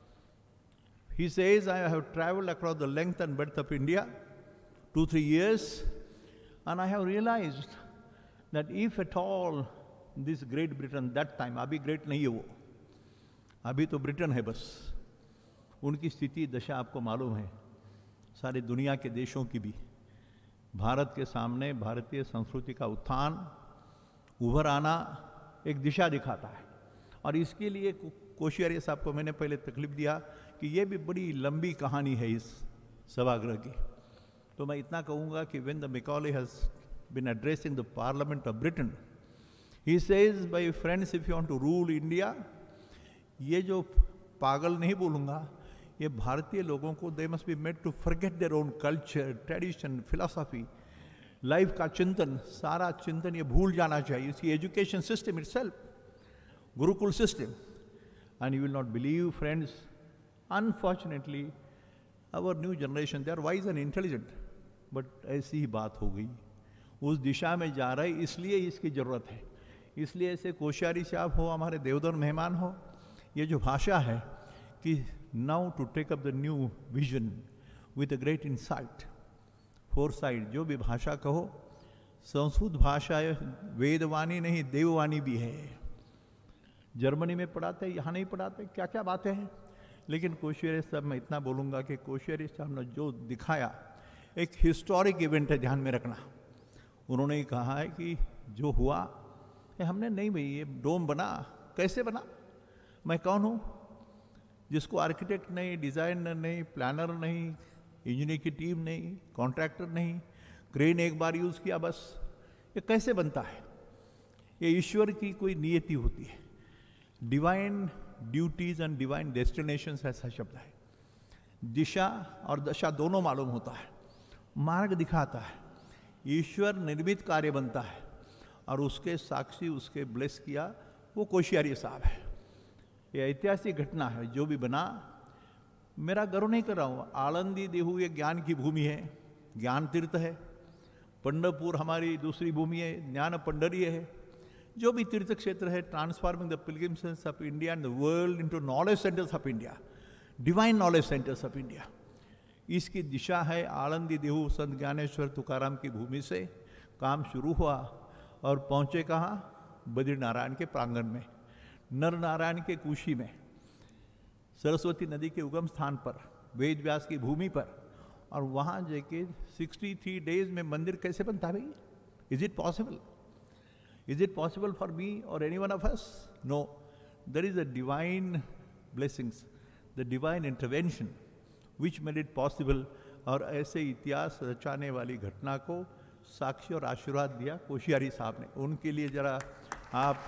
He says, I have traveled across the length and breadth of India 2-3 years, and I have realized that if at all this Great Britain that time, अभी great नहीं है वो, अभी तो ब्रिटेन है बस, उनकी स्थिति दशा आपको मालूम है, सारी दुनिया के देशों की भी, भारत के सामने भारतीय संस्कृति का उत्थान, उभर आना एक दिशा दिखाता है। और इसके लिए कोश्यारी साहब को मैंने पहले तकलीफ दिया कि ये भी बड़ी लंबी कहानी है इस सभागृह की, तो मैं इतना कहूँगा कि when the Macaulay has been addressing the Parliament of Britain, he says, my friends, if you want to rule India, ये जो पागल नहीं बोलूँगा, ये भारतीय लोगों को they must be made to forget their own culture, tradition, philosophy, life का चिंतन, सारा चिंतन ये भूल जाना चाहिए। इसकी education system itself, gurukul system, and you will not believe, friends, unfortunately our new generation, they are wise and intelligent, but ऐसी ही बात हो गई, उस दिशा में जा रही, इसलिए इसकी ज़रूरत है। इसलिए ऐसे कोश्यारी साहब हो, हमारे देवधर मेहमान हो, ये जो भाषा है कि now to take up the new vision with a great insight, foresight, जो भी भाषा कहो, संस्कृत भाषा वेदवाणी नहीं देववाणी भी है। जर्मनी में पढ़ाते, यहाँ नहीं पढ़ाते, क्या क्या बातें हैं। लेकिन कोश्यारी साहब, मैं इतना बोलूँगा कि कोश्यारी साहब ने जो दिखाया एक हिस्टोरिक इवेंट है, ध्यान में रखना। उन्होंने कहा है कि जो हुआ हमने नहीं भाई, ये डोम बना, कैसे बना, मैं कौन हूँ जिसको आर्किटेक्ट नहीं, डिज़ाइनर नहीं, प्लानर नहीं, इंजीनियर की टीम नहीं, कॉन्ट्रैक्टर नहीं, क्रेन एक बार यूज़ किया बस, ये कैसे बनता है? ये ईश्वर की कोई नियति होती है। Divine duties and divine destinations ऐसा शब्द है। दिशा और दशा दोनों मालूम होता है, मार्ग दिखाता है, ईश्वर निर्मित कार्य बनता है, और उसके साक्षी उसके ब्लेस किया वो कोश्यारी साहब है। ये ऐतिहासिक घटना है, जो भी बना, मेरा गर्व नहीं कर रहा हूँ। आलंदी देहू ये ज्ञान की भूमि है, ज्ञान तीर्थ है। पंढरपुर हमारी दूसरी भूमि है, ज्ञान पंडरीय है। जो भी तीर्थ क्षेत्र है, transforming the pilgrims of India and the world into knowledge centres of India, divine knowledge centres of India, इसकी दिशा है। आलंदी देहू संत ज्ञानेश्वर तुकाराम की भूमि से काम शुरू हुआ और पहुँचे कहाँ? बद्रीनारायण के प्रांगण में, नर नारायण के कुशी में, सरस्वती नदी के उगम स्थान पर, वेद व्यास की भूमि पर, और वहाँ जाके 63 डेज में मंदिर कैसे बनता है भाई? Is it possible? Is it possible for me और any one of us? No, there is a divine blessings, the divine intervention which made it possible. और ऐसे इतिहास रचाने वाली घटना को साक्षी और आशीर्वाद दिया कोश्यारी साहब ने। उनके लिए जरा आप,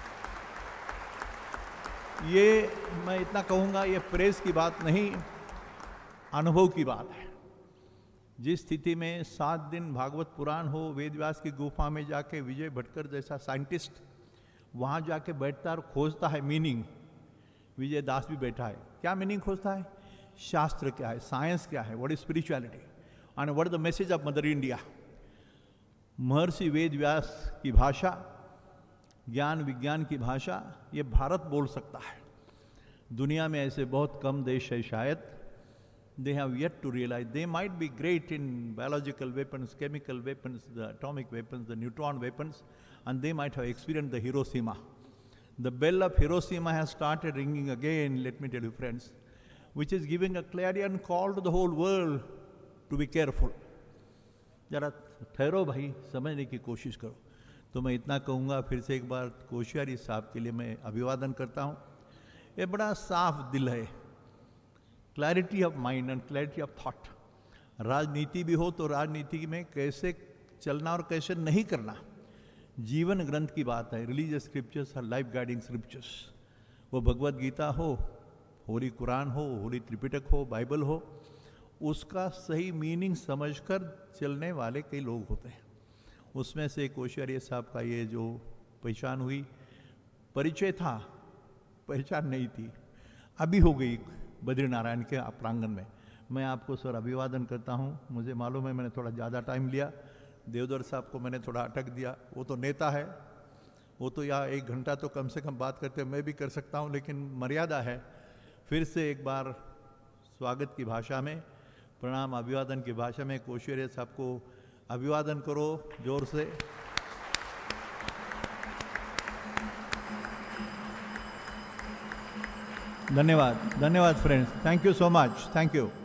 ये मैं इतना कहूँगा, ये प्रेस की बात नहीं, अनुभव की बात है। जिस स्थिति में 7 दिन भागवत पुराण हो, वेदव्यास की गुफा में जाके विजय भटकर जैसा साइंटिस्ट वहाँ जाके बैठता है और खोजता है मीनिंग। विजय दास भी बैठा है, क्या मीनिंग खोजता है? शास्त्र क्या है, साइंस क्या है, what is spirituality and what is the message of mother India. Maharshi Ved व्यास की भाषा ज्ञान विज्ञान की भाषा ये भारत बोल सकता है। दुनिया में ऐसे बहुत कम देश है शायद, they have yet to realize they might be great in biological weapons, chemical weapons, the atomic weapons, the neutron weapons, and they might have experienced the Hiroshima. The bell of Hiroshima has started ringing again, let me tell you friends, which is giving a clarion call to the whole world to be careful. जरा ठहरो भाई, समझने की कोशिश करो। तो मैं इतना कहूँगा, फिर से एक बार कोश्यारी साहब के लिए मैं अभिवादन करता हूँ। ये बड़ा साफ दिल है, clarity of mind and clarity of thought. राजनीति भी हो तो राजनीति में कैसे चलना और कैसे नहीं करना, जीवन ग्रंथ की बात है। रिलीजियस स्क्रिप्चर्स और लाइफ गाइडिंग स्क्रिप्चर्स, वो भगवत गीता हो, होली कुरान हो, होली त्रिपिटक हो, बाइबल हो, उसका सही मीनिंग समझकर चलने वाले कई लोग होते हैं। उसमें से कोश्यारी साहब का ये जो पहचान हुई, परिचय था, पहचान नहीं थी, अभी हो गई बद्रीनारायण के प्रांगण में। मैं आपको सर अभिवादन करता हूँ। मुझे मालूम है मैंने थोड़ा ज़्यादा टाइम लिया, देवधर साहब को मैंने थोड़ा अटक दिया, वो तो नेता है, वो तो यहाँ 1 घंटा तो कम से कम बात करते मैं भी कर सकता हूँ, लेकिन मर्यादा है। फिर से एक बार स्वागत की भाषा में, प्रणाम अभिवादन की भाषा में कोश्यारी साहब को अभिवादन करो जोर से। धन्यवाद, धन्यवाद friends, thank you so much, thank you.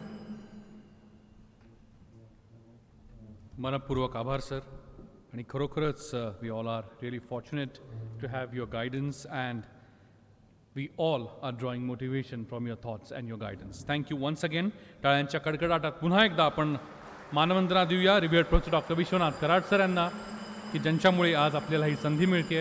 मनपूर्वक आभार सर, आणि खरोखरच we all are really fortunate to have your guidance and we all are drawing motivation from your thoughts and your guidance. Thank you once again. टाळ्यांच्या कडकडाटात पुन्हा एकदा आपण मानवंदना देऊया revered professor doctor Vishwanath Karad sir यांना, की ज्यांच्यामुळे आज आपल्याला ही संधी मिळते।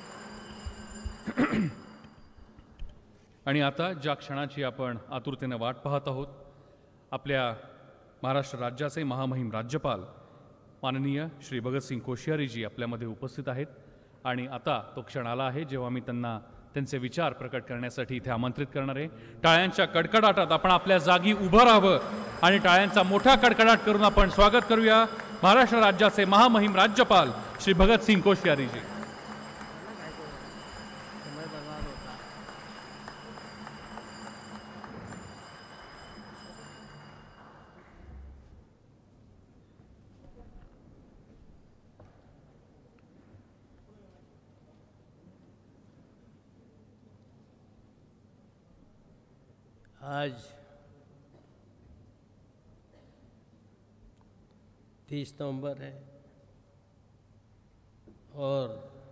आणि आता ज्या क्षणाची आपण आतुरतेने वाट पाहत आहोत, आपल्या महाराष्ट्र राज्याचे महामहिम राज्यपाल माननीय श्री भगतसिंग कोश्यारीजी आपल्यामध्ये उपस्थित आहेत। आणि आता तो क्षण आला आहे जेव्हा मी त्यांना त्यांचे विचार प्रकट करण्यासाठी इथे आमंत्रित करणार आहे। टाळ्यांच्या कडकडाटात आपण आपल्या जागी उभं राहावं आणि टाळ्यांचा मोठा कडकडाट करून आपण स्वागत करूया महाराष्ट्र राज्याचे महामहिम राज्यपाल श्री भगतसिंग कोश्यारीजी। आज 30 नवंबर है और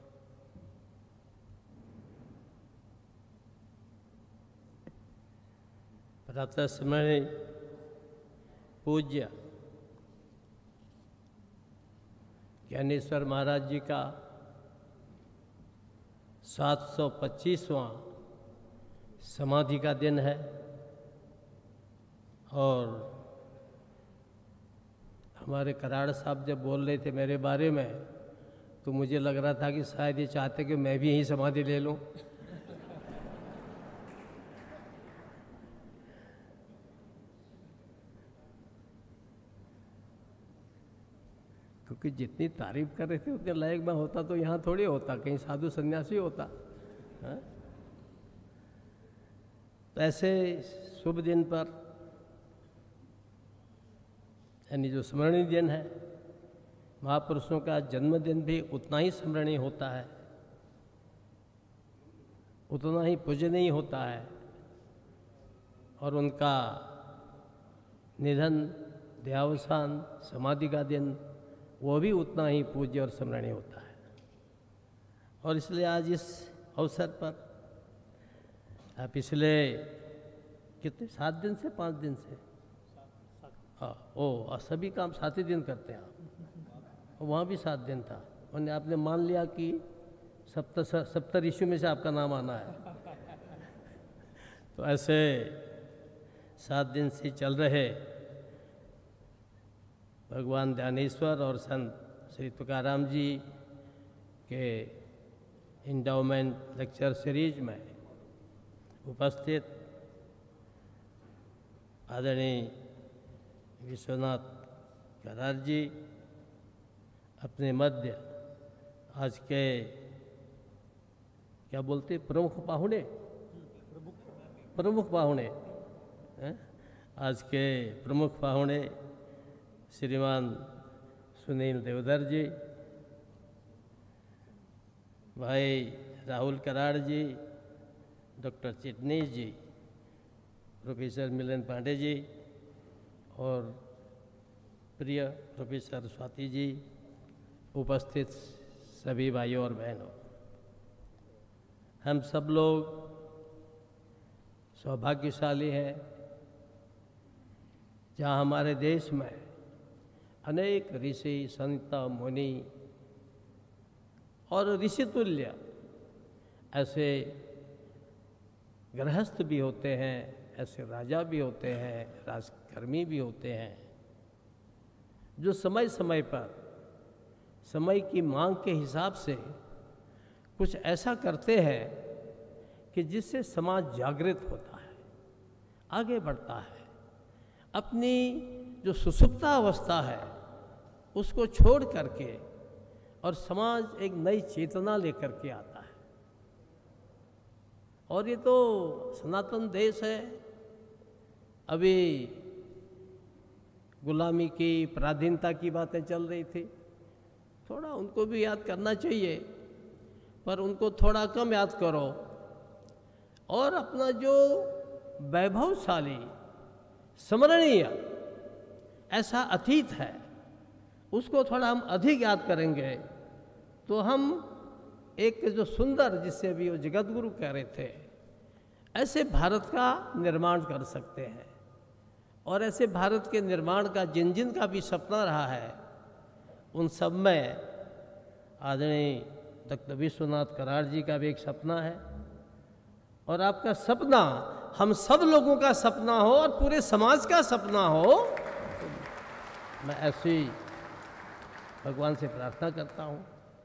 प्रातः समय पूज्य ज्ञानेश्वर महाराज जी का 725वां समाधि का दिन है। और हमारे कराड़ साहब जब बोल रहे थे मेरे बारे में, तो मुझे लग रहा था कि शायद ये चाहते कि मैं भी यहीं समाधि ले लूं। क्योंकि जितनी तारीफ कर रहे थे उतने लायक मैं होता तो यहाँ थोड़ी होता, कहीं साधु सन्यासी होता। हाँ? तो ऐसे शुभ दिन पर, यानी जो स्मरणीय दिन है, महापुरुषों का जन्मदिन भी उतना ही स्मरणीय होता है, उतना ही पूजनीय होता है, और उनका निधन, देहावसान, समाधि का दिन, वो भी उतना ही पूज्य और स्मरणीय होता है। और इसलिए आज इस अवसर पर पिछले कितने 7 दिन से 5 दिन से, हाँ सभी काम 7 ही दिन करते हैं आप, वहाँ भी 7 दिन था। उन्हें आपने मान लिया कि सप्त ऋषि में से आपका नाम आना है। तो ऐसे 7 दिन से चल रहे भगवान ध्यानेश्वर और संत श्री तुकाराम जी के इंडाउमेंट लेक्चर सीरीज में उपस्थित आदरणीय विश्वनाथ कराड़ जी अपने मध्य आज के क्या बोलते, प्रमुख पाहुणे, प्रमुख पाहुणे हैं? आज के प्रमुख पाहुणे श्रीमान सुनील देवधर जी, भाई राहुल कराड़ जी, डॉक्टर चिटनीस जी, प्रोफेसर मिलन पांडे जी और प्रिय प्रोफेसर स्वाति जी, उपस्थित सभी भाइयों और बहनों, हम सब लोग सौभाग्यशाली हैं जहाँ हमारे देश में अनेक ऋषि, संत, मुनि और ऋषितुल्य ऐसे गृहस्थ भी होते हैं, ऐसे राजा भी होते हैं, राजकर्मी भी होते हैं, जो समय समय पर समय की मांग के हिसाब से कुछ ऐसा करते हैं कि जिससे समाज जागृत होता है, आगे बढ़ता है, अपनी जो सुसुप्ता अवस्था है उसको छोड़ करके और समाज एक नई चेतना लेकर के आता है। और ये तो सनातन देश है, अभी गुलामी की, पराधीनता की बातें चल रही थी, थोड़ा उनको भी याद करना चाहिए, पर उनको थोड़ा कम याद करो और अपना जो वैभवशाली, स्मरणीय ऐसा अतीत है उसको थोड़ा हम अधिक याद करेंगे तो हम एक जो सुंदर, जिससे अभी वो जगतगुरु कह रहे थे, ऐसे भारत का निर्माण कर सकते हैं। और ऐसे भारत के निर्माण का जिन जिन का भी सपना रहा है, उन सब में आदरणीय डॉक्टर विश्वनाथ कराड़ जी का भी एक सपना है। और आपका सपना हम सब लोगों का सपना हो और पूरे समाज का सपना हो, तो मैं ऐसी भगवान से प्रार्थना करता हूँ,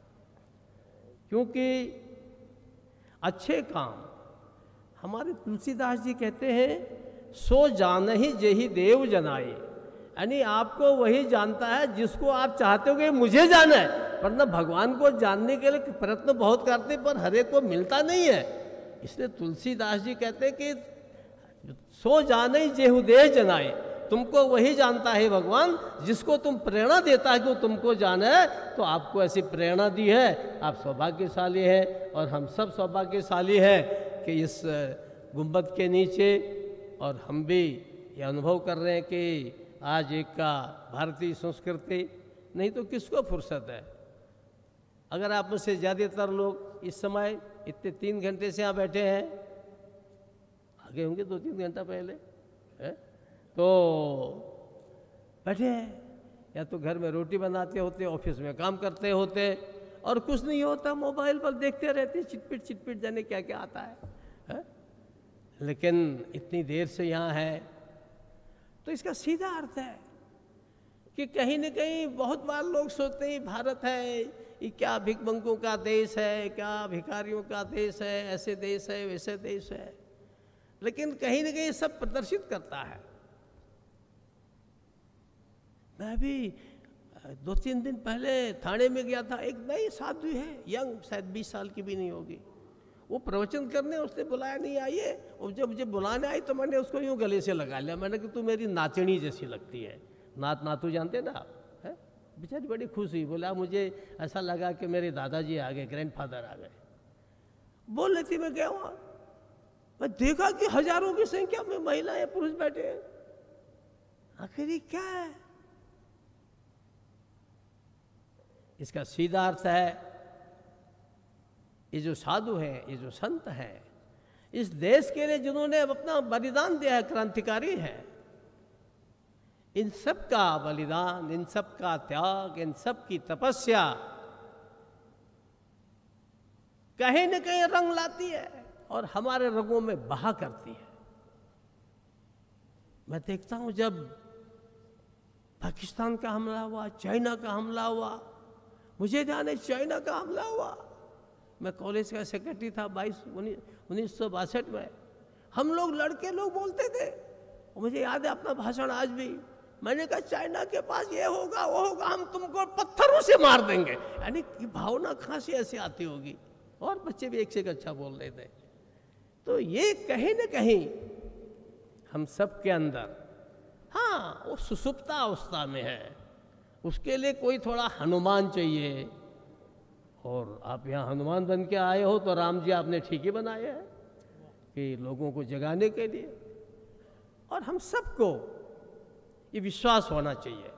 क्योंकि अच्छे काम, हमारे तुलसीदास जी कहते हैं, सो जान ही जेहि देव जनाए, यानी आपको वही जानता है जिसको आप चाहते हो कि मुझे जाना है, वरना भगवान को जानने के लिए प्रयत्न बहुत करते पर हर एक को मिलता नहीं है। इसलिए तुलसीदास जी कहते हैं कि सो जाने जेहु देह जनाए, तुमको वही जानता है भगवान जिसको तुम प्रेरणा देता है कि वो तुमको जाना है, तो आपको ऐसी प्रेरणा दी है, आप सौभाग्यशाली हैं और हम सब सौभाग्यशाली हैं कि इस गुंबद के नीचे, और हम भी ये अनुभव कर रहे हैं कि आज एक का भारतीय संस्कृति, नहीं तो किसको फुर्सत है। अगर आप मुझसे ज़्यादातर लोग इस समय इतने 3 घंटे से यहाँ बैठे हैं, आगे होंगे 2-3 घंटा पहले है, तो बैठे हैं, या तो घर में रोटी बनाते होते, ऑफिस में काम करते होते, और कुछ नहीं होता, मोबाइल पर देखते रहते, चिटपिट जाने क्या क्या आता है? लेकिन इतनी देर से यहाँ है, तो इसका सीधा अर्थ है कि कहीं न कहीं बहुत बार लोग सोचते हैं भारत है ये क्या भिखमंगों का देश है, क्या भिखारियों का देश है, ऐसे देश है, वैसे देश है, लेकिन कहीं न कहीं सब प्रदर्शित करता है। मैं भी 2-3 दिन पहले थाने में गया था, एक नई साधु है, यंग, शायद 20 साल की भी नहीं होगी, वो प्रवचन करने उसने बुलाया, नहीं आइए, और जब मुझे बुलाने आई तो मैंने उसको यूँ गले से लगा लिया, मैंने कहा तू मेरी नाचनी जैसी लगती है। नातू जानते ना आप, है? बेचारी बड़ी खुश हुई, बोला मुझे ऐसा लगा कि मेरे दादाजी आ गए, ग्रैंडफादर आ गए। बोल रही थी, मैं गया वहाँ, मैं देखा कि हजारों की संख्या में महिलाएं पुरुष बैठे हैं। आखिर ये क्या है? इसका सीधा अर्थ है, ये जो साधु हैं, ये जो संत हैं, इस देश के लिए जिन्होंने अपना बलिदान दिया है, क्रांतिकारी है, इन सब का बलिदान, इन सब का त्याग, इन सब की तपस्या कहीं न कहीं रंग लाती है और हमारे रंगों में बहा करती है। मैं देखता हूं जब पाकिस्तान का हमला हुआ, चाइना का हमला हुआ, मुझे ध्यान है चाइना का हमला हुआ, मैं कॉलेज का सेक्रेटरी था 1962 में, हम लोग लड़के लोग बोलते थे, मुझे याद है अपना भाषण आज भी, मैंने कहा चाइना के पास ये होगा वो होगा, हम तुमको पत्थरों से मार देंगे। यानी कि भावना कहाँ से ऐसे आती होगी? और बच्चे भी एक से एक अच्छा बोल रहे थे। तो ये कहीं न कहीं हम सब के अंदर, हाँ, वो सुसुप्ता अवस्था में है, उसके लिए कोई थोड़ा हनुमान चाहिए। और आप यहाँ हनुमान बन के आए हो तो राम जी आपने ठीक ही बनाया है कि लोगों को जगाने के लिए। और हम सबको ये विश्वास होना चाहिए।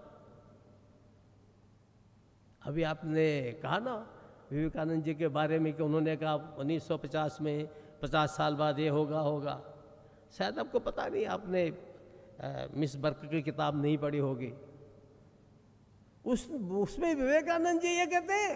अभी आपने कहा ना विवेकानंद जी के बारे में कि उन्होंने कहा 1950 में 50 साल बाद ये होगा। शायद आपको पता नहीं, आपने मिस बर्क की किताब नहीं पढ़ी होगी। उसमें विवेकानंद जी ये कहते हैं,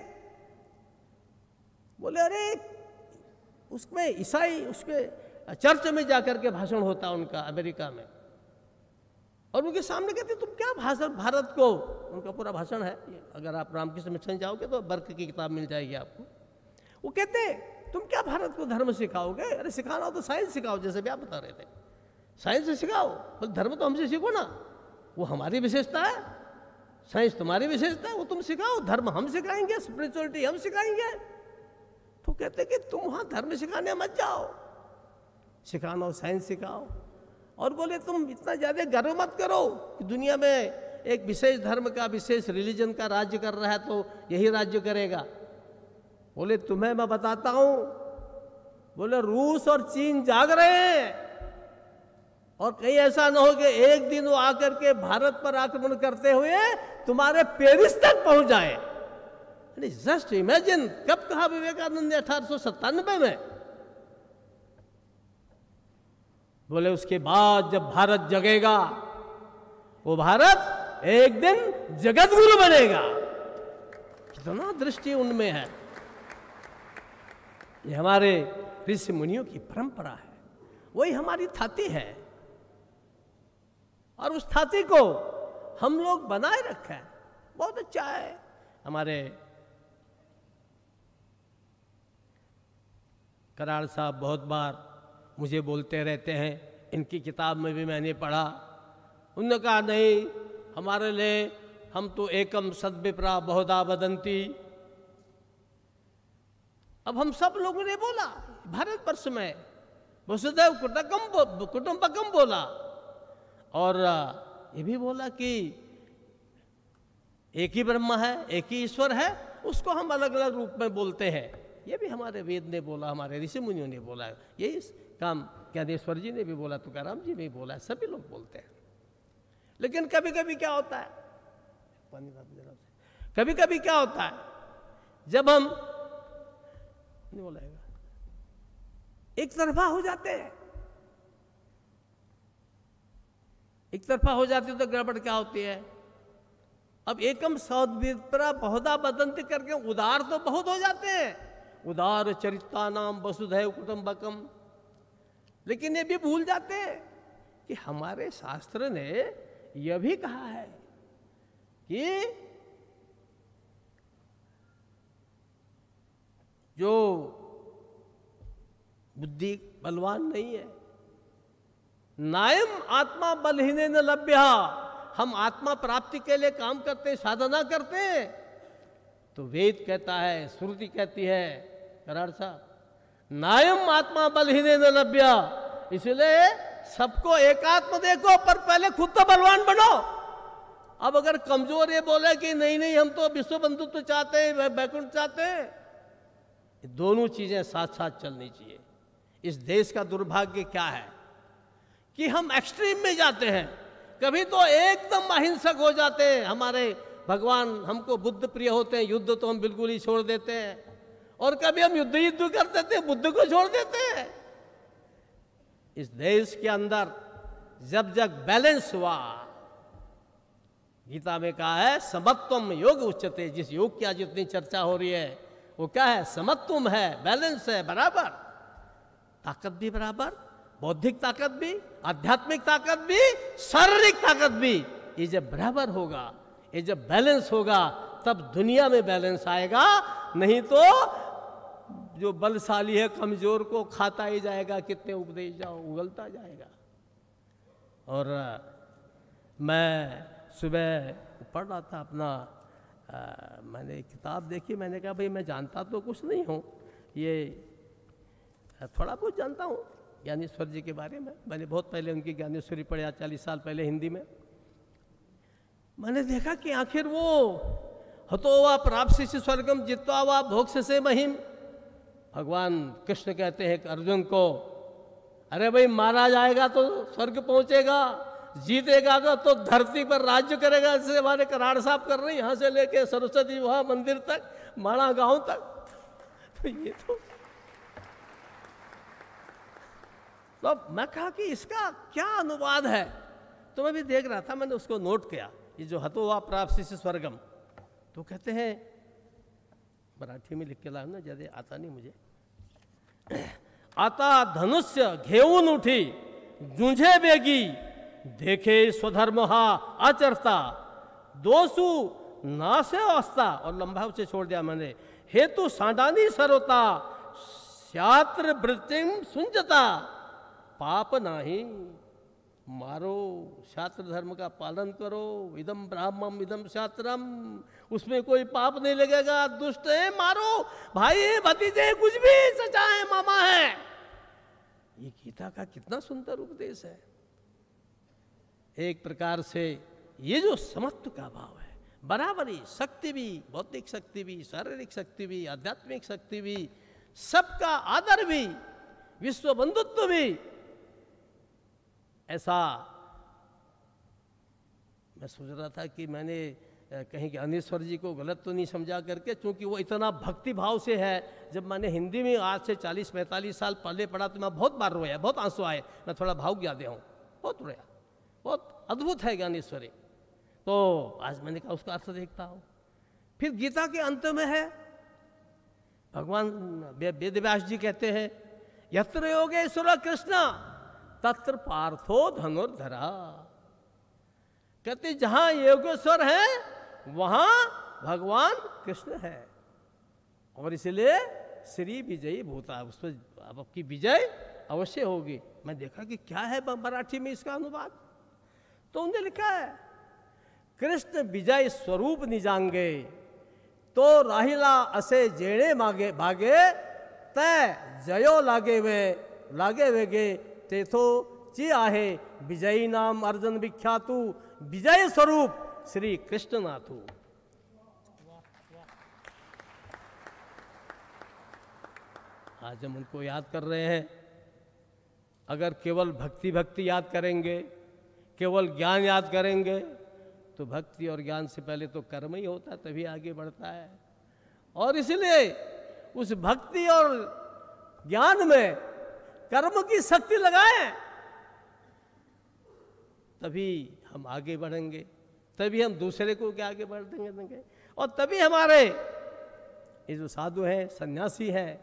बोले अरे उसमें ईसाई उसके चर्च में जाकर के भाषण होता उनका अमेरिका में, और उनके सामने कहते तुम क्या भाषण भारत को, उनका पूरा भाषण है, अगर आप रामकृष्ण मिशन जाओगे तो बर्क की किताब मिल जाएगी आपको। वो कहते तुम क्या भारत को धर्म सिखाओगे, अरे सिखाना हो तो साइंस सिखाओ, जैसे भी आप बता रहे थे, साइंस से सिखाओ, पर धर्म तो हमसे सीखो ना, वो हमारी विशेषता है, साइंस तुम्हारी विशेषता है, वो तुम सिखाओ, धर्म हम सिखाएंगे, स्पिरिचुअलिटी हम सिखाएंगे। तो कहते कि तुम वहाँ धर्म सिखाने मत जाओ, सिखाना हो साइंस सिखाओ। और बोले तुम इतना ज़्यादा गर्व मत करो कि दुनिया में एक विशेष धर्म का, विशेष रिलीजन का राज्य कर रहा है तो यही राज्य करेगा। बोले तुम्हें मैं बताता हूँ, बोले रूस और चीन जाग रहे हैं, और कहीं ऐसा न हो कि एक दिन वो आकर के भारत पर आक्रमण करते हुए तुम्हारे पेरिस तक पहुंच जाए। जस्ट इमेजिन, कब कहा विवेकानंद ने? 1897 में। बोले उसके बाद जब भारत जगेगा, वो भारत एक दिन जगत गुरु बनेगा। कितना दृष्टि उनमें है। ये हमारे ऋषि मुनियों की परंपरा है, वही हमारी थाती है, और उस थाती को हम लोग बनाए रखे हैं। बहुत अच्छा है। हमारे कराड़ साहब बहुत बार मुझे बोलते रहते हैं, इनकी किताब में भी मैंने पढ़ा, उन्होंने कहा नहीं हमारे लिए, हम तो एकम सद्विप्रा बहुधा वदंती। अब हम सब लोगों ने बोला भारतवर्ष में वसुधैव कुटुंबकम बोला, और ये भी बोला कि एक ही ब्रह्म है, एक ही ईश्वर है, उसको हम अलग अलग रूप में बोलते हैं। ये भी हमारे वेद ने बोला, हमारे ऋषि मुनियों ने बोला, यही काम ज्ञानेश्वर जी ने भी बोला, तुकाराम जी ने भी बोला, सभी लोग बोलते हैं। लेकिन कभी कभी क्या होता है, कभी कभी क्या होता है, जब हम नहीं बोलेगा एक तरफा हो जाते हैं, एक तरफा हो जाती है तो गड़बड़ क्या होती है। अब एकम सद्विप्रा बहुधा वदंती करके उदार तो बहुत हो जाते हैं, उदार चरिता नाम वसुधैव कुटुंबकम, लेकिन ये भी भूल जाते हैं कि हमारे शास्त्र ने यह भी कहा है कि जो बुद्धि बलवान नहीं है, नायम आत्मा बलहीने न लभ्या, हम आत्मा प्राप्ति के लिए काम करते हैं, साधना करते हैं, तो वेद कहता है, श्रुति कहती है, कराड़ साहब, नायम आत्मा बलहीने न लभ्या, इसलिए सबको एकात्म देखो, पर पहले खुद तो बलवान बनो। अब अगर कमजोर ये बोले कि नहीं नहीं हम तो विश्व बंधुत्व चाहते हैं, वैकुंठ चाहते हैं, दोनों चीजें साथ साथ चलनी चाहिए। इस देश का दुर्भाग्य क्या है कि हम एक्सट्रीम में जाते हैं, कभी तो एकदम अहिंसक हो जाते हैं, हमारे भगवान हमको बुद्ध प्रिय होते हैं, युद्ध तो हम बिल्कुल ही छोड़ देते हैं, और कभी हम युद्ध कर देते हैं, बुद्ध को छोड़ देते हैं। इस देश के अंदर जब जब बैलेंस हुआ, गीता में कहा है समत्वम योग उच्चते, जिस योग की आज जितनी चर्चा हो रही है वो क्या है, समत्वम है, बैलेंस है, बराबर, ताकत भी बराबर, बौद्धिक ताकत भी, आध्यात्मिक ताकत भी, शारीरिक ताकत भी, ये जब बराबर होगा, ये जब बैलेंस होगा, तब दुनिया में बैलेंस आएगा। नहीं तो जो बलशाली है कमजोर को खाता ही जाएगा, कितने उपदेश जाओ उगलता जाएगा। और मैं सुबह पढ़ रहा था अपना, मैंने किताब देखी, मैंने कहा भाई मैं जानता तो कुछ नहीं हूँ, ये थोड़ा बहुत जानता हूँ ज्ञानेश्वर जी के बारे में। मैंने बहुत पहले उनकी ज्ञानेश्वरी पढ़ा, 40 साल पहले हिंदी में। मैंने देखा कि आखिर वो हतो वा प्राप्स्य स्वर्गम जित्वा वा भोक्ष्य से महिम, भगवान कृष्ण कहते हैं कि अर्जुन को, अरे भाई मारा जाएगा तो स्वर्ग पहुंचेगा, जीतेगा तो धरती पर राज्य करेगा। जैसे हमारे कराड़ साहब कर रहे हैं, यहाँ से लेके सरस्वती वहाँ मंदिर तक, माणा गांव तक। तो ये तो मैं कहा कि इसका क्या अनुवाद है, तो मैं भी देख रहा था, मैंने उसको नोट किया, ये जो हतो वा प्राप्स्य स्वर्गम, तो कहते हैं, मराठी में लिख के लाया ना, ज्यादा आता नहीं मुझे। आता धनुष्य घेऊन उठी जूझे बेगी, देखे स्वधर्म हा आचरता, दोषु नासे असता, और लंबा उसे छोड़ दिया मैंने, हेतु सांडानी सरोता, शास्त्र वृत्तिम सुंजता, पाप नाही, मारो, शास्त्र धर्म का पालन करो, इदम ब्राह्मम इदम शास्त्रम, उसमें कोई पाप नहीं लगेगा, दुष्ट है मारो, भाई है भतीजे कुछ भी, सचा है मामा है। ये गीता का कितना सुंदर उपदेश है। एक प्रकार से ये जो समत्व का भाव है, बराबरी, शक्ति भी, बौद्धिक शक्ति भी, शारीरिक शक्ति भी, आध्यात्मिक शक्ति भी, सबका आदर भी, विश्व बंधुत्व भी, ऐसा मैं सोच रहा था कि मैंने कहीं ज्ञानेश्वर जी को गलत तो नहीं समझा करके, क्योंकि वो इतना भक्ति भाव से है। जब मैंने हिंदी में आज से 40-45 साल पहले पढ़ा तो मैं बहुत बार रोया, बहुत आंसू आए, मैं थोड़ा भावुक ज्यादा हूँ, बहुत रोया, बहुत अद्भुत है ज्ञानेश्वरी। तो आज मैंने कहा उसका अर्थ देखता हूँ। फिर गीता के अंत में है, भगवान वेदव्यास जी कहते हैं, यत्र योगेश्वर कृष्ण तत्र पार्थो धनुर्धरा, कहते जहां योगेश्वर है वहां भगवान कृष्ण है, और इसलिए श्री विजयी भूता, उस पर आपकी विजय अवश्य होगी। मैं देखा कि क्या है मराठी में इसका अनुवाद, तो उन्होंने लिखा है, कृष्ण विजय स्वरूप निजांगे, तो राहिला असे जेणे मागे भागे, तय जयो लागे वेगे, तेथो ची आहे विजयी नाम अर्जुन विख्यातु, विजय स्वरूप श्री कृष्णनाथु। आज हम उनको याद कर रहे हैं। अगर केवल भक्ति याद करेंगे, केवल ज्ञान याद करेंगे, तो भक्ति और ज्ञान से पहले तो कर्म ही होता है, तभी आगे बढ़ता है। और इसलिए उस भक्ति और ज्ञान में कर्म की शक्ति लगाएं, तभी हम आगे बढ़ेंगे, तभी हम दूसरे को क्या आगे बढ़ देंगे, और तभी हमारे ये जो साधु हैं, सन्यासी हैं,